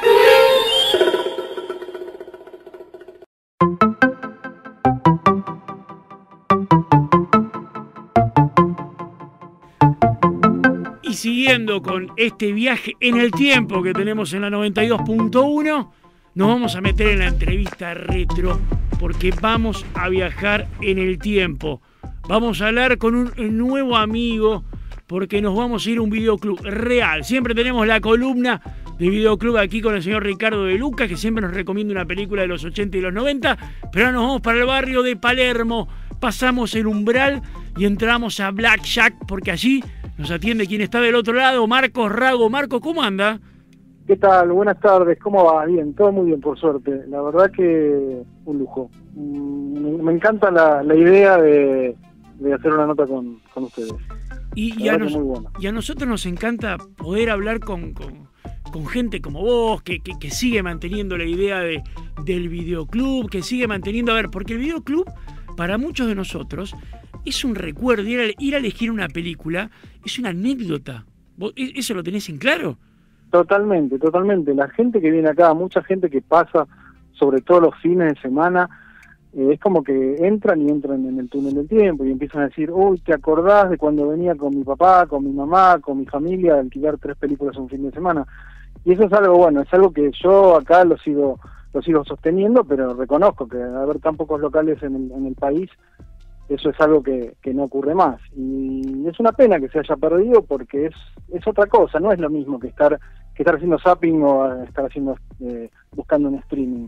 Y siguiendo con este viaje en el tiempo que tenemos en la 92.1, nos vamos a meter en la entrevista retro porque vamos a viajar en el tiempo. Vamos a hablar con un nuevo amigo porque nos vamos a ir a un videoclub real. Siempre tenemos la columna de videoclub aquí con el señor Ricardo de Lucas, que siempre nos recomienda una película de los 80 y los 90, pero ahora nos vamos para el barrio de Palermo, pasamos el umbral y entramos a Blackjack, porque allí nos atiende quien está del otro lado, Marcos Rago. Marcos, ¿cómo anda? ¿Qué tal? Buenas tardes, ¿cómo va? Bien, todo muy bien, por suerte. La verdad que un lujo. Me encanta la idea de hacer una nota con ustedes. Y a nosotros nos encanta poder hablar con gente como vos, que sigue manteniendo la idea del videoclub, que sigue manteniendo... A ver, porque el videoclub, para muchos de nosotros, es un recuerdo. Ir a elegir una película es una anécdota. ¿Vos eso lo tenés en claro? Totalmente. La gente que viene acá, mucha gente que pasa, sobre todo los fines de semana, es como que entran en el túnel del tiempo y empiezan a decir, uy, ¿te acordás de cuando venía con mi papá, con mi mamá, con mi familia a alquilar 3 películas un fin de semana? Y eso es algo bueno, es algo que yo acá lo sigo sosteniendo, pero reconozco que haber tan pocos locales en el país, eso es algo que no ocurre más. Y es una pena que se haya perdido porque es otra cosa, no es lo mismo que estar haciendo zapping o estar buscando un streaming.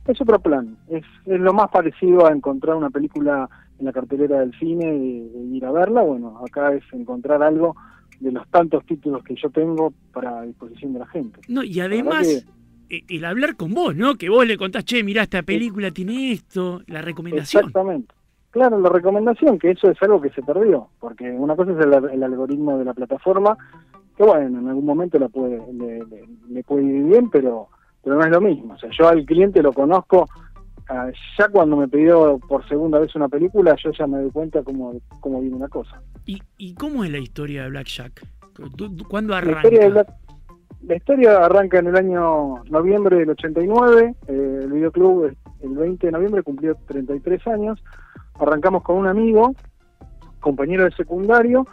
Es otro plan, es lo más parecido a encontrar una película en la cartelera del cine y ir a verla. Bueno, acá es encontrar algo de los tantos títulos que yo tengo para disposición de la gente. No, y además, el hablar con vos, ¿no? Que vos le contás, che, mirá, esta película tiene esto, la recomendación. Exactamente. Claro, la recomendación, que eso es algo que se perdió, porque una cosa es el algoritmo de la plataforma, que bueno, en algún momento le puede ir bien, pero no es lo mismo. O sea, yo al cliente lo conozco, ya cuando me pidió por segunda vez una película, yo ya me doy cuenta cómo viene una cosa. ¿Y cómo es la historia de Blackjack? ¿Cuándo arranca? La historia arranca en el año noviembre del 89, el videoclub el 20 de noviembre cumplió 33 años, arrancamos con un amigo, compañero de secundario,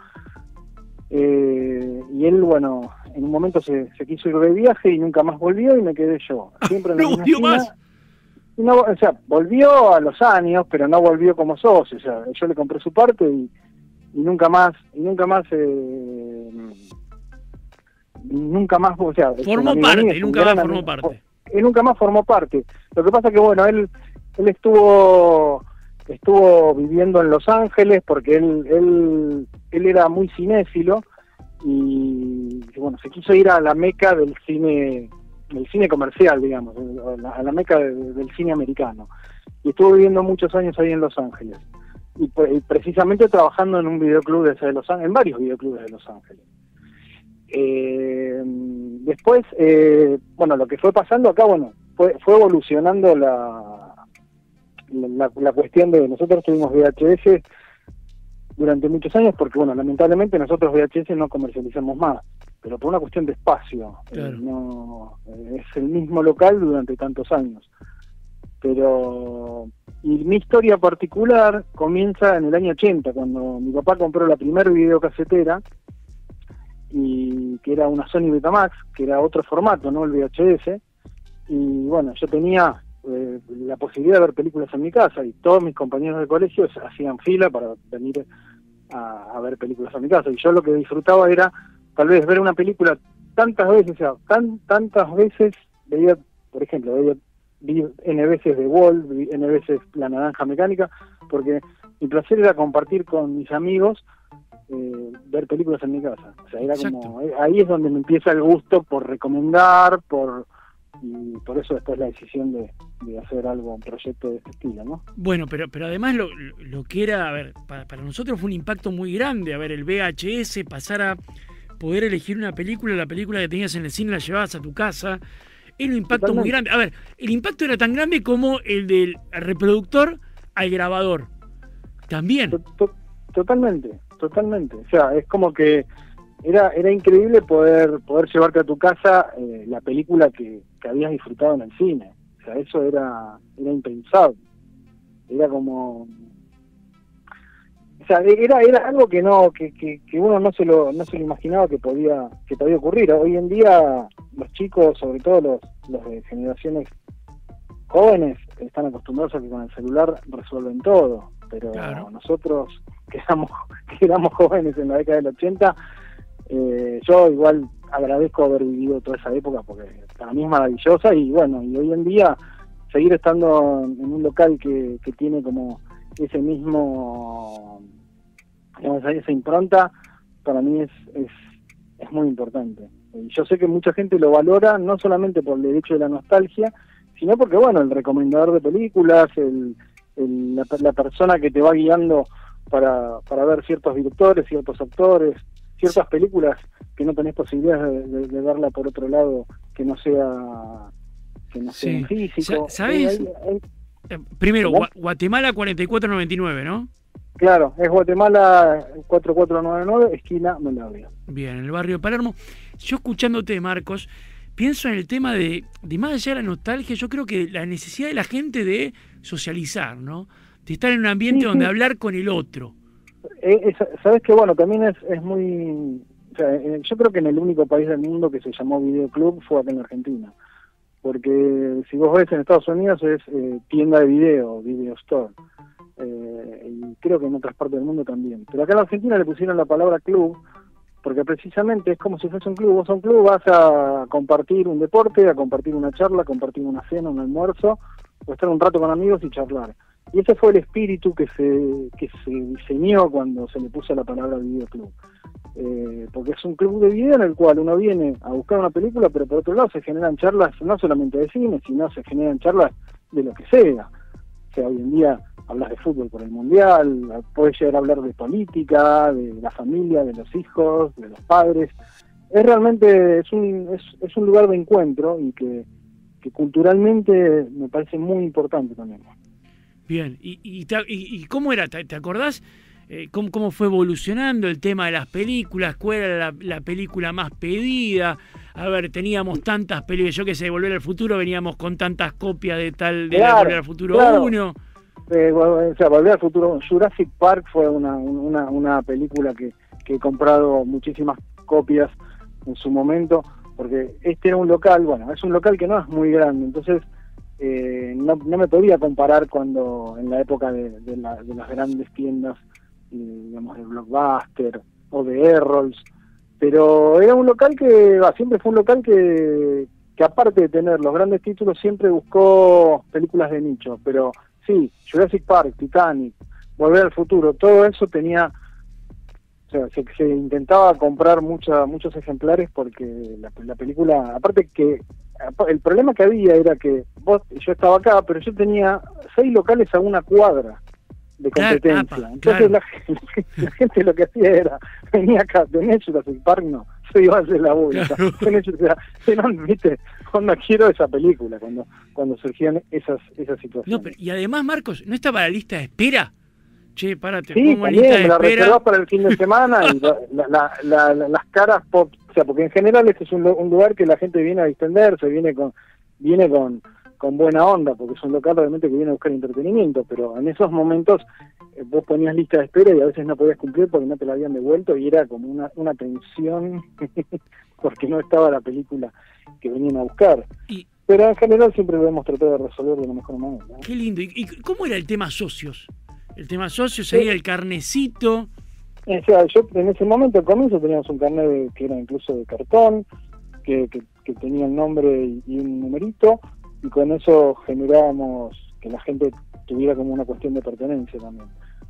y él, bueno, en un momento se quiso ir de viaje y nunca más volvió y me quedé yo. Siempre en la misma esquina. Más. No, o sea, volvió a los años, pero no volvió como socio. O sea, yo le compré su parte y nunca más, o sea, formó parte, nunca más formó parte. Él nunca más formó parte. Lo que pasa que, bueno, él estuvo viviendo en Los Ángeles porque él era muy cinéfilo y bueno, se quiso ir a la meca del cine comercial, digamos, a la meca del cine americano, y estuvo viviendo muchos años ahí en Los Ángeles y precisamente trabajando en un videoclub de Los Ángeles, en varios videoclubes de Los Ángeles. Después, bueno, lo que fue pasando acá, bueno, fue evolucionando la cuestión de nosotros tuvimos VHS durante muchos años porque, bueno, lamentablemente nosotros VHS no comercializamos más, pero por una cuestión de espacio. Claro. No es el mismo local durante tantos años. Y mi historia particular comienza en el año 80, cuando mi papá compró la primera videocasetera, y que era una Sony Betamax, que era otro formato, no el VHS, y bueno, yo tenía la posibilidad de ver películas en mi casa y todos mis compañeros de colegio hacían fila para venir a ver películas en mi casa, y yo lo que disfrutaba era tal vez ver una película tantas veces, o sea, tantas veces veía, por ejemplo, vi N veces The Wall, vi N veces La Naranja Mecánica, porque mi placer era compartir con mis amigos ver películas en mi casa. O sea, era Exacto. como, ahí es donde me empieza el gusto por recomendar, y por eso después la decisión de hacer un proyecto de este estilo, ¿no? Bueno, pero además lo que era, a ver, para nosotros fue un impacto muy grande, a ver, el VHS, pasar a poder elegir una película, la película que tenías en el cine la llevabas a tu casa, era un impacto muy grande. A ver, el impacto era tan grande como el del reproductor al grabador. También. Totalmente. O sea, es como que era increíble poder llevarte a tu casa la película que habías disfrutado en el cine. O sea, eso era impensable. Era como, o sea, era algo que uno no se lo imaginaba que podía ocurrir. Hoy en día los chicos, sobre todo los de generaciones jóvenes, están acostumbrados a que con el celular resuelven todo, pero claro, nosotros que éramos jóvenes en la década del 80, yo igual agradezco haber vivido toda esa época porque para mí es maravillosa, y bueno, y hoy en día seguir estando en un local que tiene como ese mismo, digamos, esa impronta, para mí es muy importante. Y yo sé que mucha gente lo valora no solamente por el hecho de la nostalgia, sino porque, bueno, el recomendador de películas, la persona que te va guiando para ver ciertos directores, ciertos actores, ciertas películas que no tenés posibilidad de verla por otro lado que no sea en físico. ¿Sabes? Primero, Guatemala 4499, ¿no? Claro, es Guatemala 4499, esquina Melavia. Bien, en el barrio de Palermo. Yo escuchándote, Marcos, pienso en el tema de más allá de la nostalgia, yo creo que la necesidad de la gente de socializar, ¿no? De estar en un ambiente donde hablar con el otro. Sabes que, bueno, también es muy... O sea, yo creo que en el único país del mundo que se llamó videoclub fue acá en Argentina. Porque si vos ves en Estados Unidos es tienda de video store. Y creo que en otras partes del mundo también. Pero acá en Argentina le pusieron la palabra club, porque precisamente es como si fuese un club. Vos a un club vas a compartir un deporte, a compartir una charla, a compartir una cena, un almuerzo, o estar un rato con amigos y charlar. Y ese fue el espíritu que se diseñó cuando se le puso la palabra videoclub. Porque es un club de video en el cual uno viene a buscar una película, pero por otro lado se generan charlas no solamente de cine, sino se generan charlas de lo que sea. O sea, hoy en día hablas de fútbol por el mundial, puedes llegar a hablar de política, de la familia, de los hijos, de los padres. Es realmente es un lugar de encuentro y que culturalmente me parece muy importante también. Bien, ¿y cómo era? ¿Te acordás cómo fue evolucionando el tema de las películas? ¿Cuál era la película más pedida? A ver, teníamos tantas películas, yo que sé, Volver al Futuro, veníamos con tantas copias de Volver al Futuro 1. O sea, Volver al Futuro, Jurassic Park fue una película que he comprado muchísimas copias en su momento, porque este era un local, bueno, es un local que no es muy grande, entonces no me podía comparar cuando en la época de las grandes tiendas, digamos, de Blockbuster o de Errols, pero era un local que siempre fue un local que aparte de tener los grandes títulos siempre buscó películas de nicho, pero sí, Jurassic Park, Titanic, Volver al Futuro, todo eso tenía, o sea, se intentaba comprar muchos ejemplares porque la película, aparte que el problema que había era que yo estaba acá, pero yo tenía 6 locales a una cuadra de competencia. Entonces la gente lo que hacía era, venía acá, tenés Jurassic Park, no, se iba a hacer la vuelta. ¿Viste? Cuando quiero esa película, cuando surgían esas situaciones. No, y además, Marcos, ¿no estaba la lista de espera? Che, párate, sí, pongo lista de me la espera. reservás para el fin de semana y las caras pop, o sea, porque en general este es un lugar que la gente viene a distenderse, viene con buena onda, porque es un local realmente que viene a buscar entretenimiento, pero en esos momentos vos ponías lista de espera y a veces no podías cumplir porque no te la habían devuelto y era como una tensión porque no estaba la película que venían a buscar. Pero en general siempre lo hemos tratado de resolver de la mejor manera, ¿no? Qué lindo. ¿Y cómo era el tema socios? El tema socios sería el carnecito. O sea, yo en ese momento al comienzo teníamos un carnet que era incluso de cartón, que tenía el nombre y un numerito, y con eso generábamos que la gente tuviera como una cuestión de pertenencia también.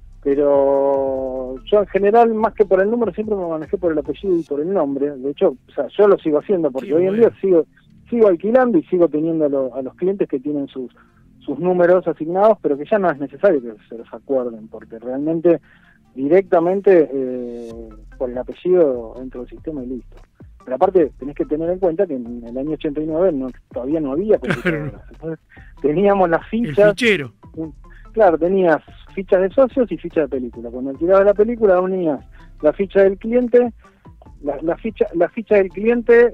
Pero yo en general, más que por el número, siempre me manejé por el apellido y por el nombre. De hecho, o sea, yo lo sigo haciendo porque hoy en día sigo alquilando y sigo teniendo a los clientes que tienen sus números asignados, pero que ya no es necesario que se los acuerden, porque realmente directamente por el apellido dentro del sistema y listo. Pero aparte tenés que tener en cuenta que en el año 89 todavía no había computadoras. Entonces teníamos las fichas. El fichero. Claro, tenías fichas de socios y fichas de película. Cuando alquilabas la película unías la ficha del cliente, la ficha del cliente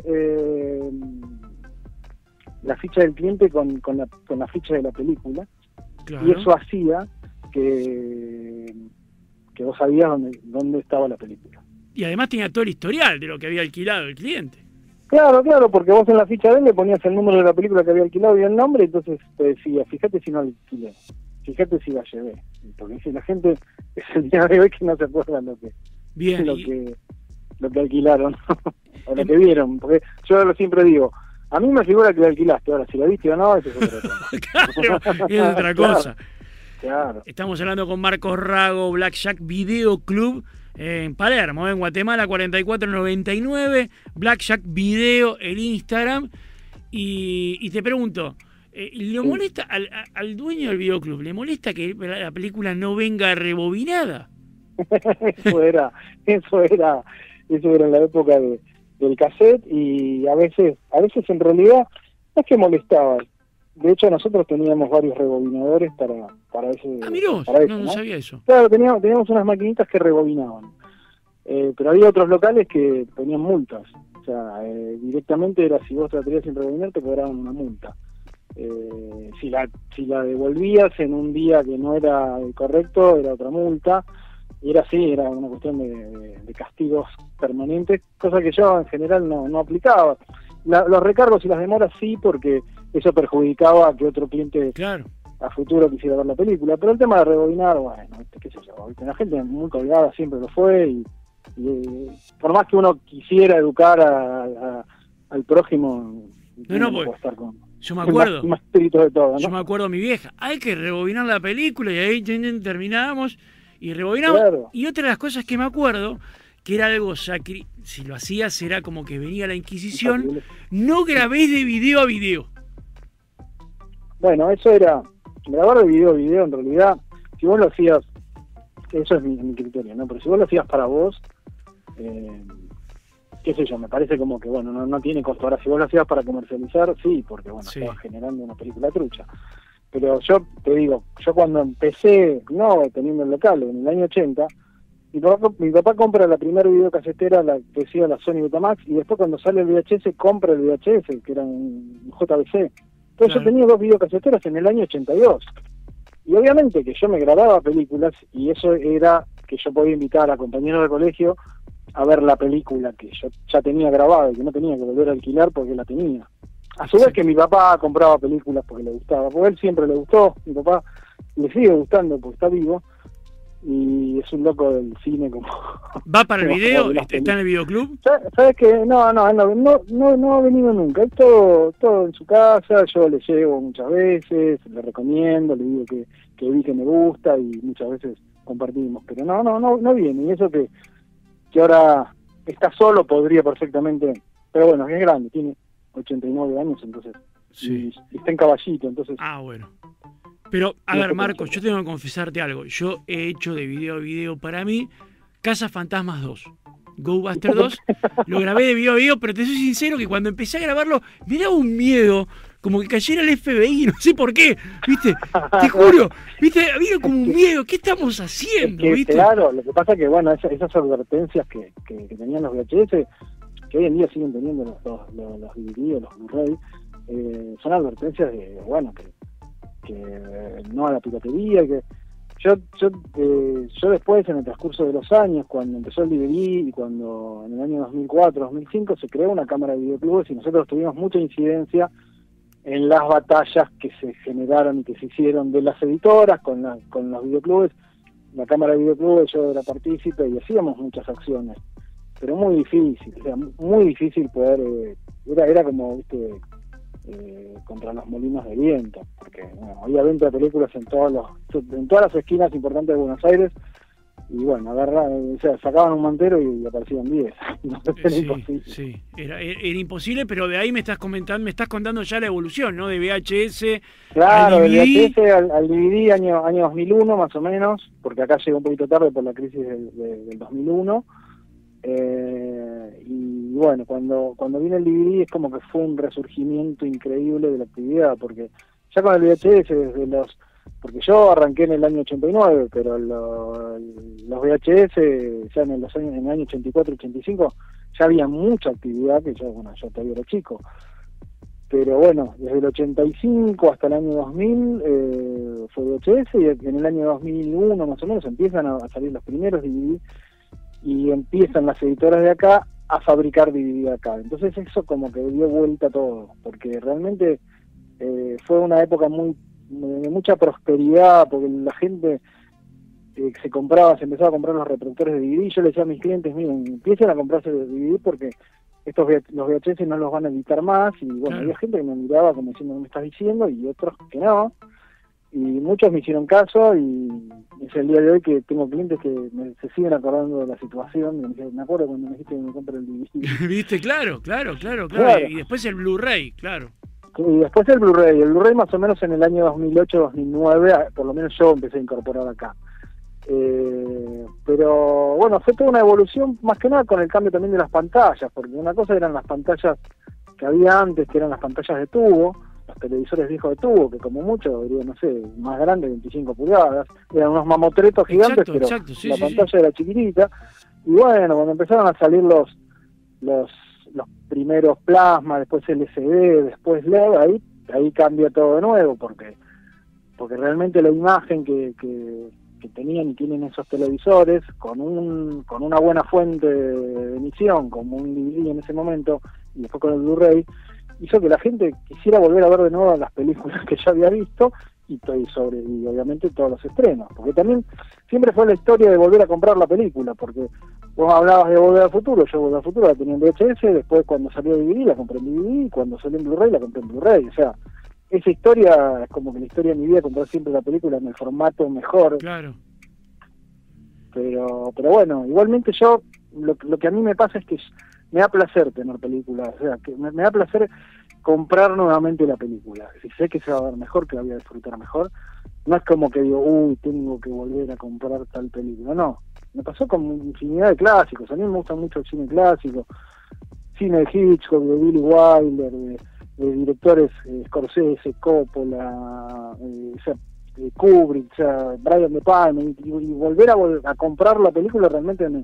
con la ficha de la película. Claro. Y eso hacía que vos sabías dónde estaba la película. Y además tenía todo el historial de lo que había alquilado el cliente. Claro, porque vos en la ficha de él le ponías el número de la película que había alquilado y el nombre, entonces te decía, fíjate si no alquilé, fíjate si la llevé. Porque dice la gente, es el día de hoy que no se acuerdan lo que alquilaron o lo que vieron. Porque yo siempre digo, a mí me figura que la alquilaste, ahora si la viste o no, eso es otra cosa. Claro, es otra cosa. Claro. Estamos hablando con Marcos Rago, Blackjack Video Club, en Palermo, en Guatemala, 4499, Blackjack Video, el Instagram. Y te pregunto, ¿le molesta al dueño del videoclub, le molesta que la película no venga rebobinada? Eso era en la época del cassette, y a veces en realidad no es que molestaba. De hecho, nosotros teníamos varios rebobinadores para ese. Ah, mirá vos, para eso, no sabía eso. Claro, teníamos unas maquinitas que rebobinaban. Pero había otros locales que tenían multas. O sea, directamente era, si vos te la tenías sin rebobinar, te cobraban una multa. Si la devolvías en un día que no era el correcto, era otra multa. Y era así, era una cuestión de castigos permanentes, cosa que yo en general no aplicaba. Los recargos y las demoras sí, porque eso perjudicaba a que otro cliente a futuro quisiera ver la película. Pero el tema de rebobinar, bueno, qué sé yo, la gente muy colgada siempre lo fue, y por más que uno quisiera educar al prójimo, no puede estar con Yo me acuerdo. Más espíritu de todo, ¿no? Yo me acuerdo a mi vieja. Hay que rebobinar la película y ahí terminábamos y rebobinamos. Claro. Y otra de las cosas que me acuerdo, que era algo si lo hacías era como que venía la Inquisición, no grabés de video a video. Bueno, eso era grabar de video a video. En realidad, si vos lo hacías, eso es mi criterio, ¿no? Pero si vos lo hacías para vos, qué sé yo, me parece como que, bueno, no tiene costo. Ahora, si vos lo hacías para comercializar, sí, porque, bueno, Sí. estabas generando una película trucha. Pero yo te digo, yo cuando empecé, no teniendo el local, en el año 80, mi papá compra la primera videocasetera, la que decía la Sony Betamax, y después cuando sale el VHS, compra el VHS, que era un JVC. Entonces Claro. yo tenía 2 videocaseteras en el año 82. Y obviamente que yo me grababa películas, y eso era que yo podía invitar a compañeros de colegio a ver la película que yo ya tenía grabada y que no tenía que volver a alquilar porque la tenía. A su vez que mi papá compraba películas porque le gustaba, porque a él siempre le gustó, mi papá le sigue gustando porque está vivo y es un loco del cine como... ¿Va para el como video? de las ¿Está en el videoclub? ¿Sabes qué? No ha venido nunca. Es todo en su casa. Yo le llevo muchas veces, le recomiendo, le digo que vi que me gusta y muchas veces compartimos. Pero no viene. Y eso que ahora está solo podría perfectamente. Pero bueno, es grande, tiene 89 años, entonces. Sí. Y está en Caballito, entonces. Ah, bueno. Pero, a No ver, sé Marcos, cómo yo tengo que confesarte algo. Yo he hecho de video a video para mí Casa Fantasmas 2. GoBuster 2. Lo grabé de video a video, pero te soy sincero que cuando empecé a grabarlo me daba un miedo. Como que cayera el FBI, no sé por qué. ¿Viste? Te juro. ¿Viste? Había como un miedo. ¿Qué estamos haciendo? Que, ¿Viste? claro, lo que pasa que, bueno, esas advertencias que tenían los VHS, que hoy en día siguen teniendo los DVD, los Blu-ray, son advertencias de, bueno, que no a la piratería, que yo después, en el transcurso de los años, cuando empezó el DVD y cuando en el año 2004, 2005 se creó una cámara de videoclubes y nosotros tuvimos mucha incidencia en las batallas que se generaron y que se hicieron de las editoras con los videoclubes. La cámara de videoclubes yo era partícipe y hacíamos muchas acciones, pero muy difícil, o sea, muy difícil poder, era como, viste, contra los molinos de viento, porque bueno, había venta de películas en todas las esquinas importantes de Buenos Aires, y bueno, o sea, sacaban un mantero y aparecían 10. No, era imposible. Sí, era imposible, pero de ahí me estás contando ya la evolución, ¿no? De VHS Claro, al del DVD. VHS al DVD año 2001 más o menos, porque acá llegó un poquito tarde por la crisis del 2001. Y bueno, cuando vino el DVD es como que fue un resurgimiento increíble de la actividad, porque ya con el VHS porque yo arranqué en el año 89, pero los VHS ya en el año 84, 85 ya había mucha actividad, que yo todavía era chico. Pero bueno, desde el 85 hasta el año 2000 fue VHS, y en el año 2001 más o menos empiezan a salir los primeros DVD y empiezan las editoras de acá a fabricar DVD acá. Entonces eso como que dio vuelta a todo, porque realmente fue una época de mucha prosperidad, porque la gente se empezaba a comprar los reproductores de DVD. Yo le decía a mis clientes, miren, empiecen a comprarse DVD porque los VHS no los van a editar más, y bueno, Claro. había gente que me miraba como diciendo, ¿qué me estás diciendo? Y otros que no, y muchos me hicieron caso, y es el día de hoy que tengo clientes que se siguen acordando de la situación, y me dicen, me acuerdo cuando me dijiste que me compre el DVD. ¿Viste? Claro. Claro. Y después el Blu-ray, claro. Y después el Blu-ray más o menos en el año 2008-2009, por lo menos yo empecé a incorporar acá. Pero bueno, fue toda una evolución, más que nada con el cambio también de las pantallas, porque una cosa eran las pantallas que había antes, que eran las pantallas de tubo, los televisores viejos de tubo, que como mucho, diría, no sé, más grande, 25 pulgadas, eran unos mamotretos gigantes, pero sí, la sí, pantalla era chiquitita. Y bueno, cuando empezaron a salir los primeros plasma, después LCD, después LED, ahí cambia todo de nuevo, porque realmente la imagen que tenían y tienen esos televisores, con una buena fuente de emisión, como un DVD en ese momento, y después con el Blu-ray, hizo que la gente quisiera volver a ver de nuevo las películas que ya había visto, y obviamente todos los estrenos, porque también siempre fue la historia de volver a comprar la película, porque vos hablabas de Volver al Futuro, yo Volver al Futuro la tenía en VHS, después cuando salió DVD la compré en DVD, y cuando salió en Blu-ray la compré en Blu-ray, o sea, esa historia es como que la historia de mi vida, comprar siempre la película en el formato mejor. Claro. Pero bueno, igualmente yo, lo que a mí me pasa es que me da placer tener películas, o sea, que me da placer comprar nuevamente la película. Si sé que se va a ver mejor, que la voy a disfrutar mejor, no es como que digo, tengo que volver a comprar tal película, no. Me pasó con infinidad de clásicos. A mí me gusta mucho el cine clásico, cine de Hitchcock, de Billy Wilder, de directores Scorsese, Coppola, Kubrick, Brian De Palma, y volver a comprar la película realmente me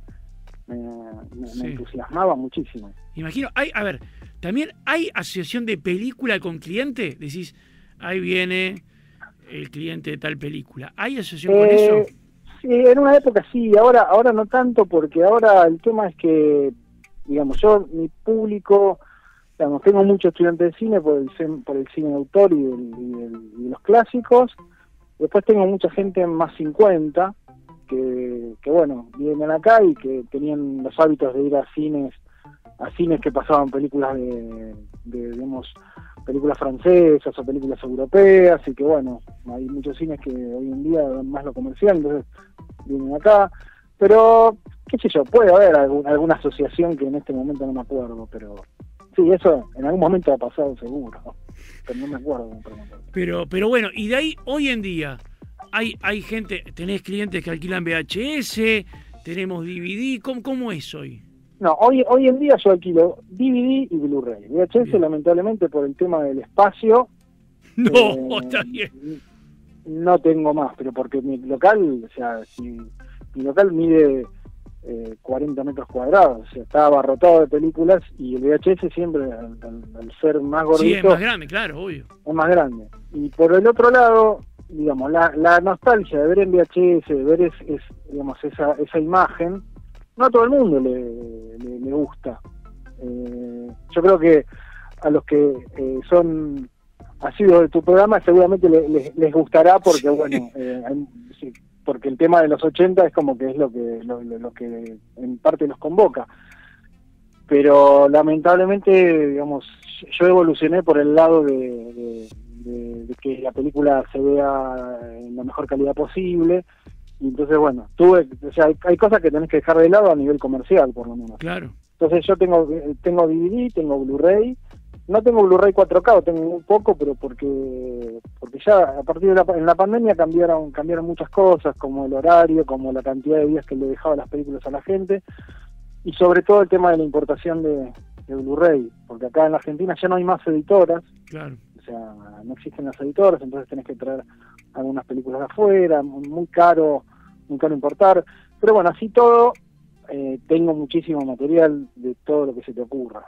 entusiasmaba muchísimo. Imagino, también hay asociación de película con cliente. Decís, ahí viene el cliente de tal película. ¿Hay asociación con eso? Sí, en una época sí, ahora no tanto, porque ahora el tema es que, digamos, mi público, digamos, tengo muchos estudiantes de cine por el cine de autor y los clásicos. Después tengo mucha gente más 50 que bueno, vienen acá y que tenían los hábitos de ir a cines que pasaban películas digamos, películas francesas o películas europeas, y que bueno, hay muchos cines que hoy en día dan más lo comercial, entonces vienen acá. Pero, qué sé yo, puede haber alguna asociación que en este momento no me acuerdo, pero sí, eso en algún momento ha pasado seguro, pero no me acuerdo. Pero bueno, y de ahí, hoy en día, hay gente, tenés clientes que alquilan VHS, tenemos DVD, ¿cómo es hoy? No, hoy en día yo alquilo DVD y Blu-ray. VHS, bien, lamentablemente, por el tema del espacio... No, está bien. No tengo más, pero porque mi local, o sea, mi local mide 40 metros cuadrados, o sea, está abarrotado de películas, y el VHS siempre, al ser más gordito... Sí, es más grande, claro, obvio. Es más grande. Y por el otro lado, digamos, la nostalgia de ver en VHS, de ver digamos, esa imagen, no a todo el mundo le gusta. Yo creo que a los que son asiduos de tu programa seguramente les gustará, porque bueno, porque el tema de los 80 es como que es lo que en parte los convoca. Pero lamentablemente, digamos, yo evolucioné por el lado de que la película se vea en la mejor calidad posible. Y entonces, bueno, hay cosas que tenés que dejar de lado a nivel comercial, por lo menos. Claro. Entonces yo tengo DVD, tengo Blu-ray. No tengo Blu-ray 4K, tengo muy poco, pero porque ya a partir en la pandemia cambiaron muchas cosas, como el horario, como la cantidad de días que le dejaba las películas a la gente, y sobre todo el tema de la importación de Blu-ray, porque acá en la Argentina ya no hay más editoras. Claro. O sea, no existen las editoras, entonces tenés que traer algunas películas de afuera, muy caro importar. Pero bueno, así todo, tengo muchísimo material de todo lo que se te ocurra.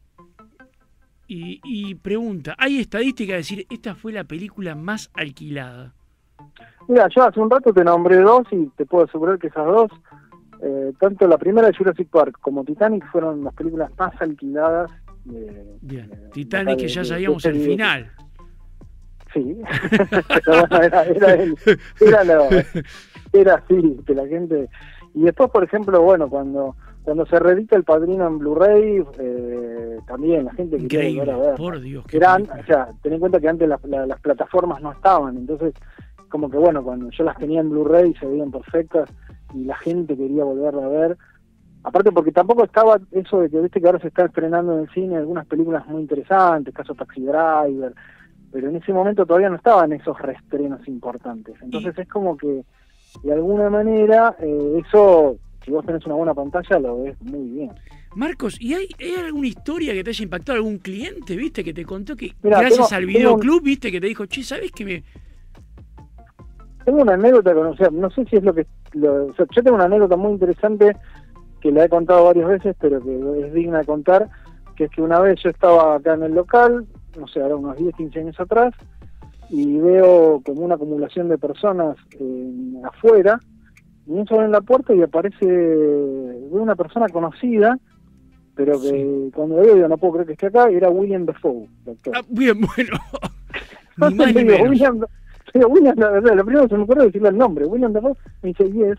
Y pregunta, ¿hay estadística de decir esta fue la película más alquilada? Mira, yo hace un rato te nombré dos y te puedo asegurar que esas dos, tanto la primera de Jurassic Park como Titanic, fueron las películas más alquiladas. Bien, Titanic, que ya sabíamos el final. Sí, pero bueno, era así, que la gente... Y después, por ejemplo, bueno, cuando se reedita El Padrino en Blu-ray, también la gente quería volver a ver. Por Dios. O sea, ten en cuenta que antes las plataformas no estaban, entonces como que bueno, cuando yo las tenía en Blu-ray se veían perfectas y la gente quería volverla a ver. Aparte porque tampoco estaba eso de que viste que ahora se está estrenando en el cine algunas películas muy interesantes, caso Taxi Driver, pero en ese momento todavía no estaban esos reestrenos importantes. Entonces es como que de alguna manera eso, si vos tenés una buena pantalla, lo ves muy bien. Marcos, ¿y hay alguna historia que te haya impactado? ¿Algún cliente, viste, que te contó que Mirá, gracias al videoclub, viste, que te dijo, che, ¿sabés que me...? Tengo una anécdota, no sé si es yo tengo una anécdota muy interesante que la he contado varias veces, pero que es digna de contar, que es que una vez yo estaba acá en el local, no sé, ahora unos 10, 15 años atrás, y veo como una acumulación de personas afuera, y eso en la puerta y veo una persona conocida, pero que sí, cuando veo digo, no puedo creer que esté acá, y era William Dafoe, doctor. Bien, bueno. Ni más ni menos. William, lo primero que se me ocurre es decirle el nombre, William Dafoe, me dice, yes.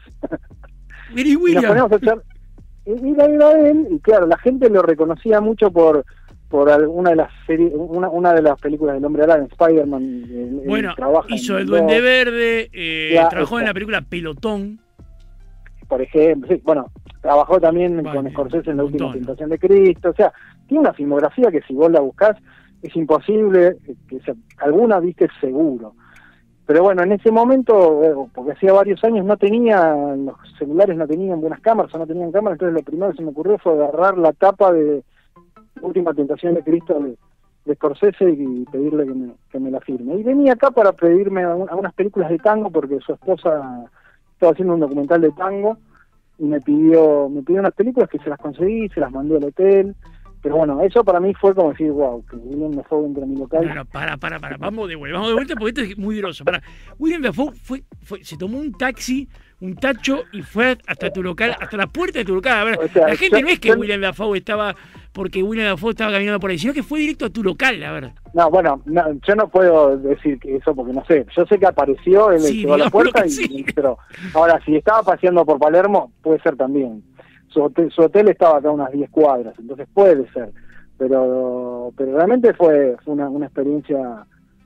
William. Y nos ponemos a echar, y era él, y claro, la gente lo reconocía mucho por por alguna de las series, una de las películas del Hombre Araña, Spider-Man. Bueno, trabaja hizo en El Duende dos. Verde, Ya, trabajó en está. la película Pelotón. Por ejemplo, sí, bueno, trabajó también Vale, con Scorsese en La un Última montón. Tentación de Cristo. O sea, tiene una filmografía que si vos la buscás es imposible, alguna viste seguro. Pero bueno, en ese momento, porque hacía varios años los celulares no tenían buenas cámaras, o no tenían cámaras, entonces lo primero que se me ocurrió fue agarrar la tapa de Última Tentación de Cristo de Scorsese y pedirle que me la firme. Y venía acá para pedirme algunas películas de tango, porque su esposa estaba haciendo un documental de tango, y me pidió unas películas que se las conseguí, se las mandé al hotel. Pero bueno, eso para mí fue como decir, wow, que William Dafoe entre mi local. No, para. Vamos de vuelta porque esto es muy groso. William Dafoe se tomó un taxi, un tacho y fue hasta tu local, hasta la puerta de tu local. A ver, O sea, la gente no es que yo- William Dafoe estaba, porque William Dafoe estaba caminando por ahí, sino que fue directo a tu local, a ver. No, bueno, yo no puedo decir que eso porque no sé. Yo sé que apareció, él Sí, llegó a la digámoslo puerta, que sí. pero ahora, si estaba paseando por Palermo, puede ser también. Su hotel estaba acá a unas 10 cuadras, entonces puede ser. Pero realmente fue una experiencia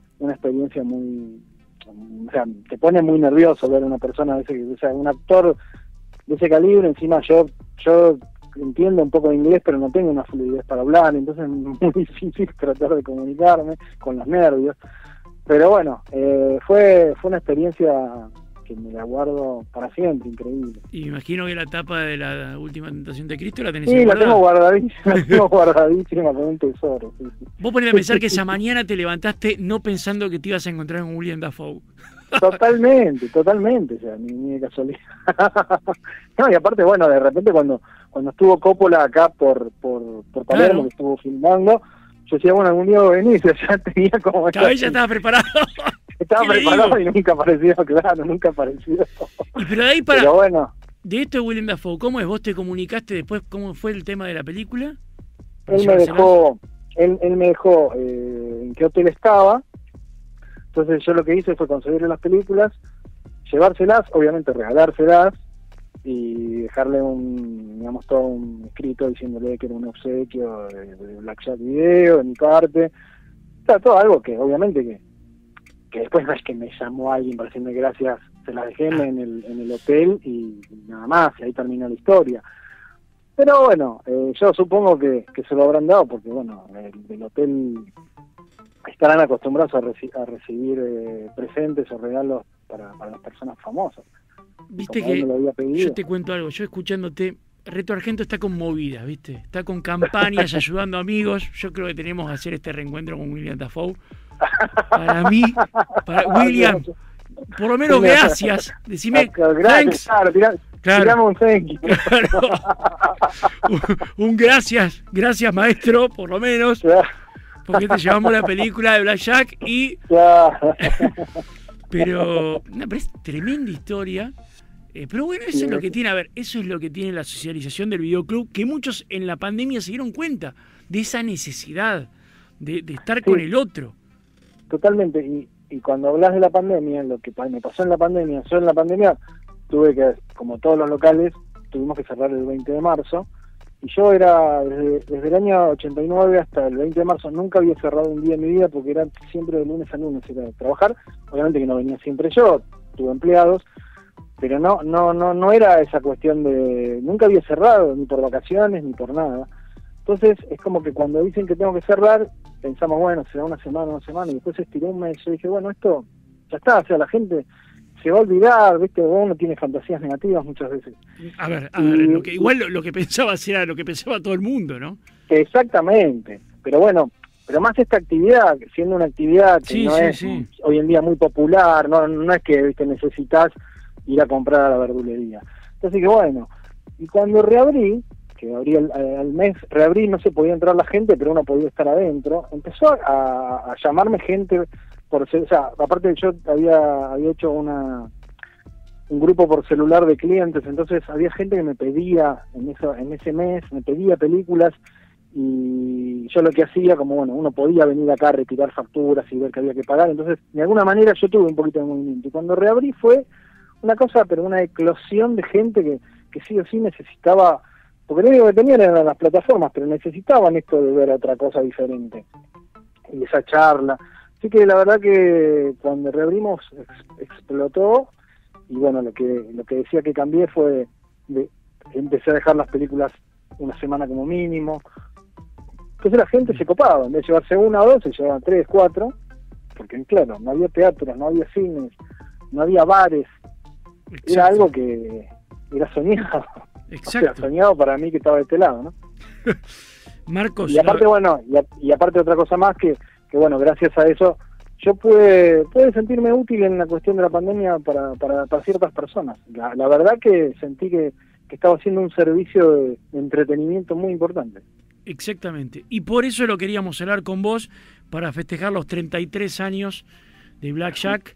muy... O sea, te pone muy nervioso ver a una persona de ese, o sea, un actor de ese calibre. Encima yo entiendo un poco de inglés, pero no tengo una fluidez para hablar, entonces es muy difícil tratar de comunicarme con los nervios. Pero bueno, fue una experiencia que me la guardo para siempre, increíble. Y me imagino que la tapa de la Última Tentación de Cristo la tenés Sí, la tengo guardada. guardadísima como un tesoro. Sí, sí. Vos ponés a pensar que esa mañana te levantaste no pensando que te ibas a encontrar con William Dafoe. Totalmente, o sea, ni de casualidad. No, y aparte, bueno, de repente cuando estuvo Coppola acá por Palermo, Claro. que estuvo filmando, yo decía, bueno, algún día va a venir, o sea, ya tenía como... Cada vez ya estaba preparado. Estaba ¿Qué le preparado digo? y nunca apareció, claro, nunca apareció. Y pero de ahí para... Pero bueno, De esto de William Dafoe, ¿cómo es? ¿Vos te comunicaste después cómo fue el tema de la película? él me dejó en qué hotel estaba. Entonces yo lo que hice fue conseguirle las películas, llevárselas, obviamente regalárselas y dejarle digamos, todo un escrito diciéndole que era un obsequio de Blackjack Video de mi parte. O sea, todo algo que obviamente que después no es que me llamó alguien para decirme gracias, se las dejé en el hotel y nada más, y ahí terminó la historia. Pero bueno, yo supongo que se lo habrán dado porque bueno, del hotel estarán acostumbrados a recibir presentes o regalos para las personas famosas. Viste Como él que me lo había pedido. yo te cuento algo, yo escuchándote, Retro Argento está conmovida, ¿viste? Está con campañas, ayudando amigos. Yo creo que tenemos que hacer este reencuentro con William Dafoe. Para mí, para William, por lo menos gracias. Decime, Gracias, thanks. claro, tirame un thank you. Claro. Un gracias, gracias maestro, por lo menos, porque te llevamos la película de Blackjack y... Pero es tremenda historia. Pero bueno, eso es lo que tiene, a ver, eso es lo que tiene la socialización del videoclub, que muchos en la pandemia se dieron cuenta de esa necesidad de estar con el otro. Totalmente, y cuando hablas de la pandemia, lo que me pasó en la pandemia, yo en la pandemia tuve que, como todos los locales, tuvimos que cerrar el 20 de marzo, y yo era, desde el año 89 hasta el 20 de marzo, nunca había cerrado un día en mi vida, porque era siempre de lunes a lunes, era trabajar, obviamente que no venía siempre yo, tuve empleados, pero no era esa cuestión de, nunca había cerrado, ni por vacaciones, ni por nada. Entonces es como que cuando dicen que tengo que cerrar, pensamos, bueno, será una semana, y después se estiró un mes. Yo dije, bueno, esto ya está, o sea, la gente se va a olvidar, ¿viste? Uno tiene fantasías negativas muchas veces. A ver, lo que pensabas era lo que pensaba todo el mundo, ¿no? Exactamente, pero bueno, pero más esta actividad, siendo una actividad que no es hoy en día muy popular, no es que, ¿viste? Necesitas ir a comprar a la verdulería. Entonces que bueno, y cuando reabrí, que abrí al mes, reabrí, no se podía entrar la gente, pero uno podía estar adentro, empezó a llamarme gente, o sea, aparte yo había hecho un grupo por celular de clientes, entonces había gente que me pedía en ese mes, me pedía películas, y yo lo que hacía, como bueno, uno podía venir acá a retirar facturas y ver que había que pagar, entonces de alguna manera yo tuve un poquito de movimiento, y cuando reabrí fue una cosa, pero una eclosión de gente que sí o sí necesitaba porque lo único que tenían eran las plataformas, pero necesitaban esto de ver otra cosa diferente, y esa charla. Así que la verdad que cuando reabrimos explotó, y bueno, lo que decía que cambié fue, empecé a dejar las películas una semana como mínimo. Entonces la gente se copaba, en vez de llevarse una o dos, se llevaban 3, 4, porque claro, no había teatros, no había cines, no había bares. Exacto. Era algo que era soñado. Exacto. O sea, soñado para mí que estaba de este lado, ¿no? Marcos, Y aparte, bueno, y aparte otra cosa más que bueno, gracias a eso yo pude sentirme útil en la cuestión de la pandemia para ciertas personas. La verdad que sentí que estaba haciendo un servicio de entretenimiento muy importante. exactamente. Y por eso lo queríamos hablar con vos, para festejar los 33 años de Blackjack.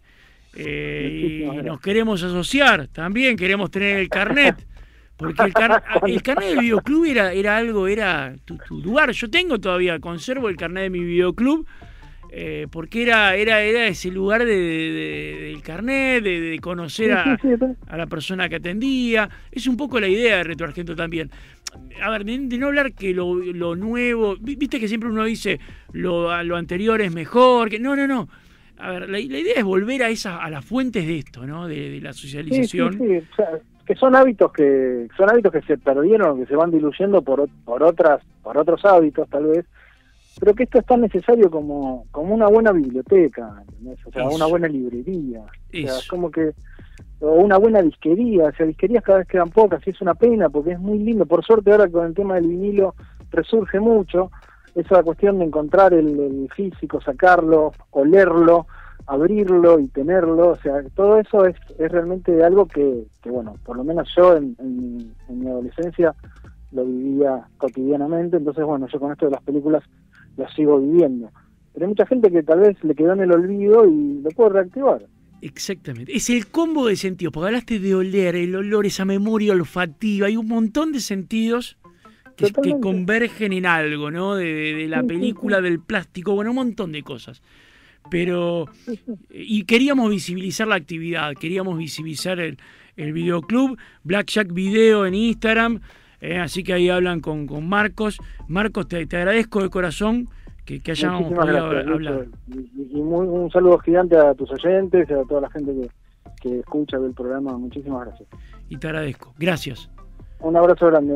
Y nos queremos asociar también, queremos tener el carnet. Porque el carnet del videoclub era algo, era tu lugar. Yo tengo todavía, conservo el carnet de mi videoclub, porque era ese lugar del carnet, de conocer a la persona que atendía. Es un poco la idea de Retro Argento también. A ver, de no hablar que lo nuevo, viste que siempre uno dice lo anterior es mejor, que no. A ver, la idea es volver a las fuentes de esto, ¿no? De la socialización. Sí. O sea, que son hábitos que se perdieron, que se van diluyendo por otros hábitos tal vez, pero que esto es tan necesario como una buena biblioteca, ¿entendés? O sea, Eso. una buena librería, o sea, Eso. es como que, o una buena disquería. O sea, disquerías cada vez quedan pocas y es una pena porque es muy lindo. Por suerte ahora con el tema del vinilo resurge mucho esa cuestión de encontrar el físico, sacarlo, olerlo, abrirlo y tenerlo. O sea, todo eso es realmente algo que bueno, por lo menos yo en mi adolescencia lo vivía cotidianamente. Entonces bueno, yo con esto de las películas lo sigo viviendo, pero hay mucha gente que tal vez le quedó en el olvido y lo puede reactivar. Exactamente. Es el combo de sentidos, porque hablaste de oler, el olor, esa memoria olfativa, hay un montón de sentidos que convergen en algo, ¿no? De la película, del plástico, bueno, un montón de cosas. Pero, y queríamos visibilizar la actividad, queríamos visibilizar el videoclub, Blackjack Video en Instagram, así que ahí hablan con Marcos. Marcos, te agradezco de corazón que hayamos podido hablar. Y un saludo gigante a tus oyentes, a toda la gente que escucha del programa. Muchísimas gracias. Y te agradezco. Gracias. Un abrazo grande.